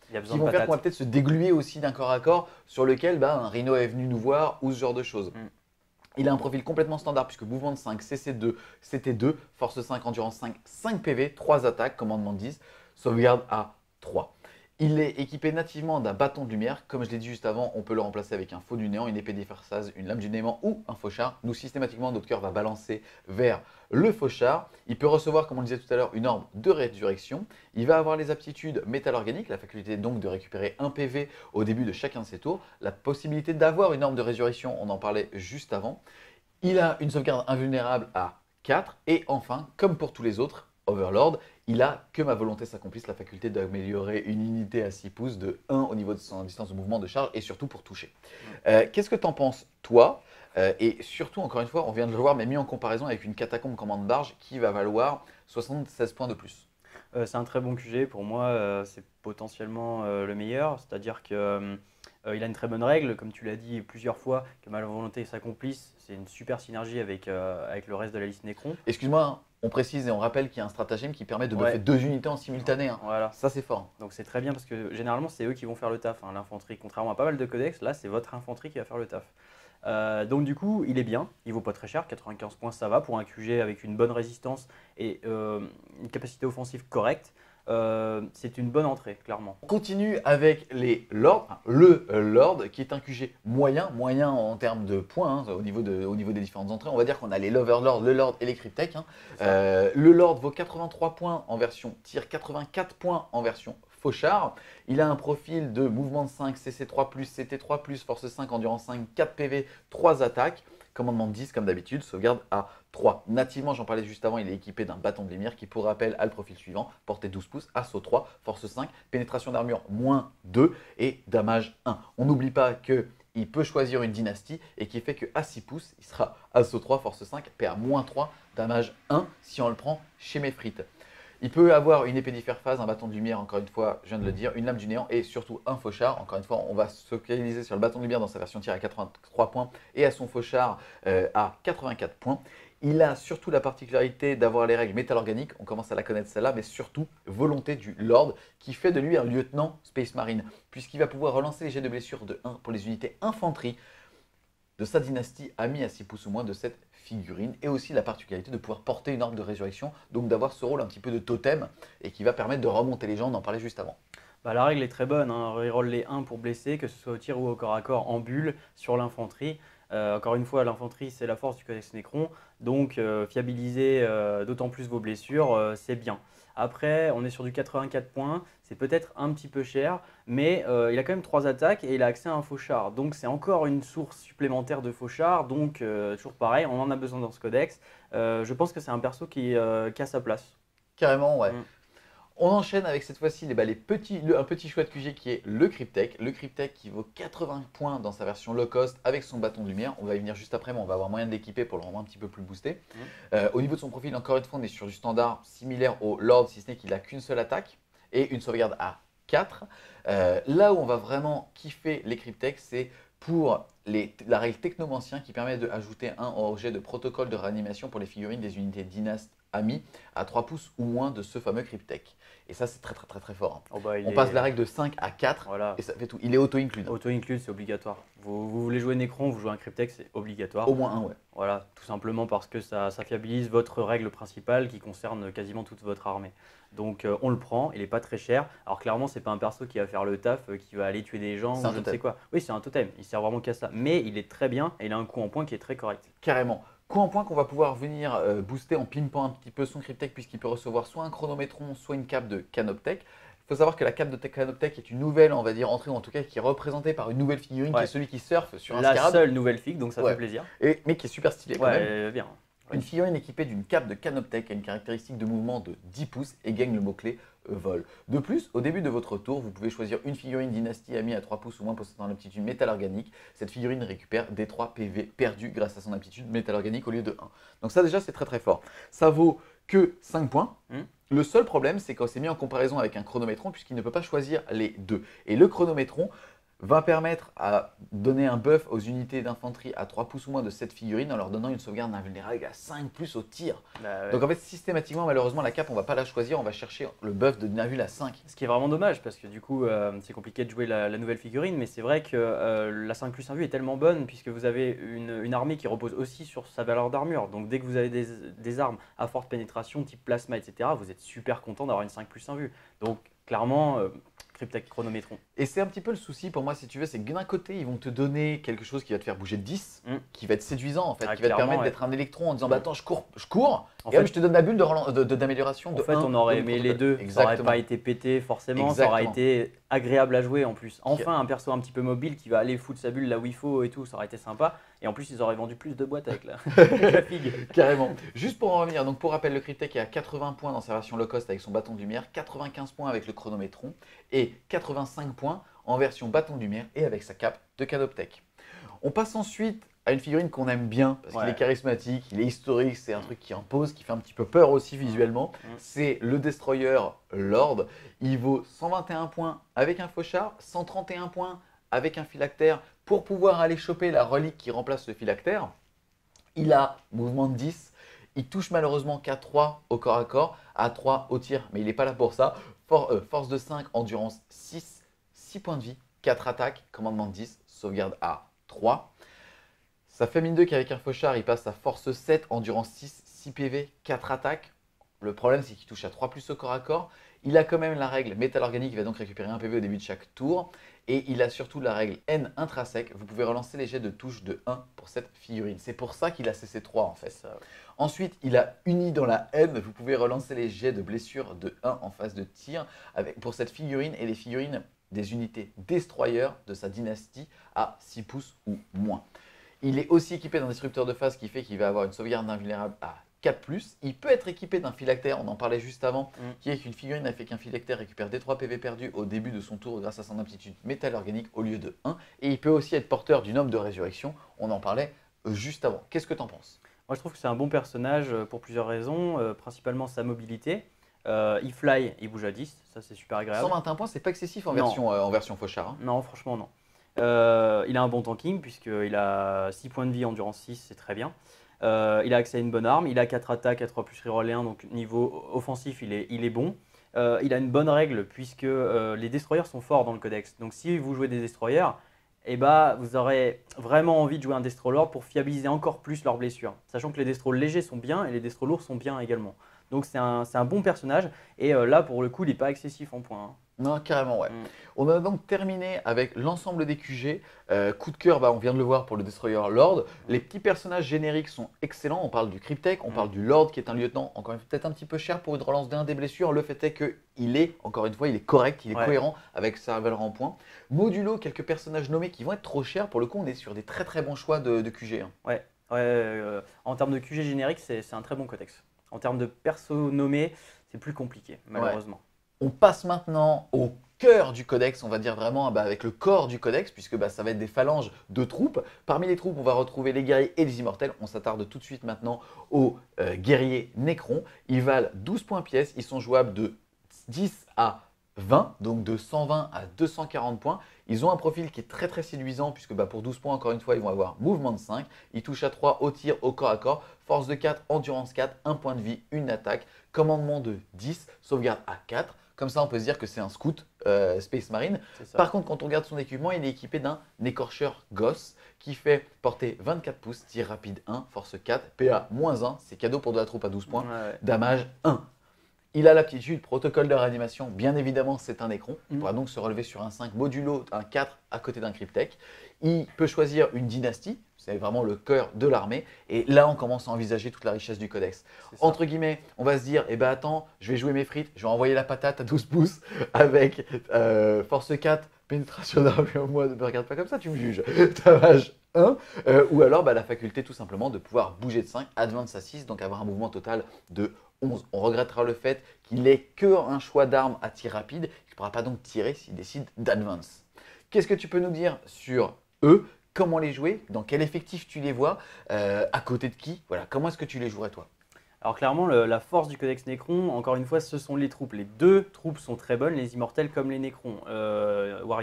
Il y a besoin qui de vont faire qu'on va patates. peut-être se dégluer aussi d'un corps à corps sur lequel bah, un Rhino est venu nous voir ou ce genre de choses. Mm. Il a un profil complètement standard puisque mouvement de cinq, C C deux, C T deux, force cinq, endurance cinq, cinq P V, trois attaques, commandement dix, sauvegarde à trois. Il est équipé nativement d'un bâton de lumière. Comme je l'ai dit juste avant, on peut le remplacer avec un faux du néant, une épée d'effaçage, une lame du néant ou un fauchard. Nous, systématiquement, notre cœur va balancer vers le fauchard. Il peut recevoir, comme on le disait tout à l'heure, une orbe de résurrection. Il va avoir les aptitudes métal organique, la faculté donc de récupérer un P V au début de chacun de ses tours. La possibilité d'avoir une orbe de résurrection, on en parlait juste avant. Il a une sauvegarde invulnérable à quatre. Et enfin, comme pour tous les autres, Overlord, il a que ma volonté s'accomplisse, la faculté d'améliorer une unité à six pouces de un au niveau de son distance de mouvement de charge et surtout pour toucher. Euh, Qu'est-ce que tu en penses, toi? Euh, Et surtout, encore une fois, on vient de le voir, mais mis en comparaison avec une catacombe commande barge qui va valoir soixante-seize points de plus. Euh, c'est un très bon Q G. Pour moi, euh, c'est potentiellement euh, le meilleur. C'est-à-dire que euh, euh, il a une très bonne règle, comme tu l'as dit plusieurs fois, que ma volonté s'accomplisse. C'est une super synergie avec, euh, avec le reste de la liste Necron. Excuse-moi, hein, on précise et on rappelle qu'il y a un stratagème qui permet de Ouais. buffer deux unités en simultané. hein. Voilà. Ça, c'est fort. Donc c'est très bien parce que généralement, c'est eux qui vont faire le taf, hein, l'infanterie. Contrairement à pas mal de codex, là, c'est votre infanterie qui va faire le taf. Euh, donc du coup, il est bien, il vaut pas très cher, quatre-vingt-quinze points ça va pour un Q G avec une bonne résistance et euh, une capacité offensive correcte. Euh, c'est une bonne entrée, clairement. On continue avec les lords, enfin, le euh, lord qui est un Q G moyen, moyen en termes de points hein, au, niveau de, au niveau des différentes entrées. On va dire qu'on a les l'overlord, le lord et les cryptech. hein. C'est ça. Euh, le lord vaut quatre-vingt-trois points en version tir, quatre-vingt-quatre points en version fauchard. Il a un profil de mouvement de cinq, C C trois plus, C T trois plus, force cinq, endurance cinq, quatre P V, trois attaques. Commandement de dix comme d'habitude, sauvegarde à trois. Nativement, j'en parlais juste avant, il est équipé d'un bâton de lumière qui, pour rappel, a le profil suivant, portée douze pouces, assaut trois, force cinq, pénétration d'armure moins deux et damage un. On n'oublie pas qu'il peut choisir une dynastie et qui fait qu'à six pouces, il sera assaut trois, force cinq, P A moins trois, damage un si on le prend chez Mefrit. Il peut avoir une épée d'hyperphase, un bâton de lumière, encore une fois, je viens de le dire, une lame du néant et surtout un fauchard. Encore une fois, on va se focaliser sur le bâton de lumière dans sa version tir à quatre-vingt-trois points et à son fauchard euh, à quatre-vingt-quatre points. Il a surtout la particularité d'avoir les règles métal organique, on commence à la connaître celle-là, mais surtout volonté du Lord qui fait de lui un lieutenant Space Marine, puisqu'il va pouvoir relancer les jets de blessure de un pour les unités infanterie de sa dynastie amie à six pouces ou moins de cette figurine, et aussi la particularité de pouvoir porter une orbe de résurrection, donc d'avoir ce rôle un petit peu de totem et qui va permettre de remonter les gens, on en parlait juste avant. Bah, la règle est très bonne, hein. Reroll les un pour blesser, que ce soit au tir ou au corps à corps en bulle sur l'infanterie. Euh, encore une fois, l'infanterie, c'est la force du codex Necron, donc euh, fiabiliser euh, d'autant plus vos blessures, euh, c'est bien. Après, on est sur du quatre-vingt-quatre points, c'est peut-être un petit peu cher, mais euh, il a quand même trois attaques et il a accès à un fauchard. Donc c'est encore une source supplémentaire de fauchard, donc euh, toujours pareil, on en a besoin dans ce codex. Euh, je pense que c'est un perso qui, euh, qui a sa place. Carrément, ouais. Mm. On enchaîne avec cette fois-ci les, bah, les petits, le- un petit chouette Q G qui est le Cryptech. Le Cryptech qui vaut quatre-vingts points dans sa version low cost avec son bâton de lumière. On va y venir juste après, mais on va avoir moyen de l'équiper pour le rendre un petit peu plus boosté. Mm. Euh, au niveau de son profil, encore une fois, on est sur du standard similaire au Lord, si ce n'est qu'il n'a qu'une seule attaque et une sauvegarde à quatre. Euh, là où on va vraiment kiffer les Cryptech, c'est pour les, la règle technomancien qui permet d'ajouter un objet de protocole de réanimation pour les figurines des unités dynastes amis à trois pouces ou moins de ce fameux Cryptech. Et ça, c'est très très très très fort. hein. Oh bah, il On est- passe de la règle de cinq à quatre Voilà. et ça fait tout. Il est auto-inclus. Auto-include, c'est obligatoire. Vous, vous voulez jouer Necron, vous jouez un Cryptech, c'est obligatoire. Au moins un, ouais. Voilà, tout simplement parce que ça, ça fiabilise votre règle principale qui concerne quasiment toute votre armée. Donc euh, on le prend, il n'est pas très cher. Alors clairement, c'est pas un perso qui va faire le taf, euh, qui va aller tuer des gens C'est ou un je ne totem. sais quoi. Oui, c'est un totem, il sert vraiment qu'à ça. Mais il est très bien et il a un coût en points qui est très correct. Carrément. Coup en point qu'on va pouvoir venir euh, booster en pimpant un petit peu son Cryptech puisqu'il peut recevoir soit un chronométron, soit une cape de Canoptech. Il faut savoir que la cape de Canoptech est une nouvelle, on va dire, entrée, ou en tout cas qui est représentée par une nouvelle figurine Ouais. qui est celui qui surfe sur un La scarab, seule nouvelle figue, donc ça Ouais. fait plaisir. et, mais qui est super stylé quand Ouais, même. euh, bien. Une figurine équipée d'une cape de Canoptech a une caractéristique de mouvement de dix pouces et gagne le mot-clé euh, vol. De plus, au début de votre tour, vous pouvez choisir une figurine dynastie amie à trois pouces ou moins possédant l'aptitude métal organique. Cette figurine récupère des trois P V perdus grâce à son aptitude métal organique au lieu de un. Donc ça déjà, c'est très très fort. Ça vaut que cinq points. Hmm. Le seul problème, c'est quand c'est mis en comparaison avec un chronométron puisqu'il ne peut pas choisir les deux. Et le chronométron va permettre à donner un buff aux unités d'infanterie à trois pouces ou moins de cette figurine en leur donnant une sauvegarde invulnérable à cinq plus au tir. Bah, ouais. Donc en fait, systématiquement, malheureusement, la cape, on va pas la choisir, on va chercher le buff de Navul à cinq. Ce qui est vraiment dommage parce que du coup euh, c'est compliqué de jouer la, la nouvelle figurine, mais c'est vrai que euh, la cinq plus un vue est tellement bonne puisque vous avez une, une armée qui repose aussi sur sa valeur d'armure. Donc dès que vous avez des, des armes à forte pénétration type plasma, et cetera, vous êtes super content d'avoir une cinq plus un vue. Donc clairement, euh, Cryptek Chronométron. Et c'est un petit peu le souci pour moi, si tu veux, c'est que d'un côté, ils vont te donner quelque chose qui va te faire bouger de dix, Mm. qui va être séduisant en fait, Ah, qui va te clairement, permettre ouais. d'être un électron en disant bah Mm. attends, je cours, je cours, En et hop, fait, je te donne la bulle de relan- de- de- d'amélioration de, En fait, un on aurait de aimé protocole. les deux. Ça Exactement. n'aurait pas été pété forcément, ça Exactement. aurait été agréable à jouer en plus. Enfin, un perso un petit peu mobile qui va aller foutre sa bulle là où il faut et tout, ça aurait été sympa. Et en plus, ils auraient vendu plus de boîtes avec la, avec la figue. Carrément. Juste pour en revenir, donc pour rappel, le Cryptek est à quatre-vingts points dans sa version low cost avec son bâton de lumière, quatre-vingt-quinze points avec le chronométron et quatre-vingt-cinq points en version bâton de lumière et avec sa cape de Canoptech. On passe ensuite à une figurine qu'on aime bien parce Ouais. qu'il est charismatique, il est historique, c'est un truc qui impose, qui fait un petit peu peur aussi visuellement. Mm. C'est le Destroyer Lord. Il vaut cent vingt et un points avec un fauchard, cent trente et un points avec un phylactère pour pouvoir aller choper la relique qui remplace le phylactère. Il a mouvement de dix. Il touche malheureusement qu'à trois au corps à corps, à trois au tir, mais il n'est pas là pour ça. For- euh, force de cinq, endurance six, six points de vie, quatre attaques, commandement de dix, sauvegarde à trois. Ça fait mine de qu'avec un fauchard, il passe à force sept, endurance six, six P V, quatre attaques. Le problème, c'est qu'il touche à trois plus au corps à corps. Il a quand même la règle métal organique, il va donc récupérer un P V au début de chaque tour. Et il a surtout la règle N intrinsèque. Vous pouvez relancer les jets de touche de un pour cette figurine. C'est pour ça qu'il a C C trois en fait. Ça, ouais. Ensuite, il a uni dans la N. Vous pouvez relancer les jets de blessure de un en phase de tir avec, pour cette figurine et les figurines des unités Destroyer de sa dynastie à six pouces ou moins. Il est aussi équipé d'un disrupteur de phase qui fait qu'il va avoir une sauvegarde invulnérable à quatre plus. Il peut être équipé d'un phylactère, on en parlait juste avant, Mm. qui est qu'une figurine a fait qu'un phylactère récupère des trois P V perdus au début de son tour grâce à son aptitude métal organique au lieu de un. Et il peut aussi être porteur d'une homme de résurrection, on en parlait euh, juste avant. Qu'est-ce que tu en penses? Moi, je trouve que c'est un bon personnage euh, pour plusieurs raisons, euh, principalement sa mobilité. Euh, il fly, il bouge à dix, ça c'est super agréable. cent vingt et un points, c'est pas excessif en Non. version, euh, en version fauchard. hein. Non, franchement, non. Euh, il a un bon tanking, puisqu'il a six points de vie, endurance six, c'est très bien. Euh, il a accès à une bonne arme, il a quatre attaques à trois plus reroll et un, donc niveau offensif, il est, il est bon. Euh, il a une bonne règle, puisque euh, les destroyers sont forts dans le codex. Donc si vous jouez des destroyers, eh ben, vous aurez vraiment envie de jouer un destro lord pour fiabiliser encore plus leurs blessures. Sachant que les destros légers sont bien et les destros lourds sont bien également. Donc c'est un, c'est un bon personnage, et euh, là, pour le coup, il n'est pas excessif en points. hein. Non, carrément, ouais. Mm. On a donc terminé avec l'ensemble des Q G. Euh, coup de cœur, bah, on vient de le voir pour le Destroyer Lord. Les petits personnages génériques sont excellents. On parle du Cryptek, on Mm. parle du Lord qui est un lieutenant, encore une fois peut-être un petit peu cher pour une relance d'un des blessures. Le fait est qu'il est, encore une fois, il est correct, il est Ouais. cohérent avec sa valeur en points. Modulo, quelques personnages nommés qui vont être trop chers. Pour le coup, on est sur des très très bons choix de, de Q G. hein. Ouais, ouais, euh, en termes de Q G générique, c'est c'est un très bon codex. En termes de perso nommés, c'est plus compliqué, malheureusement. On passe maintenant au cœur du codex, on va dire vraiment bah, avec le corps du codex, puisque bah, ça va être des phalanges de troupes. Parmi les troupes, on va retrouver les guerriers et les immortels. On s'attarde tout de suite maintenant aux euh, guerriers Necrons. Ils valent douze points pièce, ils sont jouables de dix à vingt, donc de cent vingt à deux cent quarante points. Ils ont un profil qui est très très séduisant, puisque bah, pour douze points, encore une fois, ils vont avoir mouvement de cinq. Ils touchent à trois au tir, au corps à corps, force de quatre, endurance quatre, un point de vie, une attaque, commandement de dix, sauvegarde à quatre. Comme ça, on peut se dire que c'est un scout euh, Space Marine. C'est ça. Par contre, quand on regarde son équipement, il est équipé d'un écorcheur Goss qui fait porter vingt-quatre pouces, tir rapide un, force quatre, P A moins un, c'est cadeau pour de la troupe à douze points, Ouais, ouais. damage un. Il a l'aptitude protocole de réanimation, bien évidemment c'est un Necron, il Mhm. pourra donc se relever sur un cinq modulo, un quatre à côté d'un Cryptek. Il peut choisir une dynastie, c'est vraiment le cœur de l'armée, et là on commence à envisager toute la richesse du codex. C'est ça. Entre guillemets, on va se dire, eh ben attends, je vais jouer mes frites, je vais envoyer la patate à douze pouces avec euh, force quatre, pénétration d'armure, moi ne me regarde pas comme ça, tu me juges, damage un, euh, ou alors bah, la faculté tout simplement de pouvoir bouger de cinq, advance à six, donc avoir un mouvement total de onze. On regrettera le fait qu'il n'ait qu'un choix d'armes à tir rapide, il ne pourra pas donc tirer s'il décide d'advance. Qu'est-ce que tu peux nous dire sur eux? Comment les jouer? Dans quel effectif tu les vois? Euh, à côté de qui? Voilà, comment est-ce que tu les jouerais toi? Alors clairement, le- la force du Codex Necron, encore une fois, ce sont les troupes. Les deux troupes sont très bonnes, les immortels comme les Necrons, euh, Warriors.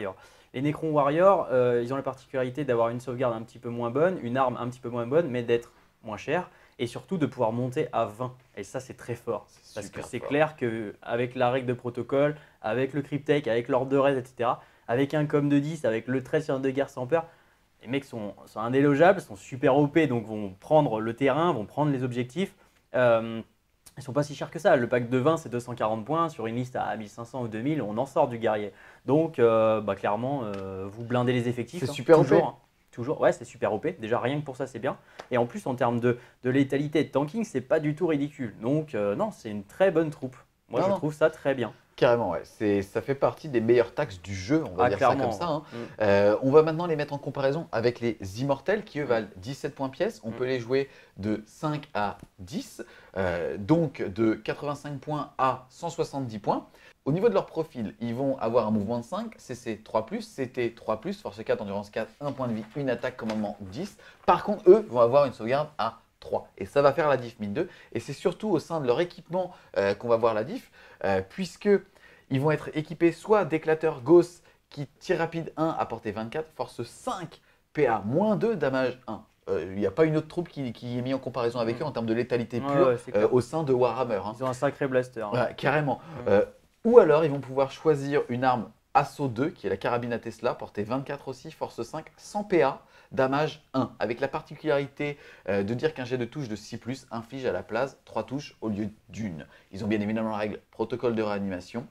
Les Necron Warriors, euh, ils ont la particularité d'avoir une sauvegarde un petit peu moins bonne, une arme un petit peu moins bonne, mais d'être moins chère et surtout de pouvoir monter à vingt. Et ça, c'est très fort. Parce que c'est clair qu'avec la règle de protocole, avec le Cryptek, avec l'ordre de raid, et cetera, avec un com de dix, avec le treize sur de guerre sans peur, les mecs sont, sont indélogeables, sont super O P, donc vont prendre le terrain, vont prendre les objectifs. Euh, ils sont pas si chers que ça. Le pack de vingt, c'est deux cent quarante points. Sur une liste à mille cinq cents ou deux mille, on en sort du guerrier. Donc, euh, bah, clairement, euh, vous blindez les effectifs. C'est hein, super toujours, O P. hein, toujours. Ouais, c'est super O P. Déjà, rien que pour ça, c'est bien. Et en plus, en termes de, de létalité et de tanking, c'est pas du tout ridicule. Donc, euh, non, c'est une très bonne troupe. Moi, Non, je non. trouve ça très bien. Carrément, ouais. C'est, ça fait partie des meilleures taxes du jeu, on va Ah, dire clairement. ça comme ça. Hein. Mm. Euh, on va maintenant les mettre en comparaison avec les immortels qui eux valent dix-sept points pièce. On Mm. peut les jouer de cinq à dix, euh, donc de quatre-vingt-cinq points à cent soixante-dix points. Au niveau de leur profil, ils vont avoir un mouvement de cinq, C C trois plus, C T trois plus, force quatre, endurance quatre, un point de vie, une attaque, commandement dix. Par contre, eux vont avoir une sauvegarde à trois. Et ça va faire la diff mille deux. Et c'est surtout au sein de leur équipement euh, qu'on va voir la diff, euh, puisque ils vont être équipés soit d'éclateurs Gauss qui tire rapide un à portée vingt-quatre, force cinq, P A moins deux, damage un. Euh, Il n'y a pas une autre troupe qui, qui est mise en comparaison avec Mm. eux en termes de létalité Ouais, pure ouais, c'est euh, clair. au sein de Warhammer. Hein. Ils ont un sacré blaster. hein. Ouais, carrément. Mm. Euh, ou alors, ils vont pouvoir choisir une arme Assaut deux, qui est la carabine à Tesla, portée vingt-quatre aussi, force cinq, cent P A, damage un. Avec la particularité euh, de dire qu'un jet de touche de six plus inflige à la place trois touches au lieu d'une. Ils ont bien évidemment la règle protocole de réanimation.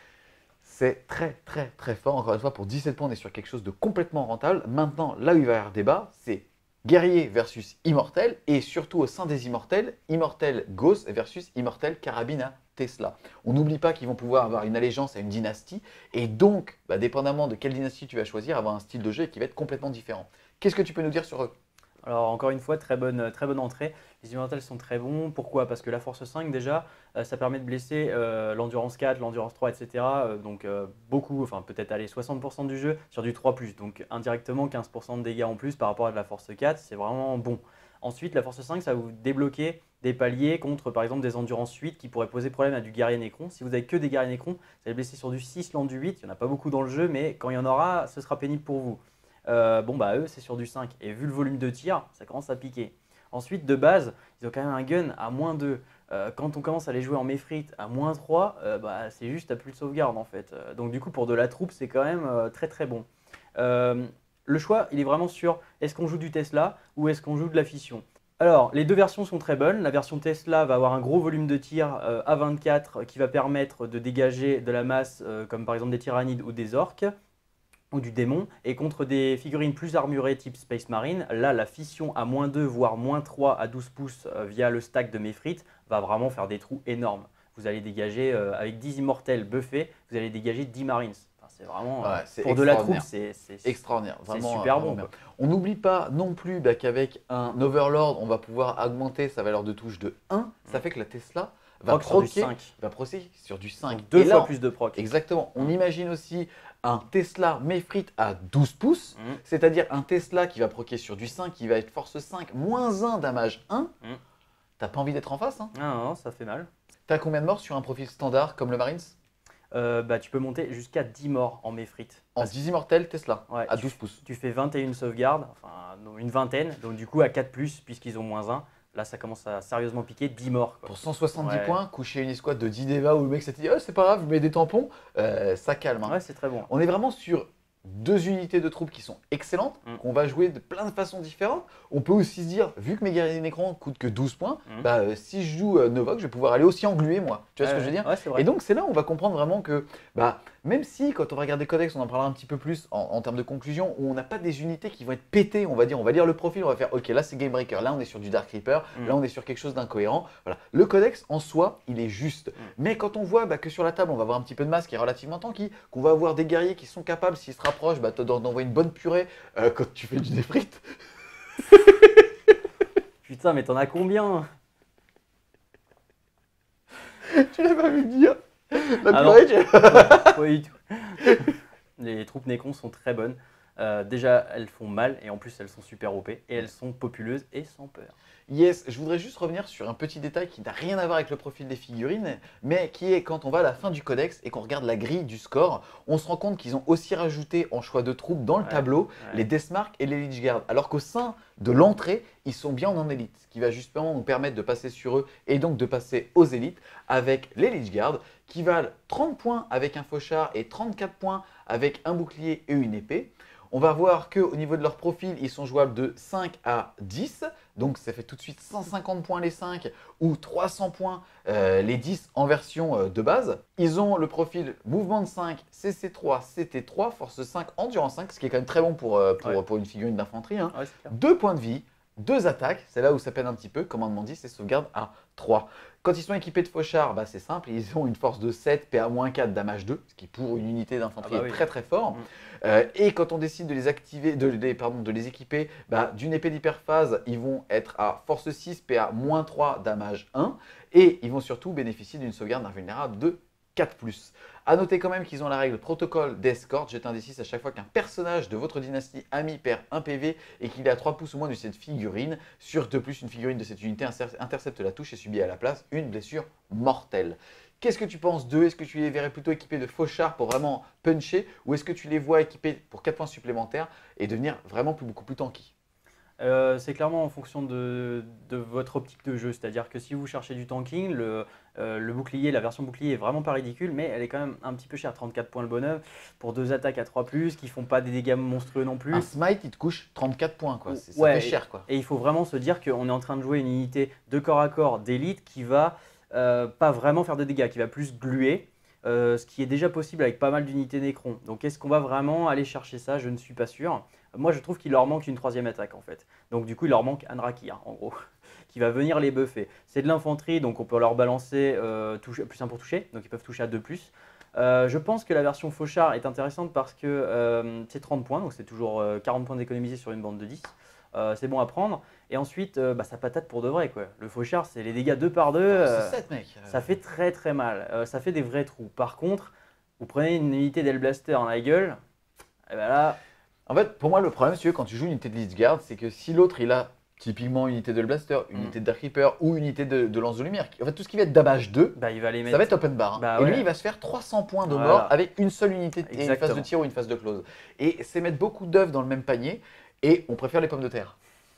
C'est très très très fort. Encore une fois, pour dix-sept points, on est sur quelque chose de complètement rentable. Maintenant, là où il va y avoir débat, c'est guerrier versus immortel, et surtout au sein des immortels, immortel Gauss versus immortel carabine à Tesla. On n'oublie pas qu'ils vont pouvoir avoir une allégeance à une dynastie, et donc, bah, dépendamment de quelle dynastie tu vas choisir, avoir un style de jeu qui va être complètement différent. Qu'est-ce que tu peux nous dire sur eux? Alors encore une fois, très bonne, très bonne entrée. Les immortels sont très bons. Pourquoi? Parce que la force cinq déjà, euh, ça permet de blesser euh, l'endurance quatre, l'endurance trois, et cetera. Euh, donc euh, beaucoup, enfin peut-être aller soixante pour cent du jeu sur du trois plus. Donc indirectement quinze pour cent de dégâts en plus par rapport à de la force quatre, c'est vraiment bon. Ensuite, la force cinq, ça va vous débloquer des paliers contre par exemple des endurance huit qui pourraient poser problème à du guerrier nécron. Si vous avez que des guerriers nécrons, vous allez blesser sur du six, lent du huit. Il n'y en a pas beaucoup dans le jeu, mais quand il y en aura, ce sera pénible pour vous. Euh, bon bah eux c'est sur du cinq et vu le volume de tir ça commence à piquer. Ensuite de base ils ont quand même un gun à moins deux. Euh, quand on commence à les jouer en Méphrite à moins trois, euh, bah, c'est juste à plus de sauvegarde en fait. Euh, donc du coup pour de la troupe c'est quand même euh, très très bon. Euh, le choix il est vraiment sur est-ce qu'on joue du Tesla ou est-ce qu'on joue de la fission. Alors, les deux versions sont très bonnes. La version Tesla va avoir un gros volume de tir euh, à vingt-quatre qui va permettre de dégager de la masse euh, comme par exemple des tyrannides ou des orques ou du démon, et contre des figurines plus armurées type Space Marine, là la fission à moins deux voire moins trois à douze pouces euh, via le stack de Méphrite va vraiment faire des trous énormes. Vous allez dégager, euh, avec dix immortels buffés, vous allez dégager dix Marines. Enfin, c'est vraiment, Ouais, euh, c'est pour de la troupe, extraordinaire. c'est c'est- Extraordinaire, c'est vraiment, super euh, bon. vraiment bien. quoi. On n'oublie pas non plus bah, qu'avec un Overlord, on va pouvoir augmenter sa valeur de touche de un. Ça fait que la Tesla va Proc sur du proquer, cinq. va procéder sur du cinq. Donc deux Et fois là, plus de proc. exactement. On Mm. imagine aussi un Tesla Méphrite à douze pouces, Mm. c'est-à-dire un Tesla qui va proquer sur du cinq, qui va être force cinq, moins un, damage un. Mm. T'as pas envie d'être en face, hein? Ah non, ça fait mal. T'as combien de morts sur un profil standard comme le Marines? Euh, bah, tu peux monter jusqu'à dix morts en Méphrite. En Parce- dix immortels Tesla, Ouais, à tu- douze pouces. Tu fais vingt et une sauvegardes, enfin non, une vingtaine, donc du coup à quatre plus puisqu'ils ont moins un. Là, ça commence à sérieusement piquer, dix morts. Quoi. Pour cent soixante-dix Ouais. points, coucher une escouade de dix Deva où le mec s'est dit oh, c'est pas grave, je mets des tampons, euh, ça calme. hein. Ouais, c'est très bon. On est vraiment sur deux unités de troupes qui sont excellentes, Mm. qu'on va jouer de plein de façons différentes. On peut aussi se dire, vu que mes guerriers d'écran coûtent que douze points, Mm. bah, euh, si je joue euh, Novok, je vais pouvoir aller aussi engluer moi. Tu vois ce que je veux dire? Ouais, c'est vrai. Et donc c'est là où on va comprendre vraiment que, bah, même si quand on va regarder Codex, on en parlera un petit peu plus en, en termes de conclusion, où on n'a pas des unités qui vont être pétées, on va dire, on va lire le profil, on va faire ok, là c'est Game Breaker, là on est sur du Dark Reaper, Mm. là on est sur quelque chose d'incohérent. Voilà. Le Codex en soi, il est juste. Mais quand on voit bah, que sur la table, on va avoir un petit peu de masse qui est relativement tanky, qu'on va avoir des guerriers qui sont capables, s'ils se rapprochent, bah, d'en- d'envoyer une bonne purée euh, quand tu fais du défrite. Putain, mais t'en as combien? Tu l'as pas vu dire? La Ah purée, tu- Pas du tout. Les troupes Nécron sont très bonnes. Euh, déjà, elles font mal et en plus, elles sont super O P et elles sont populeuses et sans peur. Yes, je voudrais juste revenir sur un petit détail qui n'a rien à voir avec le profil des figurines, mais qui est quand on va à la fin du codex et qu'on regarde la grille du score, on se rend compte qu'ils ont aussi rajouté en choix de troupes dans le Ouais, tableau ouais. les Deathmark et les Lich Guard, alors qu'au sein de l'entrée, ils sont bien en élite, ce qui va justement nous permettre de passer sur eux et donc de passer aux élites avec les Lich Guard qui valent trente points avec un fauchard et trente-quatre points avec un bouclier et une épée. On va voir qu'au niveau de leur profil, ils sont jouables de cinq à dix. Donc ça fait tout de suite cent cinquante points les cinq ou trois cents points euh, les dix en version euh, de base. Ils ont le profil mouvement de cinq, C C trois, C T trois, force cinq, endurance cinq, ce qui est quand même très bon pour, euh, pour, Ouais. pour une figurine d'infanterie. Hein. Ouais, c'est clair. deux points de vie, deux attaques, c'est là où ça peine un petit peu. Commandement dix et sauvegarde à trois. Quand ils sont équipés de fauchards, bah, c'est simple, ils ont une force de sept, P A moins quatre, damage deux, ce qui pour une unité d'infanterie Ah bah est oui. très très fort. Mm. Euh, et quand on décide de les activer, de, les, pardon, de les équiper bah, d'une épée d'hyperphase, ils vont être à force six, P A moins trois, damage un. Et ils vont surtout bénéficier d'une sauvegarde invulnérable de quatre plus. A noter quand même qu'ils ont la règle protocole d'escorte. Jetez un D six à chaque fois qu'un personnage de votre dynastie ami perd un P V et qu'il est à trois pouces ou moins de cette figurine. Sur de plus, une figurine de cette unité intercepte la touche et subit à la place une blessure mortelle. Qu'est-ce que tu penses d'eux? Est-ce que tu les verrais plutôt équipés de fauchards pour vraiment puncher ou est-ce que tu les vois équipés pour quatre points supplémentaires et devenir vraiment plus, beaucoup plus tanky? Euh, c'est clairement en fonction de, de votre optique de jeu. C'est-à-dire que si vous cherchez du tanking, le, euh, le bouclier, la version bouclier est vraiment pas ridicule, mais elle est quand même un petit peu chère. trente-quatre points le bonhomme pour deux attaques à trois plus, qui font pas des dégâts monstrueux non plus. Un smite, il te couche trente-quatre points, quoi. Ça Ouais, fait cher, quoi. Et il faut vraiment se dire qu'on est en train de jouer une unité de corps à corps d'élite qui va euh, pas vraiment faire de dégâts, qui va plus gluer. Euh, ce qui est déjà possible avec pas mal d'unités Necron. Donc est-ce qu'on va vraiment aller chercher ça? Je ne suis pas sûr. Moi je trouve qu'il leur manque une troisième attaque en fait. Donc du coup il leur manque Anrakir en gros, qui va venir les buffer. C'est de l'infanterie, donc on peut leur balancer euh, touche, plus un pour toucher, donc ils peuvent toucher à deux plus. Euh, je pense que la version Fauchard est intéressante parce que euh, c'est trente points, donc c'est toujours euh, quarante points d'économiser sur une bande de dix. Euh, c'est bon à prendre. Et ensuite, euh, bah, ça patate pour de vrai, quoi. Le fauchard, c'est les dégâts deux par deux. euh, C'est sept, mec. ça fait très très mal. Euh, ça fait des vrais trous. Par contre, vous prenez une unité d'Hellblaster dans la gueule, et ben là, En fait, pour moi, le problème, si tu veux, quand tu joues une unité de Lich Guard, c'est que si l'autre, il a typiquement une unité de Blaster, une Mm. unité de Dark Reaper ou une unité de, de Lance de Lumière, qui- en fait, tout ce qui va être damage deux, bah, il va les mettre. ça va être open bar. hein. Bah et ouais. lui, il va se faire trois cents points de Voilà. mort avec une seule unité et une phase de Exactement. tir ou une phase de close. Et c'est mettre beaucoup d'œufs dans le même panier et on préfère les pommes de terre.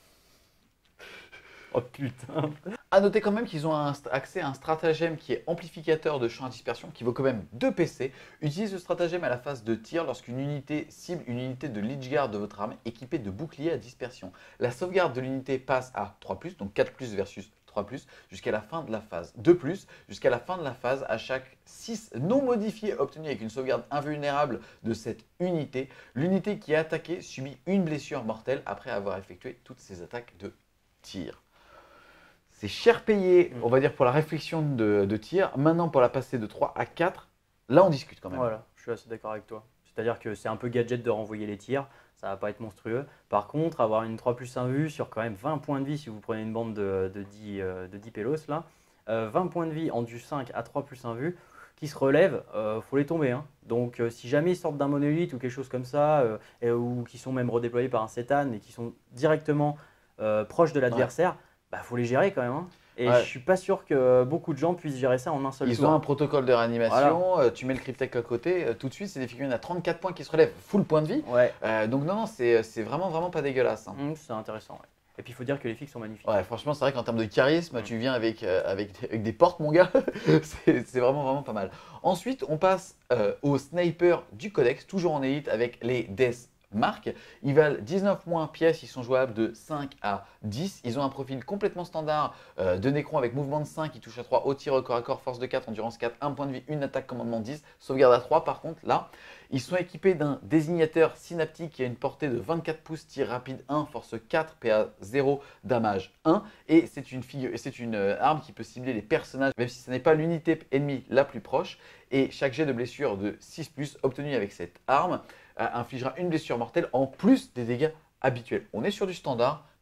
Oh putain. A noter quand même qu'ils ont un st- accès à un stratagème qui est amplificateur de champ à dispersion qui vaut quand même deux P C. Utilisez ce stratagème à la phase de tir lorsqu'une unité cible une unité de Lich Guard de votre armée équipée de boucliers à dispersion. La sauvegarde de l'unité passe à trois plus, donc quatre plus versus trois plus, jusqu'à la fin de la phase. deux plus, jusqu'à la fin de la phase, à chaque six non modifiés obtenus avec une sauvegarde invulnérable de cette unité, l'unité qui est attaquée subit une blessure mortelle après avoir effectué toutes ses attaques de tir. C'est cher payé, on va dire, pour la réflexion de, de tir. Maintenant, pour la passer de trois à quatre, là, on discute quand même. Voilà, je suis assez d'accord avec toi. C'est-à-dire que c'est un peu gadget de renvoyer les tirs, ça va pas être monstrueux. Par contre, avoir une trois plus un vue sur quand même vingt points de vie, si vous prenez une bande de, de dix, euh, de dix pélos, là, euh, vingt points de vie en du cinq à trois plus un vue, qui se relèvent, euh, faut les tomber. Hein. Donc euh, si jamais ils sortent d'un monolithe ou quelque chose comme ça, euh, et, ou qui sont même redéployés par un cétane et qui sont directement euh, proches de l'adversaire, bah faut les gérer quand même. Hein. Et Ouais. je suis pas sûr que beaucoup de gens puissent gérer ça en un seul Ils tour. ont un protocole de réanimation, euh, tu mets le cryptech à côté, euh, tout de suite, c'est des figurines à trente-quatre points qui se relèvent, full point de vie. Ouais, Euh, donc non, non, c'est c'est vraiment, vraiment pas dégueulasse. hein. Mmh, c'est intéressant. Ouais. Et puis il faut dire que les fixes sont magnifiques. Ouais, franchement, c'est vrai qu'en termes de charisme, Mm. tu viens avec, euh, avec, des- avec des portes, mon gars. c'est c'est vraiment, vraiment pas mal. Ensuite, on passe euh, au sniper du codex, toujours en élite avec les Death Mark. Ils valent dix-neuf moins pièces, ils sont jouables de cinq à dix. Ils ont un profil complètement standard euh, de Necron avec mouvement de cinq, qui touche à trois, au tir au corps à corps, force de quatre, endurance quatre, un point de vie, une attaque, commandement dix, sauvegarde à trois. Par contre, là, ils sont équipés d'un désignateur synaptique qui a une portée de vingt-quatre pouces, tir rapide un, force quatre, P A zéro, damage un. Et c'est une, figure- et c'est une euh, arme qui peut cibler les personnages, même si ce n'est pas l'unité ennemie la plus proche. Et chaque jet de blessure de six plus obtenu avec cette arme euh, infligera une blessure mortelle en plus des dégâts habituels. On est sur du standard,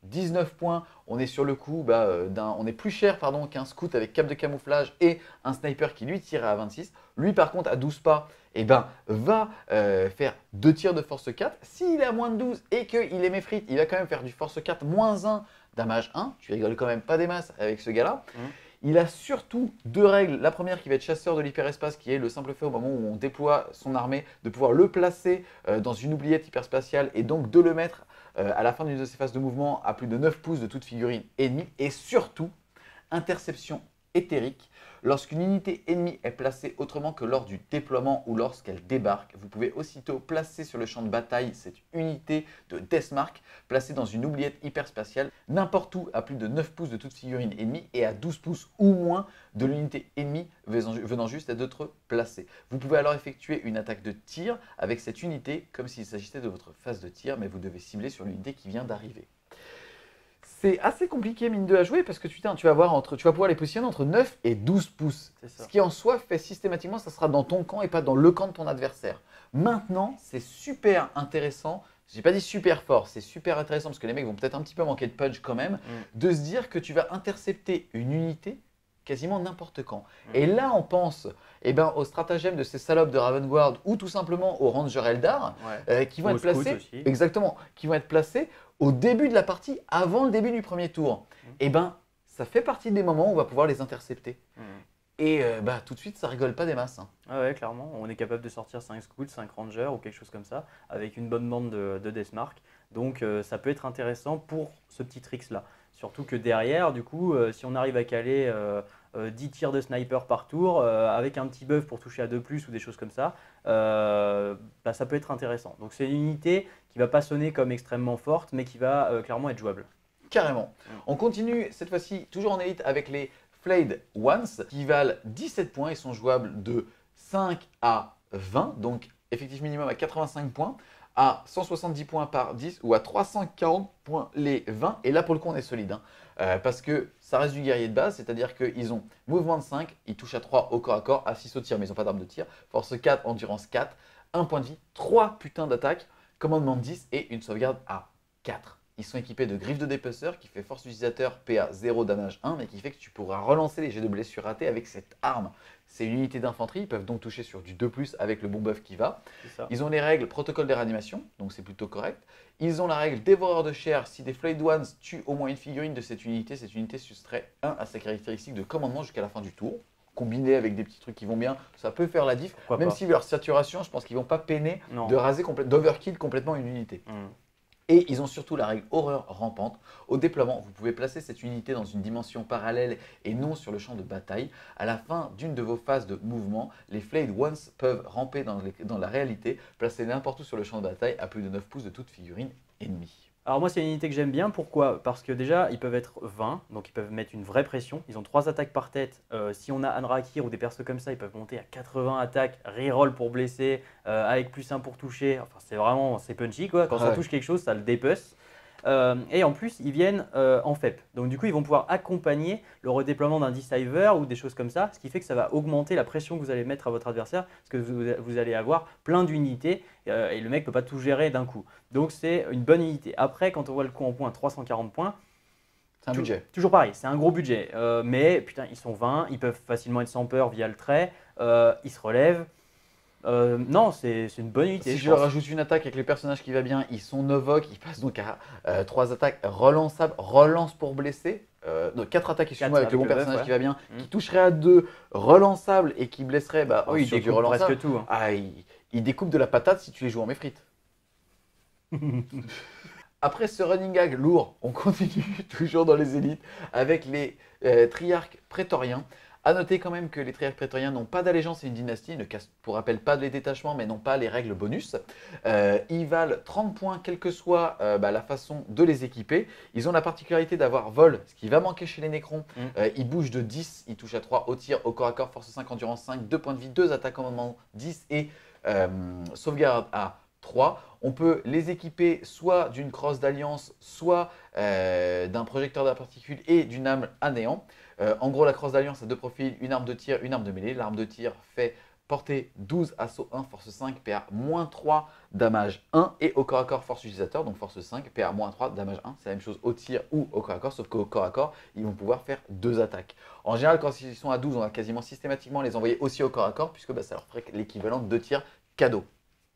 dix-neuf points. On est sur le coup, bah, euh, d'un- on est plus cher pardon, qu'un scout avec cape de camouflage et un sniper qui lui tirait à vingt-six. Lui par contre à douze pas, eh ben, va euh, faire deux tirs de force quatre. S'il est à moins de douze et qu'il est méfrite, il va quand même faire du force quatre moins un damage un. Tu rigoles quand même pas des masses avec ce gars-là. Mmh. Il a surtout deux règles. La première qui va être chasseur de l'hyperespace, qui est le simple fait au moment où on déploie son armée, de pouvoir le placer euh, dans une oubliette hyperspatiale et donc de le mettre euh, à la fin d'une de ses phases de mouvement à plus de neuf pouces de toute figurine ennemie. Et surtout, interception éthérique. Lorsqu'une unité ennemie est placée autrement que lors du déploiement ou lorsqu'elle débarque, vous pouvez aussitôt placer sur le champ de bataille cette unité de Deathmark placée dans une oubliette hyperspatiale n'importe où à plus de neuf pouces de toute figurine ennemie et à douze pouces ou moins de l'unité ennemie venant juste d'être placée. Vous pouvez alors effectuer une attaque de tir avec cette unité comme s'il s'agissait de votre phase de tir, mais vous devez cibler sur l'unité qui vient d'arriver. C'est assez compliqué, mine de, à jouer parce que tu, tu, vas avoir entre, tu vas pouvoir les positionner entre neuf et douze pouces. Ce qui en soi fait systématiquement, ça sera dans ton camp et pas dans le camp de ton adversaire. Maintenant, c'est super intéressant. J'ai pas dit super fort, c'est super intéressant parce que les mecs vont peut-être un petit peu manquer de punch quand même, mm. de se dire que tu vas intercepter une unité quasiment n'importe quand. Mm. Et là, on pense eh ben, au stratagème de ces salopes de Ravengard ou tout simplement aux Rangers Eldar ouais. euh, qui vont être placés, exactement, qui vont être placés au début de la partie, avant le début du premier tour. Mmh. Et ben, ça fait partie des moments où on va pouvoir les intercepter. Mmh. Et euh, bah, tout de suite, ça rigole pas des masses. Hein. Ah ouais, clairement. On est capable de sortir cinq scouts, cinq rangers ou quelque chose comme ça, avec une bonne bande de, de Deathmark. Donc euh, ça peut être intéressant pour ce petit tricks-là. Surtout que derrière, du coup, euh, si on arrive à caler euh, euh, dix tirs de sniper par tour, euh, avec un petit buff pour toucher à deux plus ou des choses comme ça, euh, bah, ça peut être intéressant. Donc c'est une unité qui ne va pas sonner comme extrêmement forte, mais qui va euh, clairement être jouable. Carrément. Mmh. On continue cette fois-ci, toujours en élite, avec les Flayed Ones, qui valent dix-sept points. Ils sont jouables de cinq à vingt, donc effectif minimum à quatre-vingt-cinq points, à cent soixante-dix points par dix ou à trois cent quarante points les vingt. Et là, pour le coup, on est solide. Hein, euh, parce que ça reste du guerrier de base, c'est-à-dire qu'ils ont mouvement de cinq, ils touchent à trois au corps à corps, à six au tir, mais ils n'ont pas d'arme de tir. Force quatre, endurance quatre, un point de vie, trois putains d'attaques, commandement de dix et une sauvegarde à quatre. Ils sont équipés de griffes de dépeceur qui fait force utilisateur P A zéro, damage un, mais qui fait que tu pourras relancer les jets de blessure ratés avec cette arme. C'est une unité d'infanterie, ils peuvent donc toucher sur du deux plus avec le bon buff qui va. Ils ont les règles protocole des réanimations, donc c'est plutôt correct. Ils ont la règle dévoreur de chair. Si des Flayed Ones tuent au moins une figurine de cette unité, cette unité soustrait un à sa caractéristique de commandement jusqu'à la fin du tour. Combiné avec des petits trucs qui vont bien, ça peut faire la diff. Pourquoi Même pas. Si leur saturation, je pense qu'ils ne vont pas peiner non. de raser, complè- d'overkill complètement une unité. Mm. Et ils ont surtout la règle horreur rampante. Au déploiement, vous pouvez placer cette unité dans une dimension parallèle et non sur le champ de bataille. À la fin d'une de vos phases de mouvement, les Flayed Ones peuvent ramper dans, les, dans la réalité, placés n'importe où sur le champ de bataille à plus de neuf pouces de toute figurine ennemie. Alors moi, c'est une unité que j'aime bien. Pourquoi? Parce que déjà, ils peuvent être vingt, donc ils peuvent mettre une vraie pression. Ils ont trois attaques par tête. Euh, si on a Anrakir ou des persos comme ça, ils peuvent monter à quatre-vingts attaques, reroll pour blesser, euh, avec plus un pour toucher. Enfin, c'est vraiment, c'est punchy quoi. Quand ouais. ça touche quelque chose, ça le dépece. Euh, et en plus, ils viennent euh, en F E P. Donc du coup, ils vont pouvoir accompagner le redéploiement d'un Deceiver ou des choses comme ça, ce qui fait que ça va augmenter la pression que vous allez mettre à votre adversaire, parce que vous, vous allez avoir plein d'unités euh, et le mec ne peut pas tout gérer d'un coup. Donc c'est une bonne unité. Après, quand on voit le coup en points, trois cent quarante points, c'est un tout, budget. Toujours pareil, c'est un gros budget. Euh, mais putain, ils sont vingt, ils peuvent facilement être sans peur via le trait, euh, ils se relèvent. Euh, non, c'est une bonne unité. Si je, je leur rajoute une attaque avec les personnages qui va bien, ils sont Novok, ils passent donc à euh, trois attaques relançables, relance pour blesser. Euh, donc quatre attaques excuse-moi avec le bon personnage ouais. qui va bien, mmh. qui toucherait à deux, relançable et qui blesserait bah, oui, sur il du relançable. Presque tout. Hein. Ah, il, il découpe de la patate si tu les joues en méfrite. Après ce running gag lourd, on continue toujours dans les élites avec les euh, triarques prétoriens. A noter quand même que les triarques prétoriens n'ont pas d'allégeance et une dynastie, ne cassent pour rappel pas les détachements, mais n'ont pas les règles bonus. Euh, ils valent trente points, quelle que soit euh, bah, la façon de les équiper. Ils ont la particularité d'avoir vol, ce qui va manquer chez les Nécrons. Mm. Euh, ils bougent de dix, ils touchent à trois au tir, au corps à corps, force cinq, endurance cinq, deux points de vie, deux attaques commandement dix et euh, sauvegarde à trois. On peut les équiper soit d'une crosse d'alliance, soit euh, d'un projecteur de particules et d'une âme à néant. Euh, en gros, la crosse d'alliance a deux profils, une arme de tir, une arme de mêlée. L'arme de tir fait Portée douze, assaut un, force cinq, P A moins trois, damage un. Et au corps à corps, force utilisateur, donc force cinq, P A moins trois, damage un. C'est la même chose au tir ou au corps à corps, sauf qu'au corps à corps, ils vont pouvoir faire deux attaques. En général, quand ils sont à douze, on va quasiment systématiquement les envoyer aussi au corps à corps, puisque bah, ça leur ferait l'équivalent de deux tirs cadeaux.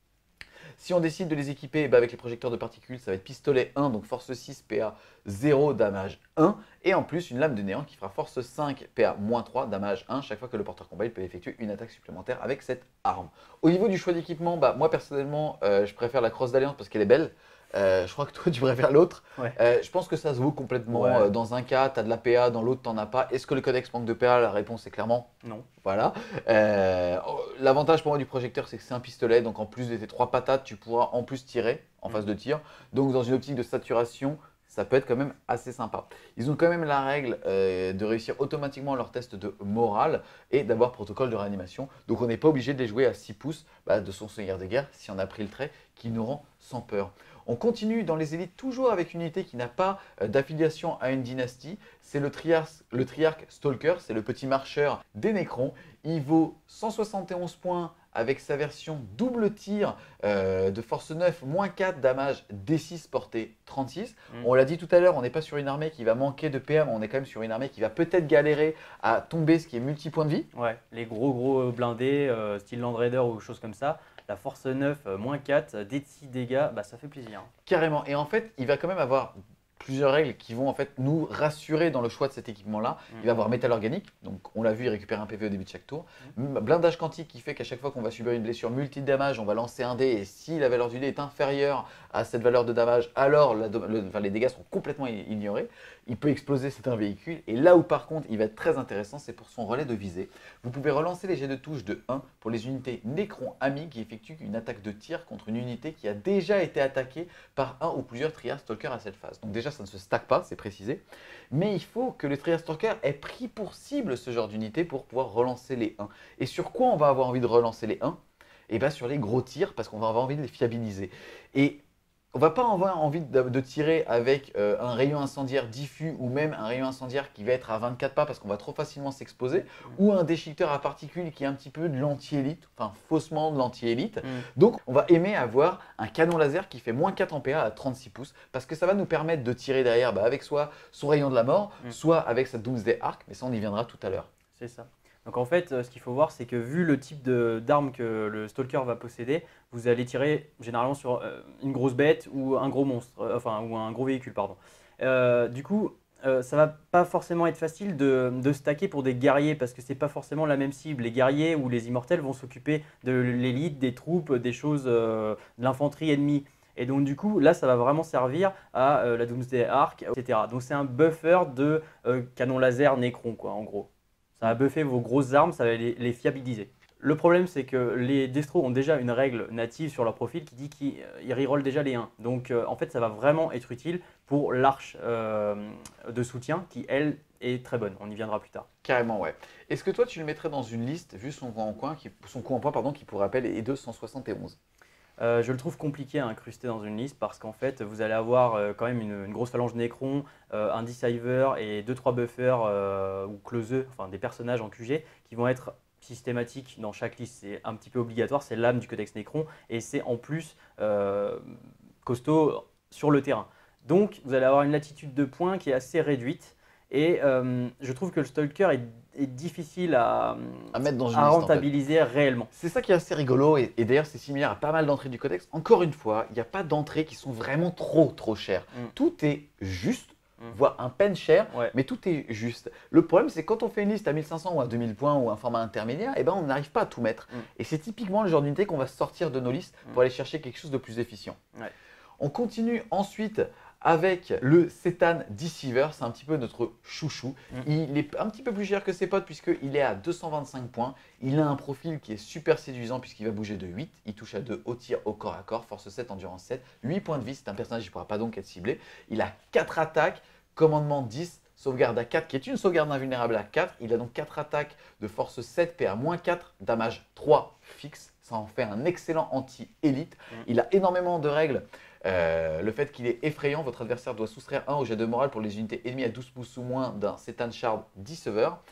Si on décide de les équiper bah, avec les projecteurs de particules, ça va être pistolet un, donc force six, P A zéro, damage un. Et en plus, une lame de néant qui fera force cinq, P A moins trois, damage un. Chaque fois que le porteur combat, il peut effectuer une attaque supplémentaire avec cette arme. Au niveau du choix d'équipement, bah, moi personnellement, euh, je préfère la crosse d'alliance parce qu'elle est belle. Euh, je crois que toi, tu préfères l'autre. Ouais. Euh, je pense que ça se vaut complètement. Ouais. Euh, dans un cas, tu as de la P A, dans l'autre, tu n'en as pas. Est-ce que le codex manque de P A? La réponse est clairement non. Voilà. Euh, L'avantage pour moi du projecteur, c'est que c'est un pistolet. Donc en plus de tes trois patates, tu pourras en plus tirer en mmh. phase de tir. Donc dans une optique de saturation, ça peut être quand même assez sympa. Ils ont quand même la règle euh, de réussir automatiquement leur test de morale et d'avoir protocole de réanimation. Donc on n'est pas obligé de les jouer à six pouces bah, de son seigneur de guerre si on a pris le trait qui nous rend sans peur. On continue dans les élites toujours avec une unité qui n'a pas euh, d'affiliation à une dynastie. C'est le triarque, le triarque Stalker, c'est le petit marcheur des Nécrons. Il vaut cent soixante et onze points avec sa version double tir euh, de force neuf, moins quatre, damage D six, portée trente-six. Mmh. On l'a dit tout à l'heure, on n'est pas sur une armée qui va manquer de P A, mais on est quand même sur une armée qui va peut-être galérer à tomber, ce qui est multi-points de vie. Ouais, les gros gros blindés, euh, style Land Raider ou choses comme ça. La force neuf, euh, moins quatre, D six dégâts, bah, ça fait plaisir. Carrément. Et en fait, il va quand même avoir plusieurs règles qui vont en fait nous rassurer dans le choix de cet équipement-là. Mmh. Il va avoir métal organique, donc on l'a vu, il récupère un P V au début de chaque tour. Mmh. Blindage quantique qui fait qu'à chaque fois qu'on va subir une blessure multi-damage, on va lancer un dé et si la valeur du dé est inférieure à cette valeur de damage, alors la, le, enfin, les dégâts seront complètement ignorés. Il peut exploser, c'est un véhicule. Et là où par contre il va être très intéressant, c'est pour son relais de visée. Vous pouvez relancer les jets de touche de un pour les unités Nécrons amis qui effectuent une attaque de tir contre une unité qui a déjà été attaquée par un ou plusieurs triarques Stalker à cette phase. Donc déjà ça ne se stack pas, c'est précisé. Mais il faut que le triarque Stalker ait pris pour cible ce genre d'unité pour pouvoir relancer les un. Et sur quoi on va avoir envie de relancer les un? Et bien sur les gros tirs parce qu'on va avoir envie de les fiabiliser. Et on va pas avoir envie de, de tirer avec euh, un rayon incendiaire diffus ou même un rayon incendiaire qui va être à vingt-quatre pas parce qu'on va trop facilement s'exposer, mmh. ou un déchiqueteur à particules qui est un petit peu de l'anti-élite, enfin faussement de l'anti-élite. Mmh. Donc on va aimer avoir un canon laser qui fait moins quatre en P A à trente-six pouces parce que ça va nous permettre de tirer derrière bah, avec soit son rayon de la mort, mmh. soit avec sa Doomsday Arc, mais ça on y viendra tout à l'heure. C'est ça. Donc en fait, ce qu'il faut voir, c'est que vu le type d'arme que le Stalker va posséder, vous allez tirer généralement sur euh, une grosse bête ou un gros monstre, euh, enfin ou un gros véhicule, pardon. Euh, du coup, euh, ça va pas forcément être facile de, de stacker pour des guerriers parce que c'est pas forcément la même cible. Les guerriers ou les immortels vont s'occuper de l'élite, des troupes, des choses, euh, de l'infanterie ennemie. Et donc du coup, là, ça va vraiment servir à euh, la Doomsday Arc, et cetera. Donc c'est un buffer de euh, canon laser Nécron, quoi, en gros. Ça va buffer vos grosses armes, ça va les, les fiabiliser. Le problème, c'est que les destros ont déjà une règle native sur leur profil qui dit qu'ils rerollent déjà les un. Donc, euh, en fait, ça va vraiment être utile pour l'arche euh, de soutien qui, elle, est très bonne. On y viendra plus tard. Carrément, ouais. Est-ce que toi, tu le mettrais dans une liste, vu son coup en point, qui, son coup en point pardon, qui pour rappel est de cent soixante et onze? Euh, je le trouve compliqué à incruster dans une liste parce qu'en fait, vous allez avoir euh, quand même une, une grosse phalange Nécron, euh, un Deceiver et deux trois buffers euh, ou closeux, enfin des personnages en Q G qui vont être systématiques dans chaque liste. C'est un petit peu obligatoire, c'est l'âme du Codex Nécron et c'est en plus euh, costaud sur le terrain. Donc, vous allez avoir une latitude de points qui est assez réduite. Et euh, je trouve que le Stalker est, est difficile à, à, mettre dans une à liste, rentabiliser en fait. réellement. C'est ça qui est assez rigolo et, et d'ailleurs c'est similaire à pas mal d'entrées du codex. Encore une fois, il n'y a pas d'entrées qui sont vraiment trop trop chères. Mm. Tout est juste, mm. voire un peine cher, ouais. mais tout est juste. Le problème c'est quand on fait une liste à mille cinq cents ou à deux mille points ou un format intermédiaire, eh ben, on n'arrive pas à tout mettre. Mm. Et c'est typiquement le genre d'unité qu'on va sortir de nos listes mm. pour aller chercher quelque chose de plus efficient. Ouais. On continue ensuite avec le Cetan Deceiver, c'est un petit peu notre chouchou. Mmh. Il est un petit peu plus cher que ses potes puisqu'il est à deux cent vingt-cinq points. Il a un profil qui est super séduisant puisqu'il va bouger de huit. Il touche à deux au tir au corps à corps, force sept, endurance sept, huit points de vie. C'est un personnage qui ne pourra pas donc être ciblé. Il a quatre attaques, commandement dix, sauvegarde à quatre qui est une sauvegarde invulnérable à quatre. Il a donc quatre attaques de force sept, P A moins quatre, damage trois fixe. Ça en fait un excellent anti-élite. Mmh. Il a énormément de règles. Euh, le fait qu'il est effrayant, votre adversaire doit soustraire un au jet de morale pour les unités ennemies à douze pouces ou moins d'un Cetan Shard Deceiver.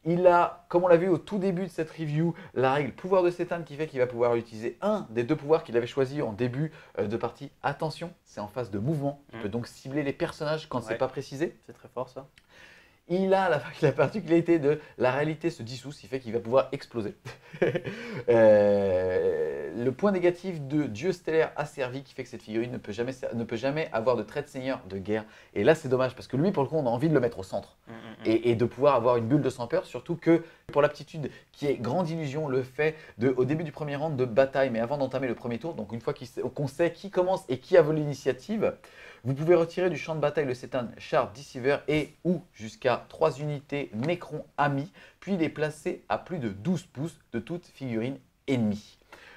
Il a, comme on l'a vu au tout début de cette review, la règle pouvoir de Cétane qui fait qu'il va pouvoir utiliser un des deux pouvoirs qu'il avait choisi en début euh, de partie. Attention, c'est en phase de mouvement. Il Mm. peut donc cibler les personnages quand Ouais. c'est pas précisé. C'est très fort ça. Il a la, la particularité de la réalité se dissout, ce qui fait qu'il va pouvoir exploser. Euh, le point négatif de Dieu stellaire asservi qui fait que cette figurine ne peut jamais, ne peut jamais avoir de trait de seigneur de guerre. Et là c'est dommage parce que lui pour le coup on a envie de le mettre au centre Mm, mm, mm. et, et de pouvoir avoir une bulle de sang peur, surtout que pour l'aptitude qui est grande illusion, le fait de au début du premier round de bataille, mais avant d'entamer le premier tour, donc une fois qu'il sait- qu'on sait qui commence et qui a l'initiative, vous pouvez retirer du champ de bataille le Cétane Shard Deceiver et ou jusqu'à trois unités Necron amis, puis les placer à plus de douze pouces de toute figurine ennemie.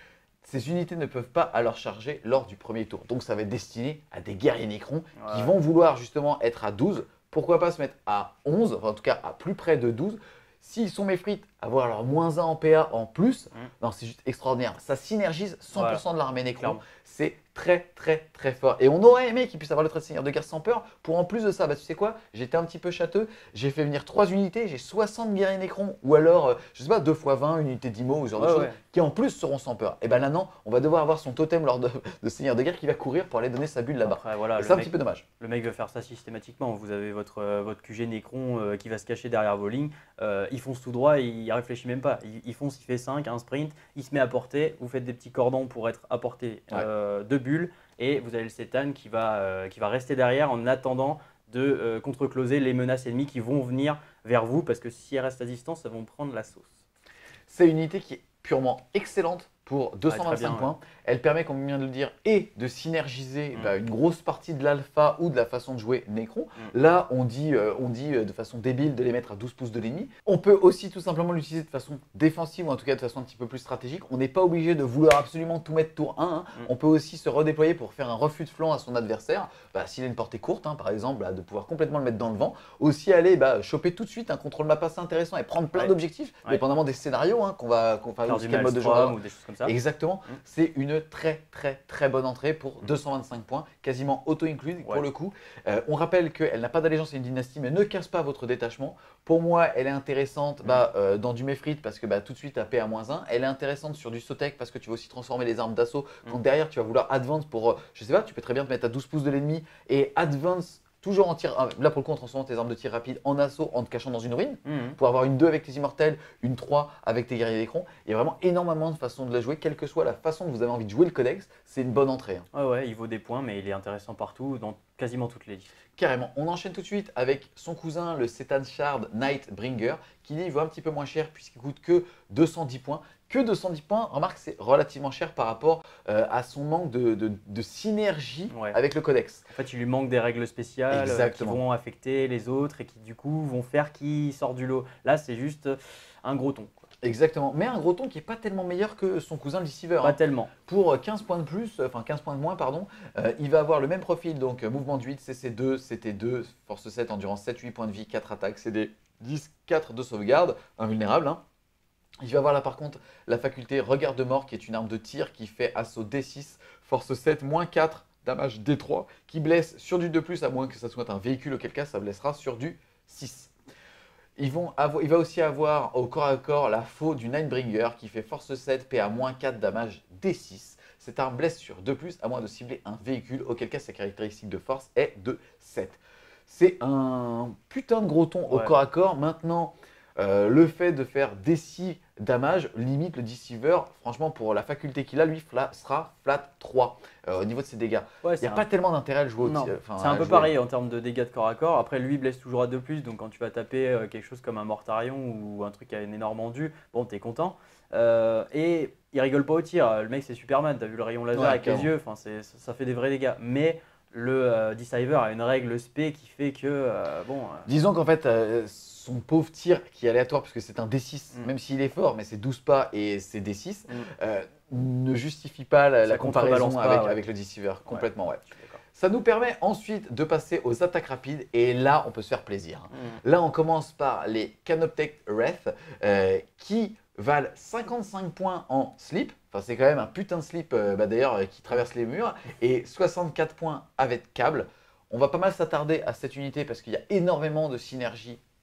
Ces unités ne peuvent pas alors charger lors du premier tour. Donc ça va être destiné à des guerriers Necrons qui Ouais. vont vouloir justement être à douze. Pourquoi pas se mettre à onze, enfin en tout cas à plus près de douze. S'ils sont méfrites, avoir leur moins un en P A en plus, Mm. non, c'est juste extraordinaire. Ça synergise cent pour cent de l'armée Necron. Clairement. C'est très très très fort. Et on aurait aimé qu'ils puissent avoir le trait de seigneur de guerre sans peur. Pour en plus de ça, bah, tu sais quoi, j'étais un petit peu châteux. J'ai fait venir trois unités, j'ai soixante guerriers Necron. Ou alors, euh, je sais pas, deux fois vingt, une unité d'Imo ou ce genre de Ouais, choses, ouais. qui en plus seront sans peur. Et ben là non, on va devoir avoir son totem lors de, de seigneur de guerre qui va courir pour aller donner sa bulle là-bas. Après, voilà, Et le c'est un mec- petit peu dommage. Le mec veut faire ça systématiquement. Vous avez votre, euh, votre Q G Necron euh, qui va se cacher derrière vos lignes. Euh, il fonce tout droit, il réfléchit même pas. Il, il fonce, il fait cinq, un sprint, il se met à portée. Vous faites des petits cordons pour être à portée euh, de bulles. Et vous avez le Cétane qui va, euh, qui va rester derrière en attendant de euh, contre-closer les menaces ennemies qui vont venir vers vous. Parce que si elles restent à distance, elles vont prendre la sauce. C'est une unité qui est purement excellente pour deux cent vingt-cinq Ouais, très bien, points. Elle permet, comme on vient de le dire, et de synergiser Mm. bah, une grosse partie de l'alpha ou de la façon de jouer Necron. Mm. Là, on dit, euh, on dit euh, de façon débile de les mettre à douze pouces de l'ennemi. On peut aussi tout simplement l'utiliser de façon défensive ou en tout cas de façon un petit peu plus stratégique. On n'est pas obligé de vouloir absolument tout mettre tour un. hein. Mm. On peut aussi se redéployer pour faire un refus de flanc à son adversaire. Bah, S'il a une portée courte, hein, par exemple, bah, de pouvoir complètement le mettre dans le vent. Aussi aller bah, choper tout de suite un contrôle map assez intéressant et prendre plein Ouais. d'objectifs, Ouais. dépendamment des scénarios hein, qu'on va, qu'on va Faire ou du quel mode de jeu on va Maelstrom avoir. ou des choses comme ça. Exactement, Mm. c'est une très très très bonne entrée pour deux cent vingt-cinq points, quasiment auto-include pour Ouais. le coup. Euh, on rappelle qu'elle n'a pas d'allégeance à une dynastie, mais ne casse pas votre détachement. Pour moi, elle est intéressante bah, euh, dans du Méphrite parce que bah, tout de suite à P à moins un. Elle est intéressante sur du Sotek parce que tu vas aussi transformer les armes d'assaut quand Mm. derrière tu vas vouloir advance pour, euh, je sais pas, tu peux très bien te mettre à douze pouces de l'ennemi et advance toujours en tir. ah, Là pour le coup, en transformant tes armes de tir rapide en assaut en te cachant dans une ruine. Mhm. Pour avoir une deux avec tes immortels, une trois avec tes guerriers d'écran. Il y a vraiment énormément de façons de la jouer, quelle que soit la façon dont vous avez envie de jouer le codex, c'est une bonne entrée. hein. Ouais, ouais, il vaut des points, mais il est intéressant partout, dans quasiment toutes les listes. Carrément. On enchaîne tout de suite avec son cousin, le Cétane Shard Nightbringer, qui lui vaut un petit peu moins cher puisqu'il coûte que deux cent dix points. Que deux cent dix points, remarque, c'est relativement cher par rapport euh, à son manque de, de- de synergie Ouais. avec le codex. En fait, il lui manque des règles spéciales euh, qui Exactement. vont affecter les autres et qui, du coup, vont faire qu'il sort du lot. Là, c'est juste un gros ton, quoi. Exactement. Mais un gros ton qui n'est pas tellement meilleur que son cousin le Deceiver. Pas hein. tellement. Pour quinze points de plus, enfin quinze points de moins, pardon, euh, il va avoir le même profil, donc euh, mouvement de huit, C C deux, C T deux, force sept, endurance sept, huit points de vie, quatre attaques, C D dix, quatre de sauvegarde, invulnérable. hein. Il va avoir là par contre la faculté regard de mort qui est une arme de tir qui fait assaut D six, force sept, moins quatre, damage D trois, qui blesse sur du deux plus à moins que ça soit un véhicule, auquel cas ça blessera sur du six. Ils vont avo- il va aussi avoir au corps à corps la faux du Ninebringer qui fait force sept, P A moins quatre, damage D six. Cette arme blesse sur deux plus à moins de cibler un véhicule, auquel cas sa caractéristique de force est de sept. C'est un putain de gros ton au Ouais. corps à corps. Maintenant, euh, le fait de faire D six damage limite le Deceiver. Franchement, pour la faculté qu'il a, lui fla- sera flat trois euh, au niveau de ses dégâts. Ouais, Il c'est n'y a un- pas tellement d'intérêt à le jouer au Non, ti- enfin, c'est un à peu jouer. pareil en termes de dégâts de corps à corps. Après, lui, il blesse toujours à deux plus, donc quand tu vas taper euh, quelque chose comme un Mortarion ou un truc qui a une énorme endu, bon, t'es content. Euh, et il rigole pas au tir. Le mec, c'est Superman. T'as vu le rayon laser Ouais, avec clairement. les yeux. Enfin, c'est- ça, ça fait des vrais dégâts. Mais le euh, Deceiver a une règle spé qui fait que euh, bon. euh, Disons qu'en fait, euh, son pauvre tir qui est aléatoire, puisque c'est un D six, Mm. même s'il est fort, mais c'est douze pas et c'est D six, Mm. euh, ne justifie pas la, Ça la comparaison contrebalance pas, avec, ouais. avec le Deceiver. Complètement, ouais. je suis d'accord. Ça nous permet ensuite de passer aux attaques rapides, et là, on peut se faire plaisir. Mm. Là, on commence par les Canoptech Wrath, euh, qui valent cinquante-cinq points en slip. Enfin, c'est quand même un putain de slip, euh, bah, d'ailleurs, euh, qui traverse les murs, et soixante-quatre points avec câble. On va pas mal s'attarder à cette unité parce qu'il y a énormément de synergie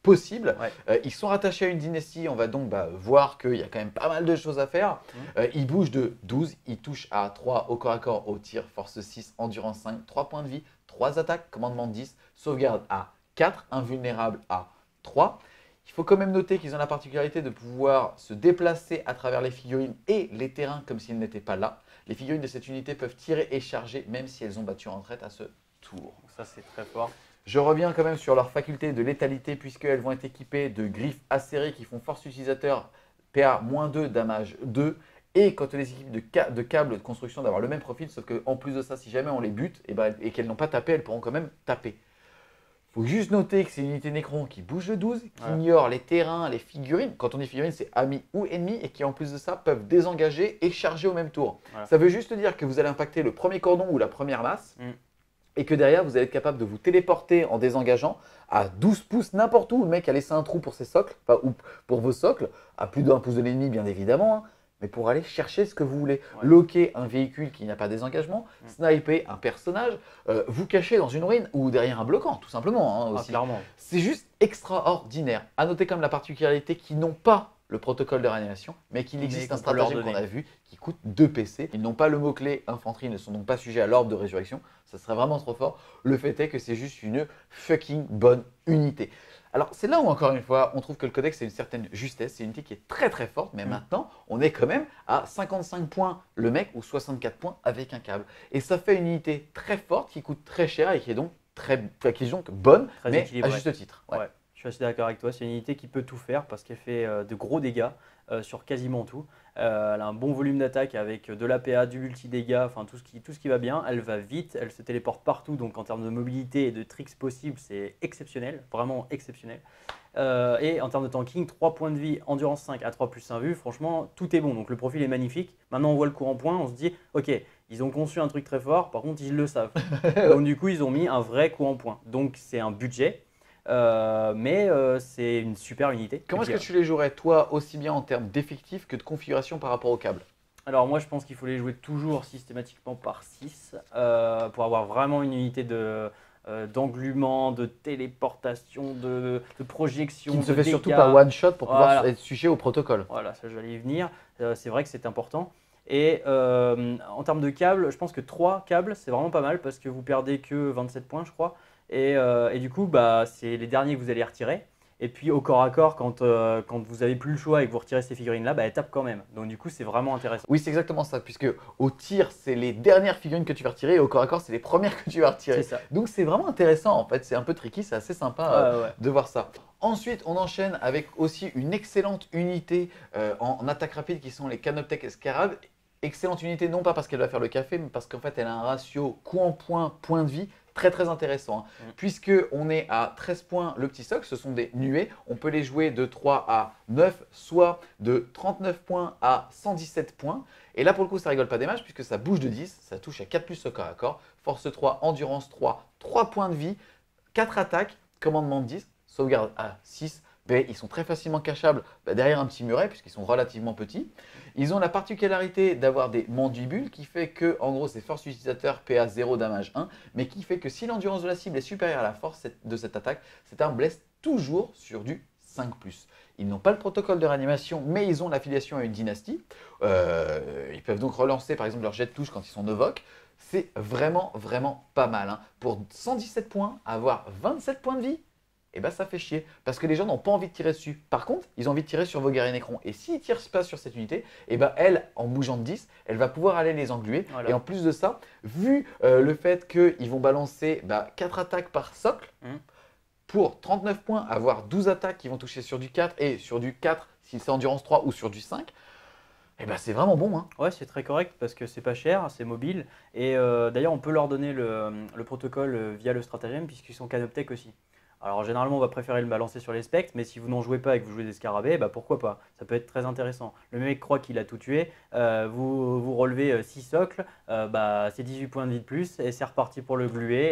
possible. Ouais. Euh, ils sont rattachés à une dynastie, on va donc bah, voir qu'il y a quand même pas mal de choses à faire. Mmh. Euh, ils bougent de douze, ils touchent à trois au corps à corps, au tir, force six, endurance cinq, trois points de vie, trois attaques, commandement dix, sauvegarde à quatre, invulnérable à trois. Il faut quand même noter qu'ils ont la particularité de pouvoir se déplacer à travers les figurines et les terrains comme s'ils n'étaient pas là. Les figurines de cette unité peuvent tirer et charger même si elles ont battu en retraite à ce tour. Donc ça, c'est très fort. Je reviens quand même sur leur faculté de létalité puisqu'elles vont être équipées de griffes acérées qui font force utilisateur P A moins deux, damage deux. Et quand on les équipe de, ca de câbles de construction d'avoir le même profil, sauf qu'en plus de ça, si jamais on les bute et, ben, et qu'elles n'ont pas tapé, elles pourront quand même taper. Il faut juste noter que c'est une unité Necron qui bouge de douze, qui Ouais. ignore les terrains, les figurines. Quand on dit figurines, c'est amis ou ennemis et qui en plus de ça peuvent désengager et charger au même tour. Voilà. Ça veut juste dire que vous allez impacter le premier cordon ou la première masse. Mm. Et que derrière, vous allez être capable de vous téléporter en désengageant à douze pouces n'importe où. Le mec a laissé un trou pour ses socles, enfin, ou pour vos socles, à plus d'un pouce de l'ennemi, bien évidemment, hein, mais pour aller chercher ce que vous voulez. Ouais. Loquer un véhicule qui n'a pas de désengagement, Mm. sniper un personnage, euh, vous cacher dans une ruine ou derrière un bloquant, tout simplement. Hein, Ah, aussi. clairement. C'est juste extraordinaire. À noter comme la particularité qu'ils n'ont pas le protocole de réanimation, mais qu'il Mais existe qu'on un peut leur stratagème qu'on donner. a vu qui coûte deux P C. Ils n'ont pas le mot-clé infanterie, ils ne sont donc pas sujets à l'ordre de résurrection. Ça serait vraiment trop fort. Le fait est que c'est juste une fucking bonne unité. Alors c'est là où encore une fois, on trouve que le codex c'est une certaine justesse. C'est une unité qui est très très forte, mais Mm. maintenant on est quand même à cinquante-cinq points le mec ou soixante-quatre points avec un câble. Et ça fait une unité très forte qui coûte très cher et qui est donc très, enfin, qui est donc bonne, Très mais à équilibrée. juste titre. Ouais. Ouais, je suis assez d'accord avec toi. C'est une unité qui peut tout faire parce qu'elle fait euh, de gros dégâts euh, sur quasiment tout. Euh, elle a un bon volume d'attaque avec de l'A P A, du multi-dégâts, enfin tout ce, qui, tout ce qui va bien. Elle va vite, elle se téléporte partout. Donc en termes de mobilité et de tricks possibles, c'est exceptionnel, vraiment exceptionnel. Euh, et en termes de tanking, trois points de vie, endurance cinq à trois plus un vue. Franchement, tout est bon. Donc le profil est magnifique. Maintenant, on voit le courant point. On se dit, ok, ils ont conçu un truc très fort. Par contre, ils le savent. Donc du coup, ils ont mis un vrai courant point. Donc c'est un budget. Euh, mais euh, c'est une super unité. Comment Et est-ce puis, que tu les jouerais, toi, aussi bien en termes d'effectifs que de configuration par rapport au câble? Alors moi je pense qu'il faut les jouer toujours systématiquement par six euh, pour avoir vraiment une unité de, euh, d'englument, de téléportation, de, de projection, Qui ne se de fait surtout dégâts. par one shot pour pouvoir Voilà. être sujet au protocole. Voilà, ça j'allais y venir. Euh, c'est vrai que c'est important. Et euh, en termes de câbles, je pense que trois câbles c'est vraiment pas mal parce que vous perdez que vingt-sept points je crois. Et, euh, et du coup bah, c'est les derniers que vous allez retirer. Et puis au corps à corps, quand, euh, quand vous n'avez plus le choix et que vous retirez ces figurines-là, bah, elles tapent quand même. Donc du coup, c'est vraiment intéressant. Oui, c'est exactement ça, puisque au tir, c'est les dernières figurines que tu vas retirer et au corps à corps, c'est les premières que tu vas retirer. C'est ça. Donc c'est vraiment intéressant en fait, c'est un peu tricky, c'est assez sympa euh, Ouais, ouais. de voir ça. Ensuite, on enchaîne avec aussi une excellente unité euh, en, en attaque rapide qui sont les Canoptech Scarab. Excellente unité, non pas parce qu'elle va faire le café, mais parce qu'en fait, elle a un ratio coup en point, point de vie très très intéressant. Hein. Mm. Puisque on est à treize points le petit socle, ce sont des nuées. On peut les jouer de trois à neuf, soit de trente-neuf points à cent dix-sept points. Et là, pour le coup, ça rigole pas des matchs puisque ça bouge de dix, ça touche à quatre plus au corps à corps. Force trois, endurance trois, trois points de vie, quatre attaques, commandement de dix, sauvegarde à six. Ben, ils sont très facilement cachables ben, derrière un petit muret puisqu'ils sont relativement petits. Ils ont la particularité d'avoir des mandibules qui fait que, en gros, c'est force utilisateur P A zéro, damage un, mais qui fait que si l'endurance de la cible est supérieure à la force de cette attaque, cette arme blesse toujours sur du cinq plus. Ils n'ont pas le protocole de réanimation, mais ils ont l'affiliation à une dynastie. Euh, ils peuvent donc relancer par exemple leur jet de touche quand ils sont Novok. C'est vraiment, vraiment pas mal. Hein. Pour cent dix-sept points, avoir vingt-sept points de vie, et eh ben ça fait chier parce que les gens n'ont pas envie de tirer dessus. Par contre, ils ont envie de tirer sur vos guerriers Necron. Et s'ils ne tirent pas sur cette unité, et eh ben elle, en bougeant de dix, elle va pouvoir aller les engluer. Voilà. Et en plus de ça, vu euh, le fait qu'ils vont balancer bah, quatre attaques par socle, Mm. pour trente-neuf points, avoir douze attaques qui vont toucher sur du quatre et sur du quatre si c'est endurance trois ou sur du cinq, et ben c'est vraiment bon. Hein. Ouais, c'est très correct parce que c'est pas cher, c'est mobile. Et euh, d'ailleurs, on peut leur donner le, le protocole euh, via le stratagème puisqu'ils sont Canoptech aussi. Alors généralement, on va préférer le balancer sur les spectres, mais si vous n'en jouez pas et que vous jouez des scarabées, bah pourquoi pas? Ça peut être très intéressant. Le mec croit qu'il a tout tué, euh, vous, vous relevez six socles, euh, bah, c'est dix-huit points de vie de plus et c'est reparti pour le gluer. Et,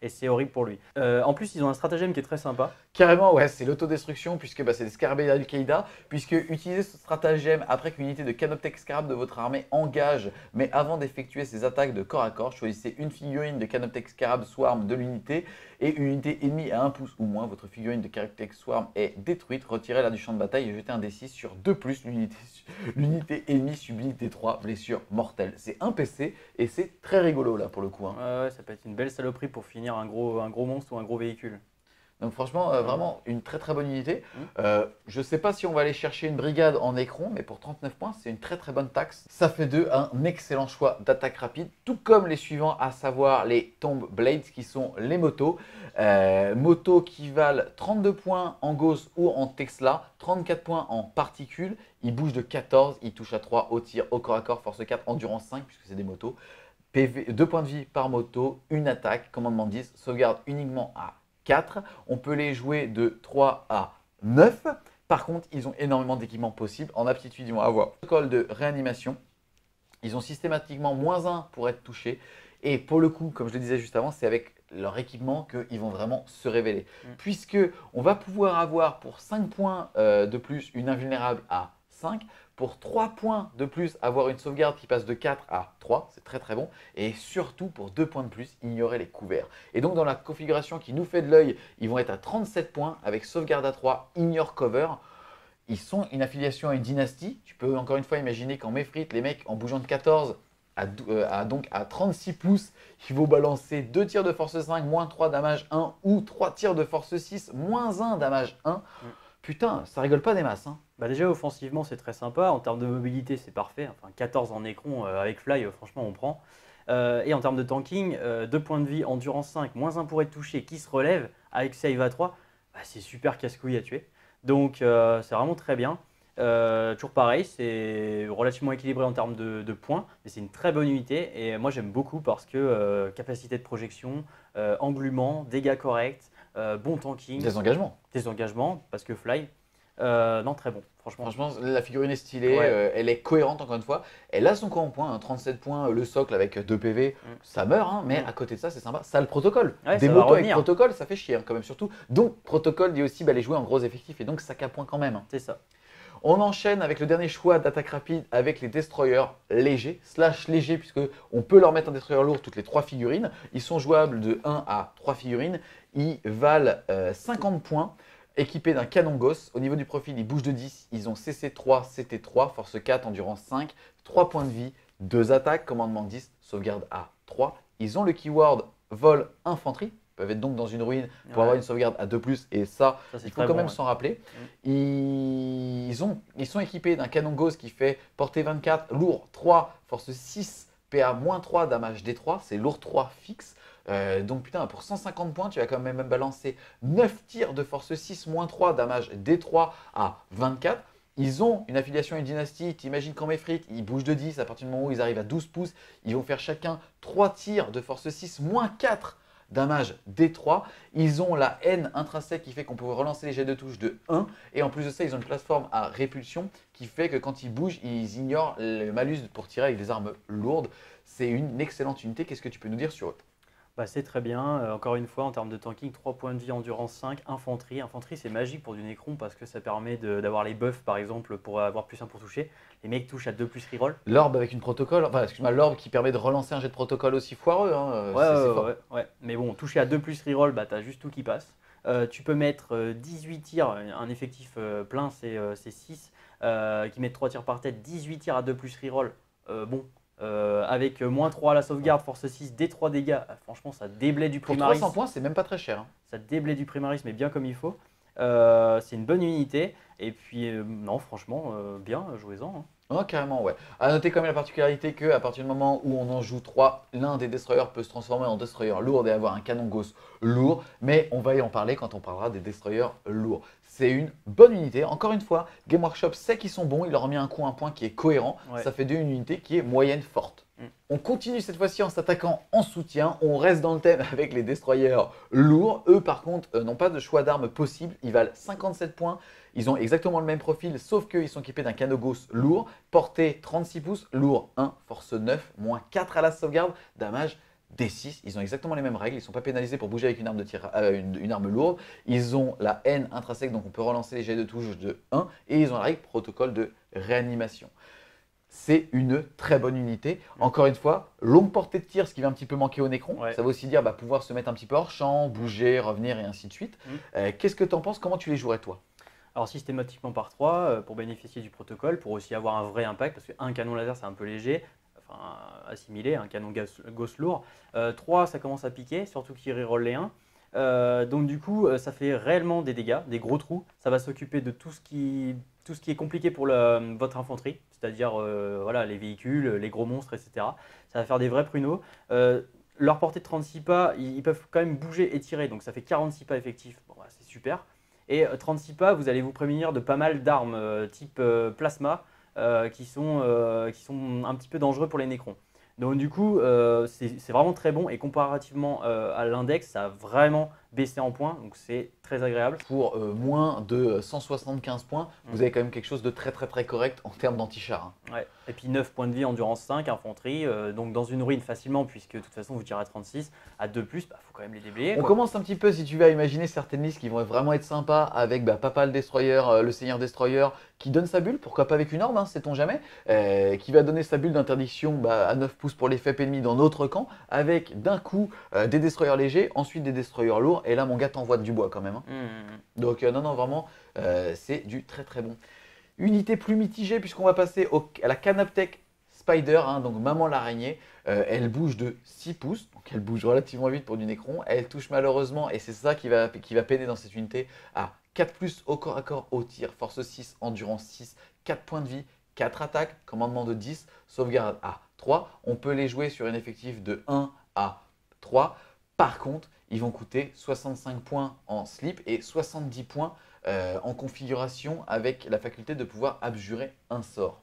et c'est horrible pour lui. Euh, en plus, ils ont un stratagème qui est très sympa. Carrément, ouais, c'est l'autodestruction puisque bah, c'est des scarabées d'Al-Qaïda. Puisque utilisez ce stratagème après qu'une unité de Canoptech Scarab de votre armée engage, mais avant d'effectuer ses attaques de corps à corps, choisissez une figurine de Canoptech Scarab Swarm de l'unité et une unité ennemie à un pouce ou moins. Votre figurine de Canoptech Swarm est détruite. Retirez-la du champ de bataille et jetez un D six sur deux plus. L'unité l'unité ennemie subit D trois blessures mortelles. C'est un P C et c'est très rigolo là pour le coup. Hein. Ouais, ouais, ça peut être une belle saloperie pour finir un gros, un gros monstre ou un gros véhicule. Donc franchement, euh, vraiment une très très bonne unité. Mmh. Euh, je ne sais pas si on va aller chercher une brigade en écron, mais pour trente-neuf points, c'est une très très bonne taxe. Ça fait d'eux un excellent choix d'attaque rapide, tout comme les suivants, à savoir les Tomb Blades, qui sont les motos. Euh, motos qui valent trente-deux points en Gauss ou en Tesla, trente-quatre points en particules. Ils bougent de quatorze, ils touchent à trois au tir, au corps à corps, force quatre, endurance cinq, puisque c'est des motos. P V, deux points de vie par moto, une attaque, commandement dix, sauvegarde uniquement à quatre. On peut les jouer de trois à neuf. Par contre, ils ont énormément d'équipements possibles. En aptitude, ils vont avoir un protocole de réanimation. Ils ont systématiquement moins un pour être touchés. Et pour le coup, comme je le disais juste avant, c'est avec leur équipement qu'ils vont vraiment se révéler. Mmh. Puisque on va pouvoir avoir pour cinq points euh, de plus une invulnérable à cinq. Pour trois points de plus, avoir une sauvegarde qui passe de quatre à trois, c'est très très bon. Et surtout, pour deux points de plus, ignorer les couverts. Et donc, dans la configuration qui nous fait de l'œil, ils vont être à trente-sept points avec sauvegarde à trois, ignore cover. Ils sont une affiliation à une dynastie. Tu peux encore une fois imaginer qu'en Méphrite, les mecs, en bougeant de quatorze à, euh, à, donc à trente-six pouces, ils vont balancer deux tirs de force cinq, moins trois, damage un, ou trois tirs de force six, moins un, damage un. Mm. Putain, ça rigole pas des masses. Hein. Bah déjà, offensivement, c'est très sympa. En termes de mobilité, c'est parfait. Enfin, quatorze en écron euh, avec Fly, euh, franchement, on prend. Euh, et en termes de tanking, euh, deux points de vie, endurance cinq, moins un pour être touché, qui se relève, avec save à trois, bah, c'est super casse-couille à tuer. Donc, euh, c'est vraiment très bien. Euh, toujours pareil, c'est relativement équilibré en termes de, de points, mais c'est une très bonne unité. Et moi, j'aime beaucoup parce que euh, capacité de projection, euh, englument, dégâts corrects, euh, bon tanking. Désengagement. Désengagement, parce que Fly. Euh, non, très bon, franchement. Franchement, la figurine est stylée, Ouais. euh, elle est cohérente encore une fois. Elle a son camp en point, hein, trente-sept points, le socle avec deux P V, mm. ça meurt, hein, mais mm. à côté de ça, c'est sympa. Ça a le protocole. Ouais, Des motos avec protocole, ça fait chier hein, quand même, surtout. Donc, protocole dit aussi bah, les jouer en gros effectifs et donc sac à points quand même. Hein. C'est ça. On enchaîne avec le dernier choix d'attaque rapide avec les destroyers légers, slash légers, puisqu'on peut leur mettre un destroyer lourd toutes les trois figurines. Ils sont jouables de un à trois figurines. Ils valent euh, cinquante points. Équipés d'un canon Gauss, au niveau du profil, ils bougent de dix, ils ont C C trois, C T trois, force quatre, endurance cinq, trois points de vie, deux attaques, commandement dix, sauvegarde à trois. Ils ont le keyword vol infanterie, ils peuvent être donc dans une ruine pour ouais. avoir une sauvegarde à deux plus, et ça, ça il faut quand bon, même ouais. s'en rappeler. Mmh. Ils, ont, ils sont équipés d'un canon Gauss qui fait portée vingt-quatre, lourd trois, force six, P A moins trois, damage D trois, c'est lourd trois fixe. Euh, donc putain, pour cent cinquante points, tu vas quand même balancer neuf tirs de force six, moins trois, damage D trois à vingt-quatre. Ils ont une affiliation à une dynastie, t'imagines qu'en Méphrite, ils bougent de dix, à partir du moment où ils arrivent à douze pouces, ils vont faire chacun trois tirs de force six, moins quatre, damage D trois. Ils ont la haine intrinsèque qui fait qu'on peut relancer les jets de touche de un. Et en plus de ça, ils ont une plateforme à répulsion qui fait que quand ils bougent, ils ignorent le malus pour tirer avec des armes lourdes. C'est une excellente unité. Qu'est-ce que tu peux nous dire sur eux ? Bah, c'est très bien. Euh, encore une fois, en termes de tanking, trois points de vie, endurance cinq, infanterie. Infanterie, c'est magique pour du Necron parce que ça permet d'avoir les buffs, par exemple, pour avoir plus un pour toucher. Les mecs touchent à deux plus reroll. L'orbe avec une protocole, enfin, excuse-moi, l'orbe qui permet de relancer un jet de protocole aussi foireux. Hein. Ouais, ouais, ouais, ouais, mais bon, toucher à deux plus reroll, bah, tu as juste tout qui passe. Euh, tu peux mettre euh, dix-huit tirs, un effectif euh, plein, c'est euh, six, euh, qui mettent trois tirs par tête, dix-huit tirs à deux plus reroll. Euh, bon. Euh, avec moins trois à la sauvegarde, force six, D trois dégâts, ah, franchement ça déblaye du primaris. Pour trois cents points, c'est même pas très cher. Hein. Ça déblaye du primaris, mais bien comme il faut. Euh, c'est une bonne unité. Et puis, euh, non, franchement, euh, bien, jouez-en. Hein. Oh, carrément, ouais. À noter quand même la particularité qu'à partir du moment où on en joue trois, l'un des destroyers peut se transformer en destroyer lourd et avoir un canon Gauss lourd. Mais on va y en parler quand on parlera des destroyers lourds. C'est une bonne unité. Encore une fois, Game Workshop sait qu'ils sont bons. Il leur a mis un coup, un point qui est cohérent. Ouais. Ça fait d'eux une unité qui est moyenne forte. Mm. On continue cette fois-ci en s'attaquant en soutien. On reste dans le thème avec les destroyers lourds. Eux, par contre, euh, n'ont pas de choix d'armes possible. Ils valent cinquante-sept points. Ils ont exactement le même profil, sauf qu'ils sont équipés d'un canon Gauss lourd, portée trente-six pouces, lourd un, force neuf, moins quatre à la sauvegarde, damage D six, ils ont exactement les mêmes règles, ils ne sont pas pénalisés pour bouger avec une arme, de tir, euh, une, une arme lourde, ils ont la haine intrinsèque, donc on peut relancer les jets de touche de un, et ils ont la règle protocole de réanimation. C'est une très bonne unité. Encore une fois, longue portée de tir, ce qui va un petit peu manquer au Necron. Ouais. Ça veut aussi dire bah, pouvoir se mettre un petit peu hors champ, bouger, revenir et ainsi de suite. Mm. Euh, Qu'est-ce que tu en penses? Comment tu les jouerais toi? Alors systématiquement par trois, euh, pour bénéficier du protocole, pour aussi avoir un vrai impact, parce qu'un canon laser c'est un peu léger, enfin assimilé, un canon gauss lourd. Euh, trois, ça commence à piquer, surtout qu'il reroll les un. Euh, donc du coup, euh, ça fait réellement des dégâts, des gros trous. Ça va s'occuper de tout ce qui, tout ce qui est compliqué pour le- votre infanterie, c'est-à-dire euh, voilà, les véhicules, les gros monstres, et cetera. Ça va faire des vrais pruneaux. Euh, leur portée de trente-six pas, ils, ils peuvent quand même bouger et tirer, donc ça fait quarante-six pas effectifs. Bon, bah, c'est super. Et euh, trente-six pas, vous allez vous prémunir de pas mal d'armes euh, type euh, plasma euh, qui, sont, euh, qui sont un petit peu dangereux pour les nécrons. Donc du coup, euh, c'est c'est vraiment très bon et comparativement euh, à l'index, ça a vraiment baissé en points, donc c'est très agréable. Pour euh, moins de cent soixante-quinze points, Mm. vous avez quand même quelque chose de très très très correct en termes d'anti-char. hein. Ouais. Et puis neuf points de vie, endurance cinq, infanterie, euh, donc dans une ruine facilement, puisque de toute façon vous tirez à trente-six, à deux plus, bah, faut quand même les déblayer. On quoi. commence un petit peu, si tu veux, à imaginer certaines listes qui vont vraiment être sympas avec bah, Papa le Destroyer, euh, le Seigneur Destroyer, qui donne sa bulle, pourquoi pas avec une orbe, hein, sait-on jamais, euh, qui va donner sa bulle d'interdiction bah, à neuf pouces pour les F A P ennemis dans notre camp, avec d'un coup euh, des Destroyers légers, ensuite des Destroyers lourds, et là mon gars t'envoie du bois quand même. hein. Mmh. Donc euh, non, non, vraiment, euh, c'est du très très bon. Unité plus mitigée, puisqu'on va passer au- à la Canoptech Spider, hein, donc maman l'araignée. Euh, elle bouge de six pouces, donc elle bouge relativement vite pour du Necron. Elle touche malheureusement, et c'est ça qui va, qui va peiner dans cette unité, à quatre plus au corps à corps au tir, force six, endurance six, quatre points de vie, quatre attaques, commandement de dix, sauvegarde à trois. On peut les jouer sur un effectif de un à trois. Par contre, ils vont coûter soixante-cinq points en slip et soixante-dix points euh, en configuration avec la faculté de pouvoir abjurer un sort.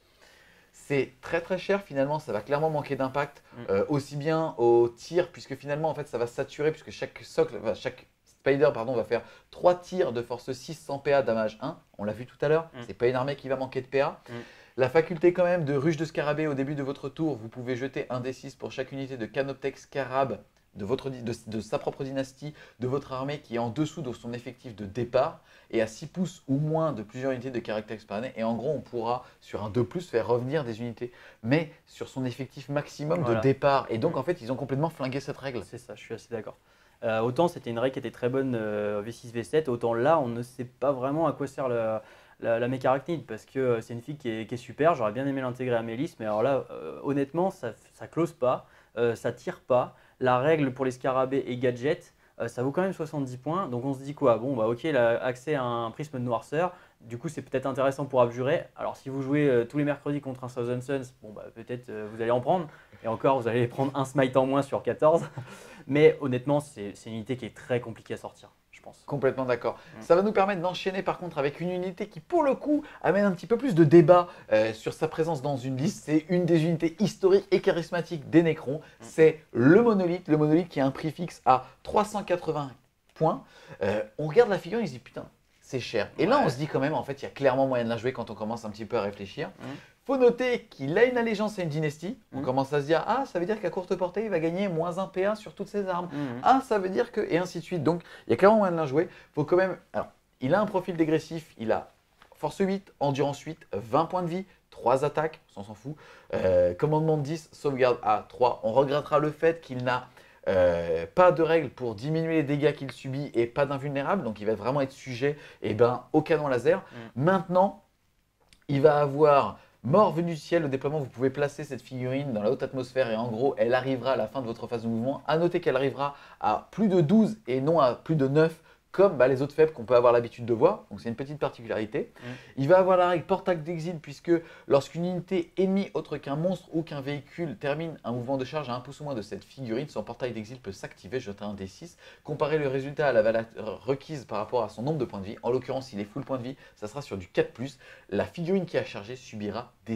C'est très très cher finalement, ça va clairement manquer d'impact, Mm. euh, aussi bien au tir, puisque finalement en fait ça va saturer, puisque chaque socle, enfin, chaque spider pardon, va faire trois tirs de force six sans P A, damage un, on l'a vu tout à l'heure, Mm. c'est pas une armée qui va manquer de P A. Mm. La faculté quand même de ruche de scarabée au début de votre tour, vous pouvez jeter un D six pour chaque unité de Canoptech Scarab de, votre, di- de, de sa propre dynastie, de votre armée qui est en dessous de son effectif de départ, et à six pouces ou moins de plusieurs unités de caractère par et en gros on pourra sur un deux plus faire revenir des unités, mais sur son effectif maximum Voilà. de départ, et donc en fait ils ont complètement flingué cette règle. C'est ça, je suis assez d'accord. Euh, autant c'était une règle qui était très bonne euh, V six V sept, autant là on ne sait pas vraiment à quoi sert la, la, la mécarachnide, parce que euh, c'est une fille qui est, qui est super, j'aurais bien aimé l'intégrer à mes listes, mais alors là euh, honnêtement ça, ça close pas, euh, ça tire pas. La règle pour les scarabées et gadgets, euh, ça vaut quand même soixante-dix points, donc on se dit quoi? Bon bah ok, elle a accès à un prisme de noirceur, du coup c'est peut-être intéressant pour abjurer. Alors si vous jouez euh, tous les mercredis contre un Thousand Suns, bon bah peut-être euh, vous allez en prendre, et encore vous allez prendre un smite en moins sur quatorze. Mais honnêtement, c'est c'est une unité qui est très compliquée à sortir, je pense. Complètement d'accord. Mm. Ça va nous permettre d'enchaîner par contre avec une unité qui pour le coup amène un petit peu plus de débat euh, sur sa présence dans une liste. C'est une des unités historiques et charismatiques des Necrons. C'est le monolithe. Le monolithe qui a un prix fixe à trois cent quatre-vingts points. Euh, on regarde la figure et on se dit putain, c'est cher. Et là Ouais. on se dit quand même en fait il y a clairement moyen de la jouer quand on commence un petit peu à réfléchir. Mm. Faut noter qu'il a une allégeance à une dynastie. On Mm. commence à se dire ah ça veut dire qu'à courte portée il va gagner moins un P A sur toutes ses armes. Mhm. Ah, ça veut dire que. Et ainsi de suite. Donc, il y a clairement moyen de la jouer. Faut quand même. Alors, il a un profil dégressif. Il a force huit, endurance huit, vingt points de vie, trois attaques, on s'en fout. Euh, commandement de dix, sauvegarde à trois. On regrettera le fait qu'il n'a euh, pas de règle pour diminuer les dégâts qu'il subit et pas d'invulnérable. Donc, il va vraiment être sujet eh ben, au canon laser. Maintenant, il va avoir. Mort venu du ciel, au déploiement, vous pouvez placer cette figurine dans la haute atmosphère et en gros, elle arrivera à la fin de votre phase de mouvement. À noter qu'elle arrivera à plus de douze et non à plus de neuf, comme bah, les autres faibles qu'on peut avoir l'habitude de voir. Donc c'est une petite particularité. Mm. Il va avoir la règle portail d'exil, puisque lorsqu'une unité ennemie autre qu'un monstre ou qu'un véhicule termine un mouvement de charge à un pouce ou moins de cette figurine, son portail d'exil peut s'activer, jeter un D six. Comparer le résultat à la valeur requise par rapport à son nombre de points de vie. En l'occurrence, s'il est full point de vie, ça sera sur du quatre plus. La figurine qui a chargé subira D six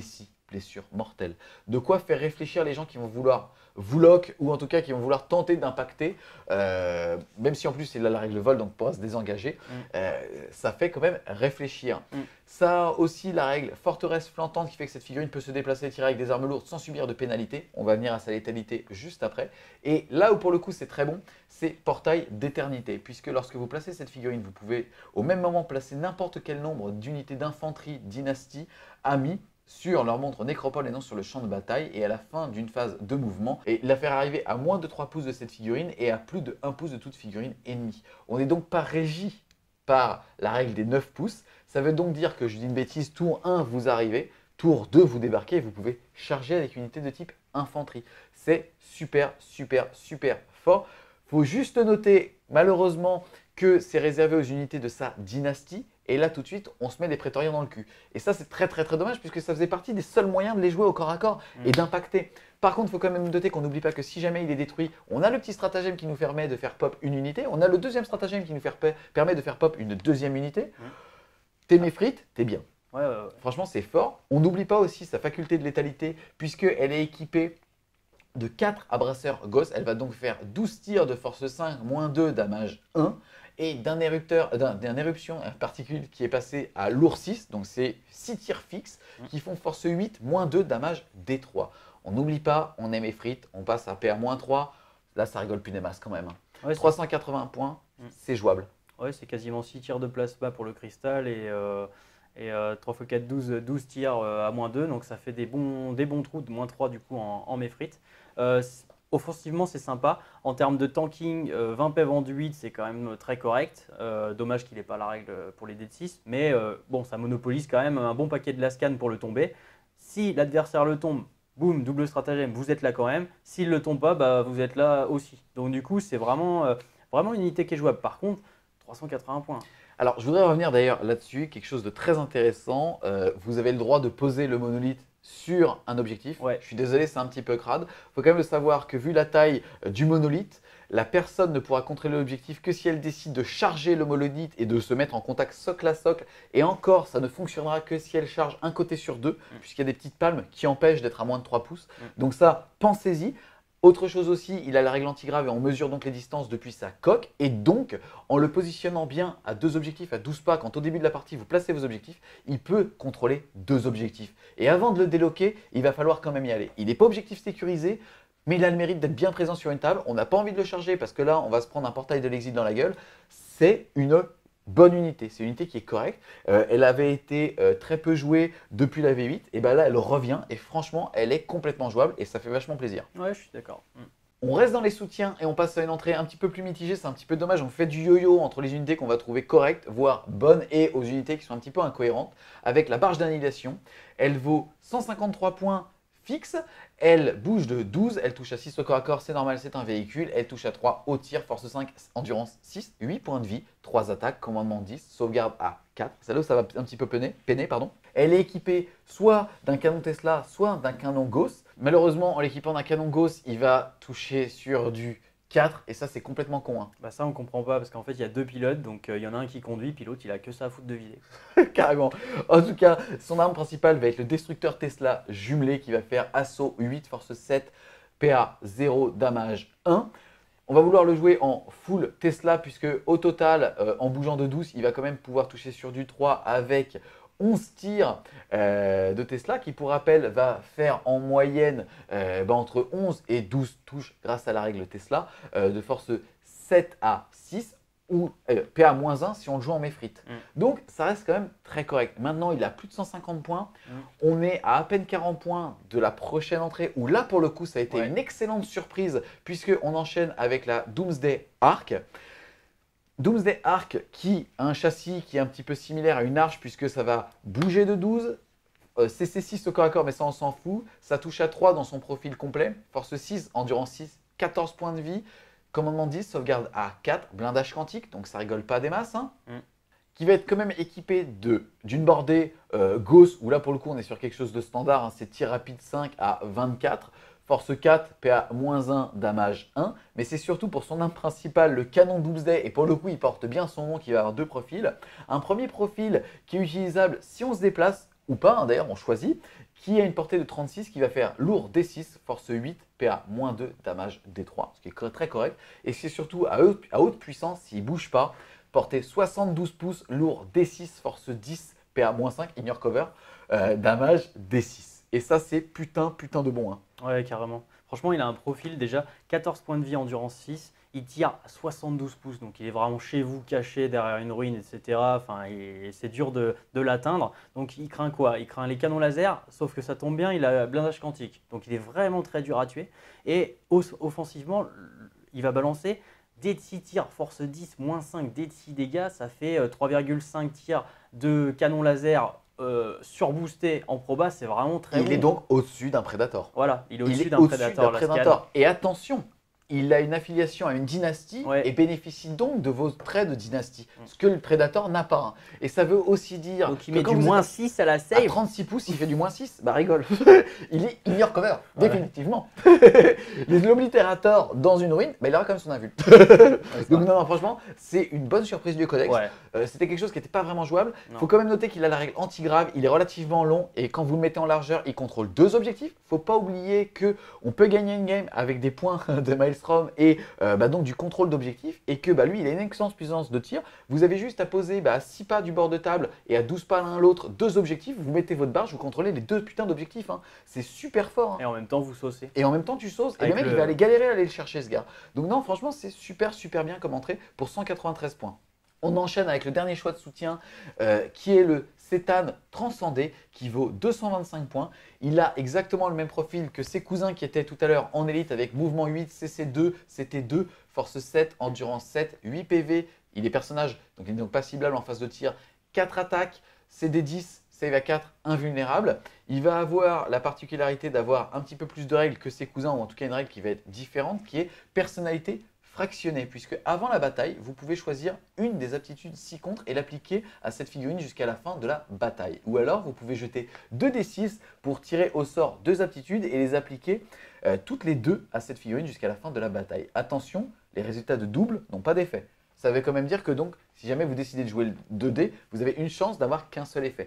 blessure mortelle. De quoi faire réfléchir les gens qui vont vouloir vous lock ou en tout cas qui vont vouloir tenter d'impacter, euh, même si en plus il a la règle vol donc pourra se désengager, Mm. euh, ça fait quand même réfléchir. Mm. Ça a aussi la règle forteresse flanquante qui fait que cette figurine peut se déplacer et tirer avec des armes lourdes sans subir de pénalité. On va venir à sa létalité juste après. Et là où pour le coup c'est très bon, c'est portail d'éternité, puisque lorsque vous placez cette figurine, vous pouvez au même moment placer n'importe quel nombre d'unités d'infanterie, dynastie, amis, sur leur montre nécropole et non sur le champ de bataille, et à la fin d'une phase de mouvement, et la faire arriver à moins de trois pouces de cette figurine et à plus de un pouce de toute figurine ennemie. On n'est donc pas régi par la règle des neuf pouces. Ça veut donc dire que, je dis une bêtise, tour un vous arrivez, tour deux vous débarquez et vous pouvez charger avec une unité de type infanterie. C'est super, super, super fort. Il faut juste noter malheureusement que c'est réservé aux unités de sa dynastie. Et là, tout de suite, on se met des prétoriens dans le cul. Et ça, c'est très, très, très dommage puisque ça faisait partie des seuls moyens de les jouer au corps à corps et d'impacter. Par contre, il faut quand même noter qu'on n'oublie pas que si jamais il est détruit, on a le petit stratagème qui nous permet de faire pop une unité. On a le deuxième stratagème qui nous fait- permet de faire pop une deuxième unité. Mm. T'es méfrite, t'es bien. Ouais, ouais, ouais. Franchement, c'est fort. On n'oublie pas aussi sa faculté de létalité puisqu'elle est équipée de quatre abrasseurs Gauss. Elle va donc faire douze tirs de force cinq, moins deux, damage un. Et d'un érupteur, d'un, d'un éruption particule qui est passé à lourd six, donc c'est six tirs fixes qui font force huit, moins deux, damage D trois. On n'oublie pas, on aime frites, on passe à P A moins trois, là ça rigole plus des masses quand même. Ouais, c'est- trois cent quatre-vingts points, Mm. c'est jouable. Ouais, c'est quasiment six tirs de plasma pour le cristal et, euh, et euh, trois fois quatre, douze, douze tirs euh, à moins deux. Donc ça fait des bons, des bons trous de moins trois du coup en, en méphrite. Euh, c- offensivement, c'est sympa. En termes de tanking, euh, vingt P E V enduit, c'est quand même très correct. Euh, dommage qu'il n'ait pas la règle pour les dés de six. Mais euh, bon, ça monopolise quand même un bon paquet de lascan pour le tomber. Si l'adversaire le tombe, boum, double stratagème, vous êtes là quand même. S'il ne le tombe pas, bah, vous êtes là aussi. Donc du coup, c'est vraiment, euh, vraiment une unité qui est jouable. Par contre, trois cent quatre-vingts points. Alors, je voudrais revenir d'ailleurs là-dessus, quelque chose de très intéressant. Euh, vous avez le droit de poser le monolithe sur un objectif. Ouais. Je suis désolé, c'est un petit peu crade. Il faut quand même le savoir que vu la taille euh, du monolithe, la personne ne pourra contrôler l'objectif que si elle décide de charger le monolithe et de se mettre en contact socle à socle. Et encore, ça ne fonctionnera que si elle charge un côté sur deux, Mm. puisqu'il y a des petites palmes qui empêchent d'être à moins de trois pouces. Mm. Donc ça, pensez-y. Autre chose aussi, il a la règle antigrave et on mesure donc les distances depuis sa coque. Et donc, en le positionnant bien à deux objectifs, à douze pas, quand au début de la partie vous placez vos objectifs, il peut contrôler deux objectifs. Et avant de le déloquer, il va falloir quand même y aller. Il n'est pas objectif sécurisé, mais il a le mérite d'être bien présent sur une table. On n'a pas envie de le charger parce que là, on va se prendre un portail de l'exil dans la gueule. C'est une bonne unité, c'est une unité qui est correcte. Euh, elle avait été euh, très peu jouée depuis la V huit, et bien là elle revient et franchement elle est complètement jouable et ça fait vachement plaisir. Ouais, je suis d'accord. Mm. On reste dans les soutiens et on passe à une entrée un petit peu plus mitigée, c'est un petit peu dommage, on fait du yo-yo entre les unités qu'on va trouver correctes, voire bonnes, et aux unités qui sont un petit peu incohérentes, avec la barge d'annihilation. Elle vaut cent cinquante-trois points fixe, elle bouge de douze, elle touche à six au corps à corps, c'est normal, c'est un véhicule, elle touche à trois au tir, force cinq, endurance six, huit points de vie, trois attaques, commandement dix, sauvegarde à quatre, celle-là ça va un petit peu peiner, peiner pardon. Elle est équipée soit d'un canon Tesla, soit d'un canon Gauss. Malheureusement, en l'équipant d'un canon Gauss, il va toucher sur du quatre, et ça c'est complètement con. Hein. Bah ça on comprend pas parce qu'en fait il y a deux pilotes, donc euh, il y en a un qui conduit, puis l'autre il a que ça à foutre de vider. Carrément. En tout cas, son arme principale va être le destructeur Tesla jumelé qui va faire assaut huit, force sept, P A zéro, damage un. On va vouloir le jouer en full Tesla puisque au total, euh, en bougeant de douze, il va quand même pouvoir toucher sur du trois avec onze tirs euh, de Tesla qui, pour rappel, va faire en moyenne euh, bah, entre onze et douze touches grâce à la règle Tesla euh, de force sept à six ou euh, P A moins un si on le joue en méphrite. Mm. Donc ça reste quand même très correct. Maintenant, il a plus de cent cinquante points. Mm. On est à à peine quarante points de la prochaine entrée où là, pour le coup, ça a été Ouais. une excellente surprise puisqu'on enchaîne avec la Doomsday Arc. Doomsday Arc qui a un châssis qui est un petit peu similaire à une arche puisque ça va bouger de douze, euh, C C six au corps à corps mais ça on s'en fout, ça touche à trois dans son profil complet, force six, endurance six, quatorze points de vie, commandement dix, sauvegarde à quatre, blindage quantique, donc ça rigole pas des masses, hein, Mm. qui va être quand même équipé de- d'une bordée euh, Gauss où là pour le coup on est sur quelque chose de standard, hein, c'est tir rapide cinq à vingt-quatre, force quatre, P A moins un, damage un, mais c'est surtout pour son arme principale, le canon Doomsday, et pour le coup il porte bien son nom qui va avoir deux profils. Un premier profil qui est utilisable si on se déplace ou pas, hein, d'ailleurs, on choisit, qui a une portée de trente-six, qui va faire lourd D six, force huit, P A moins deux, damage D trois, ce qui est très correct. Et c'est surtout à haute, à haute puissance, s'il ne bouge pas, portée soixante-douze pouces, lourd D six, force dix, P A moins cinq, ignore cover, euh, damage D six. Et ça, c'est putain, putain de bon. Hein. Ouais, carrément. Franchement, il a un profil déjà, quatorze points de vie, endurance six. Il tire à soixante-douze pouces, donc il est vraiment chez vous, caché derrière une ruine, et cetera. Enfin, c'est dur de, de l'atteindre. Donc il craint quoi? Il craint les canons laser, sauf que ça tombe bien, il a blindage quantique. Donc il est vraiment très dur à tuer. Et offensivement, il va balancer D six tirs, force dix, moins cinq, D six dégâts. Ça fait trois virgule cinq tirs de canon laser euh, surboosté en proba. C'est vraiment très Il bon. est donc au-dessus d'un Predator. Voilà, il est au-dessus au d'un Predator. Predator. Et attention, il a une affiliation à une dynastie Ouais. et bénéficie donc de vos traits de dynastie, mm. ce que le Predator n'a pas. Hein. Et ça veut aussi dire donc il que met quand du vous moins êtes six à la save. à trente-six pouces, il fait du moins six, bah rigole. Il est ignore cover, Ouais. définitivement. L'oblitérator dans une ruine, bah, il aura quand même son invulte. Donc non, non, franchement, c'est une bonne surprise du codex. Ouais. Euh, C'était quelque chose qui n'était pas vraiment jouable. Il Non. faut quand même noter qu'il a la règle anti-grave, il est relativement long et quand vous le mettez en largeur, il contrôle deux objectifs. Il ne faut pas oublier qu'on peut gagner une game avec des points de Maelstrom et euh, bah, donc du contrôle d'objectif et que bah, lui, il a une excellente puissance de tir. Vous avez juste à poser bah, à six pas du bord de table et à douze pas l'un l'autre deux objectifs. Vous mettez votre barge, vous contrôlez les deux putains d'objectifs. Hein. C'est super fort. Hein. Et en même temps, vous saucez. Et en même temps, tu sauces. Et Avec le mec, le- il va aller galérer à aller le chercher, ce gars. Donc non, franchement, c'est super, super bien comme entrée pour cent quatre-vingt-treize points. On enchaîne avec le dernier choix de soutien euh, qui est le Cétane Transcendé qui vaut deux cent vingt-cinq points. Il a exactement le même profil que ses cousins qui étaient tout à l'heure en élite avec mouvement huit, C C deux, C T deux, force sept, endurance sept, huit P V. Il est personnage, donc il n'est donc pas ciblable en phase de tir. quatre attaques, C D dix, save à quatre, invulnérable. Il va avoir la particularité d'avoir un petit peu plus de règles que ses cousins, ou en tout cas une règle qui va être différente, qui est personnalité fractionnée, puisque avant la bataille, vous pouvez choisir une des aptitudes six contre et l'appliquer à cette figurine jusqu'à la fin de la bataille. Ou alors, vous pouvez jeter deux D six pour tirer au sort deux aptitudes et les appliquer euh, toutes les deux à cette figurine jusqu'à la fin de la bataille. Attention, les résultats de double n'ont pas d'effet. Ça veut quand même dire que donc, si jamais vous décidez de jouer le deux D, vous avez une chance d'avoir qu'un seul effet.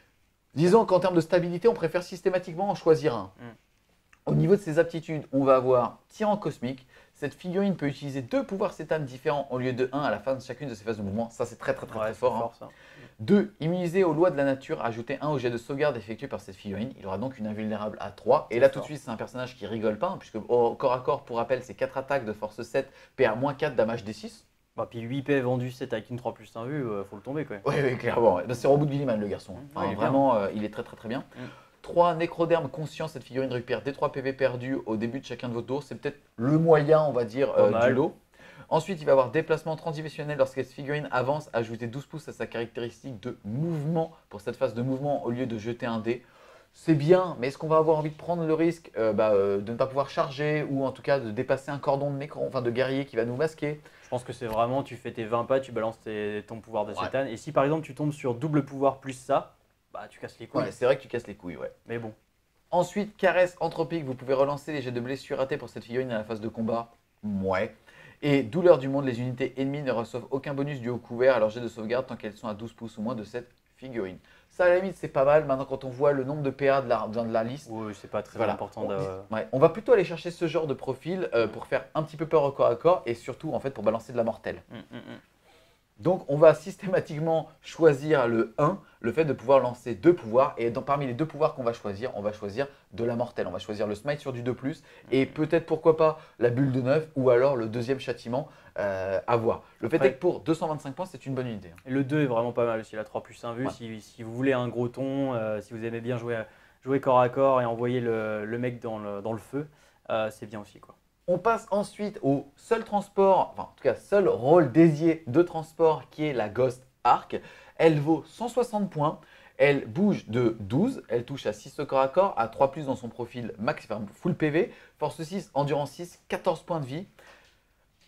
Disons qu'en termes de stabilité, on préfère systématiquement en choisir un. Mm. Au niveau de ses aptitudes, on va avoir tir en cosmique. Cette figurine peut utiliser deux pouvoirs Cétane différents au lieu de un à la fin de chacune de ses phases de mouvement. Ça, c'est très très très, Ouais, très c'est fort. fort Hein. ça. deux. Immunisé aux lois de la nature, ajouter un au jet de sauvegarde effectué par cette figurine. Il aura donc une invulnérable à trois. Et là, tout de fort. suite, c'est un personnage qui rigole pas, hein, puisque au corps à corps, pour rappel, c'est quatre attaques de force sept, P A moins quatre, damage D six. Bah, puis huit P vendu sept avec une trois plus un vue, euh, faut le tomber quand même. Oui, oui, clairement. ouais. C'est Robot de Gilliman, le garçon. Ouais, Enfin, il est bien. vraiment, euh, il est très très très bien. Mm. trois. Nécroderme conscient, cette figurine récupère D trois P V perdus au début de chacun de vos tours. C'est peut-être le moyen, on va dire, euh, Pas mal. du lot. Ensuite, il va avoir déplacement transdimensionnel lorsque cette figurine avance, ajouter douze pouces à sa caractéristique de mouvement pour cette phase de mouvement au lieu de jeter un dé. C'est bien, mais est-ce qu'on va avoir envie de prendre le risque euh, bah, euh, de ne pas pouvoir charger ou en tout cas de dépasser un cordon de nécron, enfin de guerrier qui va nous masquer? Je pense que c'est vraiment, tu fais tes vingt pas, tu balances tes- ton pouvoir de Ouais. Cétane. Et si par exemple tu tombes sur double pouvoir plus ça, bah tu casses les couilles. Ouais, c'est vrai que tu casses les couilles, ouais. Mais bon, Ensuite, caresse anthropique, vous pouvez relancer les jets de blessure ratés pour cette figurine à la phase de combat. Ouais. Et douleur du monde, les unités ennemies ne reçoivent aucun bonus dû au couvert à leur jet de sauvegarde tant qu'elles sont à douze pouces ou moins de cette figurine. Ça, à la limite, c'est pas mal. Maintenant, quand on voit le nombre de P A de la, de la liste, oui, c'est pas très voilà. important. On, De... ouais, on va plutôt aller chercher ce genre de profil euh, pour faire un petit peu peur au corps à corps et surtout, en fait, pour balancer de la mortelle. Hum, hum, hum. Donc, on va systématiquement choisir le un, le fait de pouvoir lancer deux pouvoirs. Et dans, parmi les deux pouvoirs qu'on va choisir, on va choisir de la mortelle. On va choisir le smite sur du deux plus et peut-être, pourquoi pas, la bulle de neuf ou alors le deuxième châtiment euh, à voir. Le fait Après- est que pour deux cent vingt-cinq points, c'est une bonne unité. Et le deux est vraiment pas mal aussi, la trois plus un vue. Ouais. Si, si vous voulez un gros ton, euh, si vous aimez bien jouer, jouer corps à corps et envoyer le, le mec dans le, dans le feu, euh, c'est bien aussi, quoi. On passe ensuite au seul transport, enfin en tout cas seul rôle dédié de transport qui est la Ghost Arc. Elle vaut cent soixante points, elle bouge de douze, elle touche à six au corps à corps, à trois plus dans son profil max, enfin full P V, force six, endurance six, quatorze points de vie.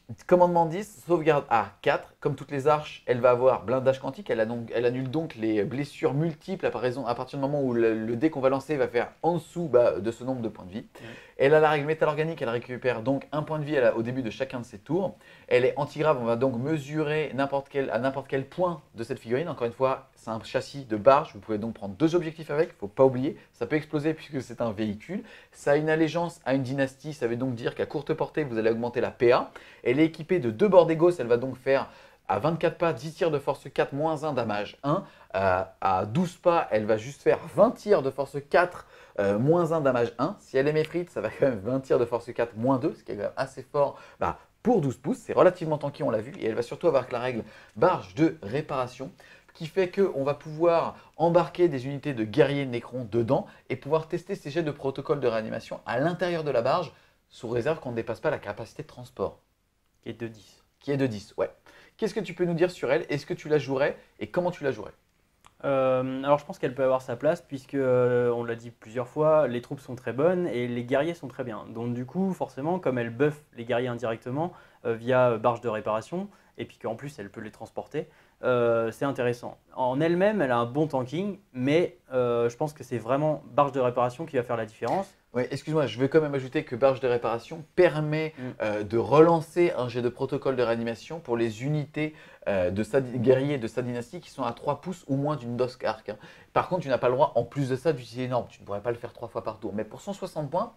Commandement dix, sauvegarde à quatre. Comme toutes les arches, elle va avoir blindage quantique. Elle, a donc, elle annule donc les blessures multiples à, par raison- à partir du moment où le, le dé qu'on va lancer va faire en dessous bah, de ce nombre de points de vie. Ouais. Elle a la règle métal organique. Elle récupère donc un point de vie à la- au début de chacun de ses tours. Elle est anti-grave. On va donc mesurer n'importe quel, à n'importe quel point de cette figurine. Encore une fois, c'est un châssis de barge. Vous pouvez donc prendre deux objectifs avec. Il ne faut pas oublier. Ça peut exploser puisque c'est un véhicule. Ça a une allégeance à une dynastie. Ça veut donc dire qu'à courte portée, vous allez augmenter la P A. Elle est équipée de deux bords d'égos, elle va donc faire à vingt-quatre pas, dix tirs de force quatre, moins un, damage un. Euh, à douze pas, elle va juste faire vingt tirs de force quatre, euh, moins un, damage un. Si elle est méphrite, ça va quand même vingt tirs de force quatre, moins deux, ce qui est quand même assez fort bah, pour douze pouces. C'est relativement tanky, on l'a vu. Et elle va surtout avoir la règle barge de réparation, qui fait qu'on va pouvoir embarquer des unités de guerriers Nécron dedans et pouvoir tester ces jets de protocole de réanimation à l'intérieur de la barge, sous réserve qu'on ne dépasse pas la capacité de transport. Et de dix. Qui est de dix, ouais. Qu'est-ce que tu peux nous dire sur elle? Est-ce que tu la jouerais et comment tu la jouerais? Euh, alors je pense qu'elle peut avoir sa place puisque, euh, on l'a dit plusieurs fois, les troupes sont très bonnes et les guerriers sont très bien. Donc du coup, forcément, comme elle buff les guerriers indirectement euh, via euh, barge de réparation, et puis qu'en plus elle peut les transporter, euh, c'est intéressant. En elle-même, elle a un bon tanking, mais euh, je pense que c'est vraiment barge de réparation qui va faire la différence. Oui, excuse-moi, je vais quand même ajouter que barge de réparation permet Mm. euh, de relancer un jet de protocole de réanimation pour les unités euh, de sa, guerriers de sa dynastie qui sont à trois pouces ou moins d'une dosque arc. Hein. Par contre, tu n'as pas le droit, en plus de ça, d'utiliser énorme. Tu ne pourrais pas le faire trois fois par tour. Mais pour cent soixante points,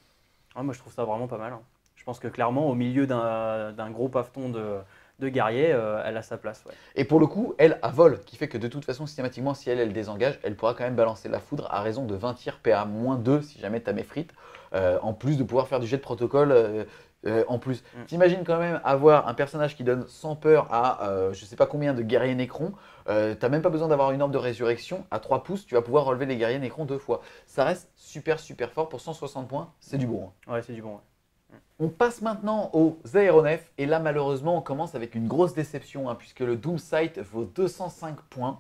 Ah, moi je trouve ça vraiment pas mal, hein. Je pense que clairement, au milieu d'un d'un gros paveton de, de guerriers, euh, elle a sa place. Ouais. et pour le coup, elle a vol, qui fait que de toute façon, systématiquement, si elle, elle désengage, elle pourra quand même balancer la foudre à raison de vingt tirs P A moins deux si jamais tu as méphrite, euh, en plus de pouvoir faire du jet de protocole euh, euh, en plus. Mm. T'imagines quand même avoir un personnage qui donne sans peur à euh, je sais pas combien de guerriers Nécrons, euh, t'as même pas besoin d'avoir une orbe de résurrection, à trois pouces, tu vas pouvoir relever les guerriers Nécrons deux fois. Ça reste super super fort pour cent soixante points, c'est du bon. Hein. Ouais, c'est du bon. Ouais. On passe maintenant aux aéronefs et là malheureusement on commence avec une grosse déception hein, puisque le Doomsight vaut deux cent cinq points.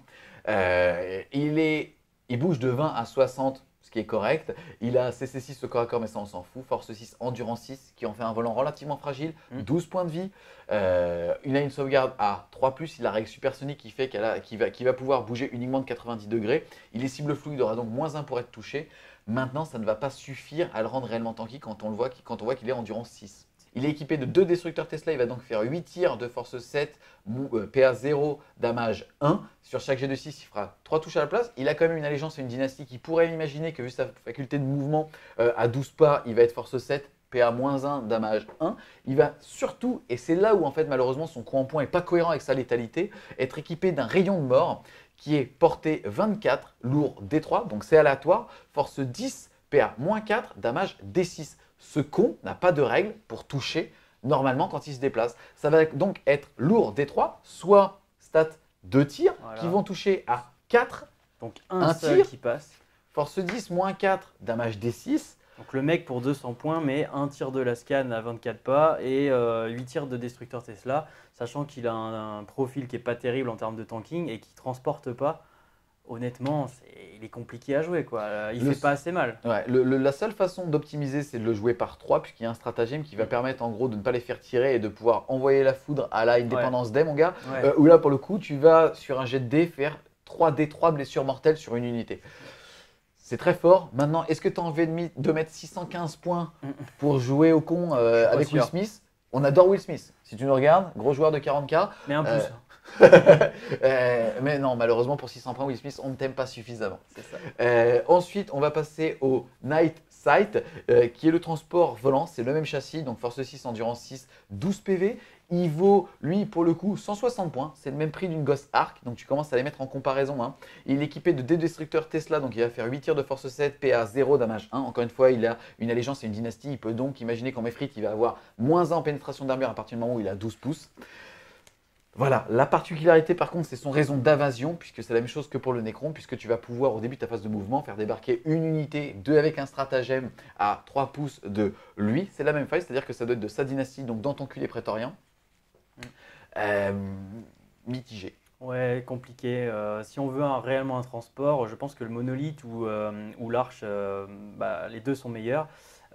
Euh, il, est, il bouge de vingt à soixante, ce qui est correct. Il a C C six au corps à corps mais ça on s'en fout. Force six, endurance six qui en fait un volant relativement fragile, Mm. douze points de vie. Euh, il a une sauvegarde à trois plus, il a la règle supersonique qui fait qu'il a- qu'il va, qu'il va pouvoir bouger uniquement de quatre-vingt-dix degrés. Il est cible floue, il aura donc moins un pour être touché. Maintenant, ça ne va pas suffire à le rendre réellement tanky quand on, le voit, quand on voit qu'il est endurance six. Il est équipé de deux destructeurs Tesla, il va donc faire huit tirs de force sept, mou- euh, P A zéro, damage un. Sur chaque jet de six, il fera trois touches à la place. Il a quand même une allégeance à une dynastie qui pourrait imaginer que vu sa faculté de mouvement euh, à douze pas, il va être force sept, P A moins un, damage un. Il va surtout, et c'est là où en fait malheureusement son coup en point n'est pas cohérent avec sa létalité, être équipé d'un rayon de mort qui est portée vingt-quatre, lourd D trois, donc c'est aléatoire, force dix, P A moins quatre, damage D six. Ce con n'a pas de règle pour toucher normalement quand il se déplace. Ça va donc être lourd D trois, soit stat deux tirs Voilà. qui vont toucher à quatre, Donc un, Un seul tir. qui passe. force dix, moins quatre, damage D six. Donc le mec pour deux cents points met un tir de la scan à vingt-quatre pas et euh, huit tirs de destructeur Tesla, sachant qu'il a un, un profil qui est pas terrible en termes de tanking et qui transporte pas. Honnêtement, c'est- il est compliqué à jouer, quoi. Euh, Il Le- fait pas assez mal. Ouais, le- le- la seule façon d'optimiser, c'est de le jouer par trois, puisqu'il y a un stratagème qui va permettre en gros de ne pas les faire tirer et de pouvoir envoyer la foudre à la une Ouais. dépendance D, mon gars. Ouais. Euh, où là, pour le coup, tu vas sur un jet de dés faire trois D, trois blessures mortelles sur une unité. C'est très fort. Maintenant, est-ce que tu as envie de, mi- de mettre six cent quinze points Mm. pour jouer au con euh, Je suis pas avec Will sûr. Smith? On adore Will Smith. Si tu nous regardes, gros joueur de quarante K. Mais un Euh, pouce. Euh, mais non, malheureusement, pour six cents points, Will Smith, on ne t'aime pas suffisamment. C'est ça. Euh, ensuite, on va passer au Night Sight, euh, qui est le transport volant. C'est le même châssis, donc force six, endurance six, douze P V. Il vaut, lui, pour le coup, cent soixante points. C'est le même prix d'une Ghost Arc, donc tu commences à les mettre en comparaison. Hein. Il est équipé de deux destructeurs Tesla, donc il va faire huit tirs de force sept, P A zéro, damage un. Encore une fois, il a une allégeance et une dynastie. Il peut donc imaginer qu'en méphrite, il va avoir moins un en pénétration d'armure à partir du moment où il a douze pouces. Voilà, la particularité par contre, c'est son raison d'invasion, puisque c'est la même chose que pour le Nécron, puisque tu vas pouvoir au début de ta phase de mouvement faire débarquer une unité, deux avec un stratagème à trois pouces de lui. C'est la même faille, c'est-à-dire que ça doit être de sa dynastie, donc dans ton cul les prétoriens. Mm. Euh, mitigé. Ouais, compliqué. Euh, si on veut un- réellement un transport, je pense que le monolithe ou, euh, ou l'arche, euh, bah, les deux sont meilleurs.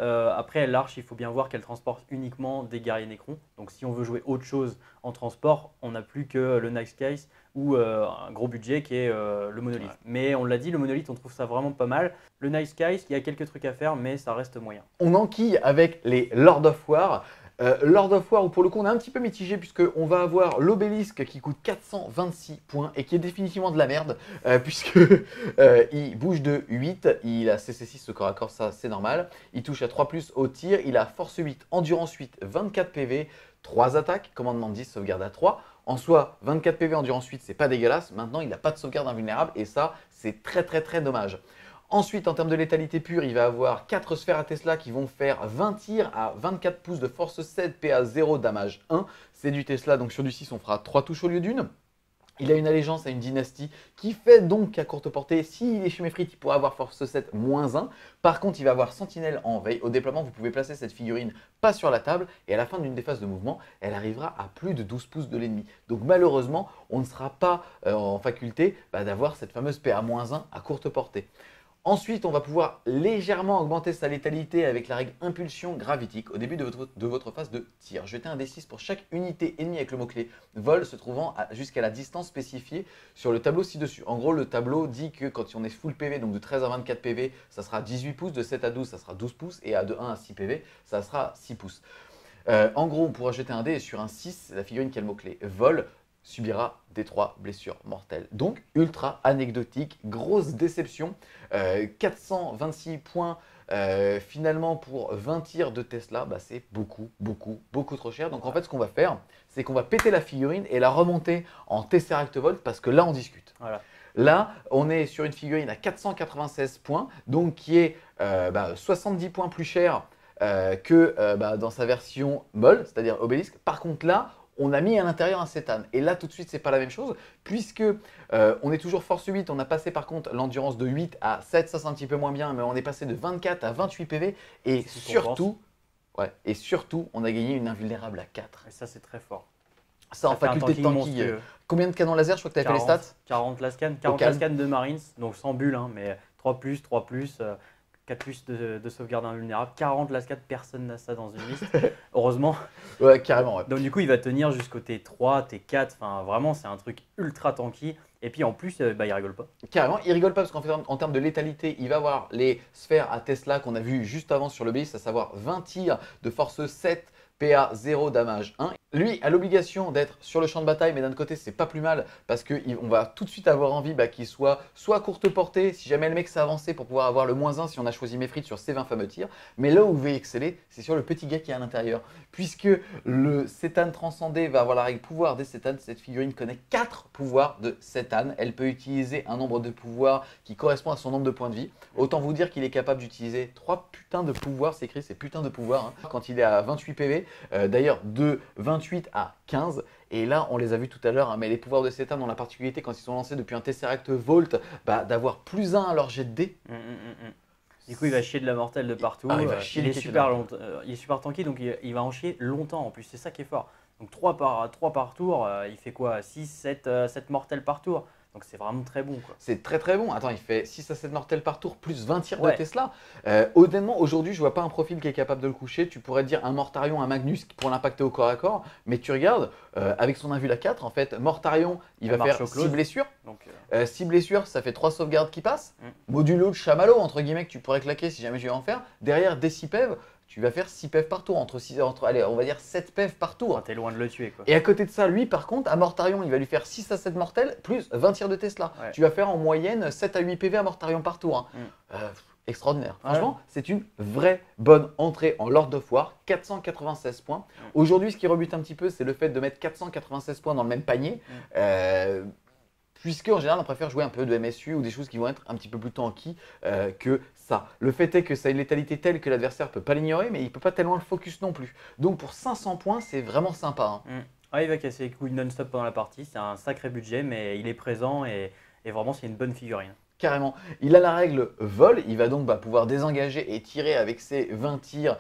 Euh, après, l'arche, il faut bien voir qu'elle transporte uniquement des guerriers Necrons. Donc si on veut jouer autre chose en transport, on n'a plus que le Night Skies ou euh, un gros budget qui est euh, le monolithe. Ouais. Mais on l'a dit, le monolithe, on trouve ça vraiment pas mal. Le Night Skies, il y a quelques trucs à faire, mais ça reste moyen. On enquille avec les Lord of War. Euh, Lord of War, où pour le coup on est un petit peu mitigé puisqu'on va avoir l'obélisque qui coûte quatre cent vingt-six points et qui est définitivement de la merde euh, puisque euh, il bouge de huit, il a C C six au corps à corps, ça c'est normal, il touche à trois plus au tir, il a force huit, endurance huit, vingt-quatre P V, trois attaques, commandement dix, sauvegarde à trois. En soi, vingt-quatre P V, endurance huit, c'est pas dégueulasse. Maintenant, il n'a pas de sauvegarde invulnérable et ça, c'est très très très dommage. Ensuite, en termes de létalité pure, il va avoir quatre sphères à Tesla qui vont faire vingt tirs à vingt-quatre pouces de force sept, P A zéro, damage un. C'est du Tesla, donc sur du six, on fera trois touches au lieu d'une. Il a une allégeance à une dynastie qui fait donc qu'à courte portée, s'il est chez Mefrit, il pourra avoir force sept moins un. Par contre, il va avoir sentinelle en veille. Au déploiement, vous pouvez placer cette figurine pas sur la table et à la fin d'une des phases de mouvement, elle arrivera à plus de douze pouces de l'ennemi. Donc malheureusement, on ne sera pas euh, en faculté bah, d'avoir cette fameuse P A moins un à courte portée. Ensuite, on va pouvoir légèrement augmenter sa létalité avec la règle impulsion gravitique au début de votre, de votre phase de tir. Jetez un D six pour chaque unité ennemie avec le mot-clé vol se trouvant jusqu'à la distance spécifiée sur le tableau ci-dessus. En gros, le tableau dit que quand on est full P V, donc de treize à vingt-quatre P V, ça sera dix-huit pouces, de sept à douze, ça sera douze pouces, et de un à six P V, ça sera six pouces. Euh, en gros, on pourra jeter un dé et sur un six, la figurine qui a le mot-clé vol subira des trois blessures mortelles. Donc, ultra anecdotique, grosse déception. Euh, quatre cent vingt-six points euh, finalement pour vingt tirs de Tesla, bah, c'est beaucoup, beaucoup, beaucoup trop cher. Donc, en fait, ce qu'on va faire, c'est qu'on va péter la figurine et la remonter en Tesseract Volt parce que là, on discute. Voilà. Là, on est sur une figurine à quatre cent quatre-vingt-seize points, donc qui est euh, bah, soixante-dix points plus cher euh, que euh, bah, dans sa version molle, c'est-à-dire obélisque. Par contre, là, on a mis à l'intérieur un cétane. Et là, tout de suite, c'est pas la même chose, puisque euh, on est toujours force huit. On a passé par contre l'endurance de huit à sept, ça c'est un petit peu moins bien, mais on est passé de vingt-quatre à vingt-huit P V. Et surtout, ouais, et surtout, on a gagné une invulnérable à quatre. Et ça, c'est très fort. Ça, Ça en fait un faculté de tanking tanky. monstrueux. euh, Combien de canons laser? Je crois que tu avais fait les stats. quarante lascan, quarante calme. lascan de Marines, donc sans bulle, hein, mais trois plus, trois plus, euh, quatre plus de, de sauvegarde invulnérable, quarante lascan, personne n'a ça dans une liste, heureusement. Ouais, carrément. Ouais. Donc du coup, il va tenir jusqu'au T trois, T quatre, enfin vraiment, c'est un truc ultra tanky. Et puis en plus, euh, bah, il rigole pas. Carrément, il rigole pas parce qu'en fait, en, en termes de létalité, il va avoir les sphères à Tesla qu'on a vu juste avant sur le base, à savoir vingt tirs de force sept, P A zéro, damage un. Lui a l'obligation d'être sur le champ de bataille, mais d'un côté, c'est pas plus mal parce qu'on va tout de suite avoir envie bah, qu'il soit soit à courte portée, si jamais le mec s'est avancé pour pouvoir avoir le moins un si on a choisi Mefrit sur ses vingt fameux tirs. Mais là où il veut exceller, c'est sur le petit gars qui est à l'intérieur. Puisque le cétane transcendé va avoir la règle pouvoir des cétanes, cette figurine connaît quatre pouvoirs de cétane. Elle peut utiliser un nombre de pouvoirs qui correspond à son nombre de points de vie. Autant vous dire qu'il est capable d'utiliser trois putains de pouvoirs, c'est écrit, c'est putain de pouvoirs, hein, quand il est à vingt-huit P V. Euh, D'ailleurs, de vingt-huit à quinze. Et là, on les a vus tout à l'heure, hein, mais les pouvoirs de cétane ont la particularité, quand ils sont lancés depuis un Tesseract Volt, bah, d'avoir plus un à leur jet de dés. Hum, hum, hum, hum. Du coup, il va chier de la mortelle de partout. Ah, il va Euh, chier il, les est têtes super de long, euh, il est super tanky, donc il, il va en chier longtemps en plus. C'est ça qui est fort. Donc trois par, trois par tour, euh, il fait quoi? six, sept, euh, sept mortels par tour. Donc c'est vraiment très bon, quoi. C'est très très bon. Attends, il fait six à sept mortels par tour, plus vingt tirs Ouais. de Tesla. Euh, honnêtement, aujourd'hui, je vois pas un profil qui est capable de le coucher. Tu pourrais dire un Mortarion, un Magnus pour l'impacter au corps à corps. Mais tu regardes, euh, avec son invul à quatre, en fait, Mortarion, il Elle va marche faire au close. six blessures. Donc, euh, Euh, six blessures, ça fait trois sauvegardes qui passent. Mm. Modulo de chamallow, entre guillemets, que tu pourrais claquer si jamais je vais en faire. Derrière, des six P E V, tu vas faire six P E V par tour. Entre six, entre, allez, on va dire sept P E V par tour. enfin, t'es loin de le tuer, quoi. Et à côté de ça, lui, par contre, à Mortarion, il va lui faire six à sept mortels, plus vingt tirs de Tesla. Ouais. Tu vas faire en moyenne sept à huit P V à Mortarion par tour. Hein. Mm. Euh, pff, extraordinaire. Ouais. Franchement, c'est une vraie bonne entrée en Lord of War. quatre cent quatre-vingt-seize points. Mm. Aujourd'hui, ce qui rebute un petit peu, c'est le fait de mettre quatre cent quatre-vingt-seize points dans le même panier. Mm. Euh, Puisque en général, on préfère jouer un peu de M S U ou des choses qui vont être un petit peu plus tanky euh, que ça. Le fait est que ça a une létalité telle que l'adversaire ne peut pas l'ignorer, mais il ne peut pas tellement le focus non plus. Donc pour cinq cents points, c'est vraiment sympa. Hein. Mm. Ouais, il va casser les couilles non-stop pendant la partie. C'est un sacré budget, mais il est présent et, et vraiment, c'est une bonne figurine. Carrément. Il a la règle vol, il va donc bah, pouvoir désengager et tirer avec ses vingt tirs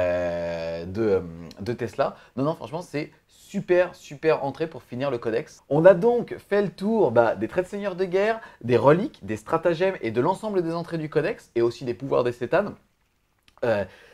euh, de, de Tesla. Non, non, franchement, c'est super, super entrée pour finir le codex. On a donc fait le tour bah, des traits de seigneur de guerre, des reliques, des stratagèmes et de l'ensemble des entrées du codex et aussi des pouvoirs des cétanes. Euh,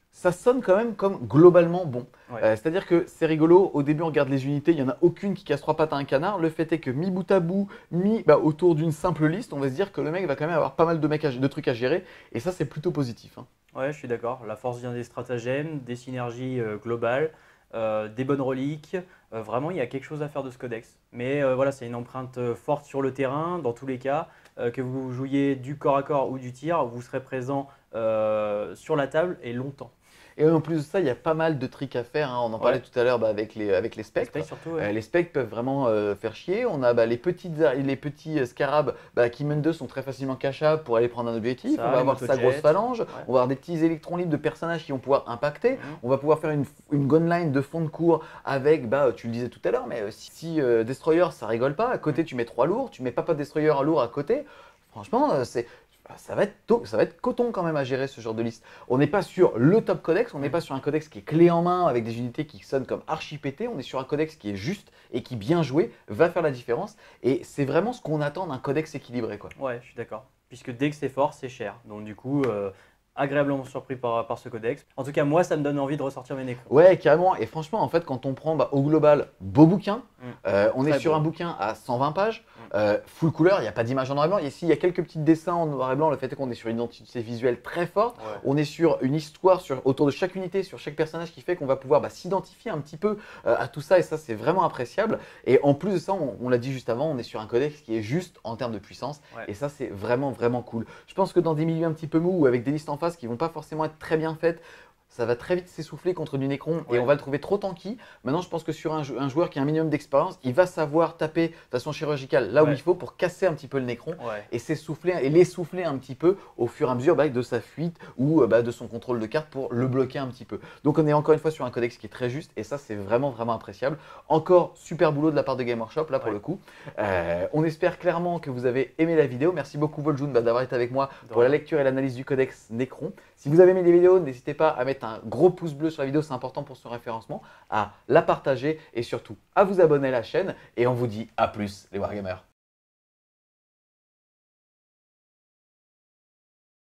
ça sonne quand même comme globalement bon. Ouais. Euh, C'est-à-dire que c'est rigolo, au début on regarde les unités, il n'y en a aucune qui casse trois pattes à un canard. Le fait est que mis bout à bout, mis bah, autour d'une simple liste, on va se dire que le mec va quand même avoir pas mal de, mecs à- de trucs à gérer. Et ça c'est plutôt positif, hein. Ouais, je suis d'accord. La force vient des stratagèmes, des synergies euh, globales, euh, des bonnes reliques. Euh, vraiment, il y a quelque chose à faire de ce codex. Mais euh, voilà, c'est une empreinte euh, forte sur le terrain. Dans tous les cas, euh, que vous jouiez du corps à corps ou du tir, vous serez présent euh, sur la table et longtemps. Et en plus de ça, il y a pas mal de tricks à faire, hein. On en parlait Ouais. tout à l'heure bah, avec les, avec les spectres. Respect surtout, Euh, ouais. les spectres peuvent vraiment euh, faire chier. On a bah, les, petites, les petits euh, scarabs bah, qui mènent deux sont très facilement cachables pour aller prendre un objectif. Ça, on va les avoir sa motojets. grosse phalange. Ouais. On va avoir des petits électrons libres de personnages qui vont pouvoir impacter. Mhm. On va pouvoir faire une, une gunline de fond de cours avec, bah, tu le disais tout à l'heure, mais euh, si, si, euh, Destroyer ça rigole pas, à côté tu mets trois lourds, tu mets Papa Destroyer à lourd à côté. Franchement, euh, c'est. Ça va, être tôt- ça va être coton quand même à gérer ce genre de liste. On n'est pas sur le top codex, on n'est pas sur un codex qui est clé en main avec des unités qui sonnent comme archi pété, on est sur un codex qui est juste et qui, bien joué, va faire la différence. Et c'est vraiment ce qu'on attend d'un codex équilibré, quoi. Ouais, je suis d'accord. Puisque dès que c'est fort, c'est cher. Donc du coup, euh, agréablement surpris par, par ce codex. En tout cas, moi, ça me donne envie de ressortir mes nécrons. Ouais, carrément. Et franchement, en fait, quand on prend bah, au global, beau bouquin, Mm. euh, on est Très sur beau. un bouquin à cent vingt pages, Mm. euh, full couleur, il n'y a pas d'image en noir et blanc. Ici, il y a quelques petits dessins en noir et blanc. Le fait est qu'on est sur une identité visuelle très forte. Ouais. On est sur une histoire sur, autour de chaque unité, sur chaque personnage qui fait qu'on va pouvoir bah, s'identifier un petit peu euh, à tout ça. Et ça, c'est vraiment appréciable. Et en plus de ça, on, on l'a dit juste avant, on est sur un codex qui est juste en termes de puissance. Ouais. Et ça, c'est vraiment, vraiment cool. Je pense que dans des milieux un petit peu mous ou avec des listes en face qui vont pas forcément être très bien faites, ça va très vite s'essouffler contre du Necron Ouais. et on va le trouver trop tanky. Maintenant, je pense que sur un, jou- un joueur qui a un minimum d'expérience, il va savoir taper de façon chirurgicale là où Ouais. il faut pour casser un petit peu le Necron Ouais. et s'essouffler et l'essouffler un petit peu au fur et à mesure bah, de sa fuite ou euh, bah, de son contrôle de carte pour le bloquer un petit peu. Donc on est encore une fois sur un codex qui est très juste et ça c'est vraiment vraiment appréciable. Encore super boulot de la part de Game Workshop là pour Ouais. le coup. Euh, on espère clairement que vous avez aimé la vidéo. Merci beaucoup Voljoun bah, d'avoir été avec moi De pour la rien. lecture et l'analyse du codex Necron. Si vous avez aimé les vidéos, n'hésitez pas à mettre un gros pouce bleu sur la vidéo, c'est important pour son référencement, à la partager et surtout à vous abonner à la chaîne. Et on vous dit à plus les Wargamers.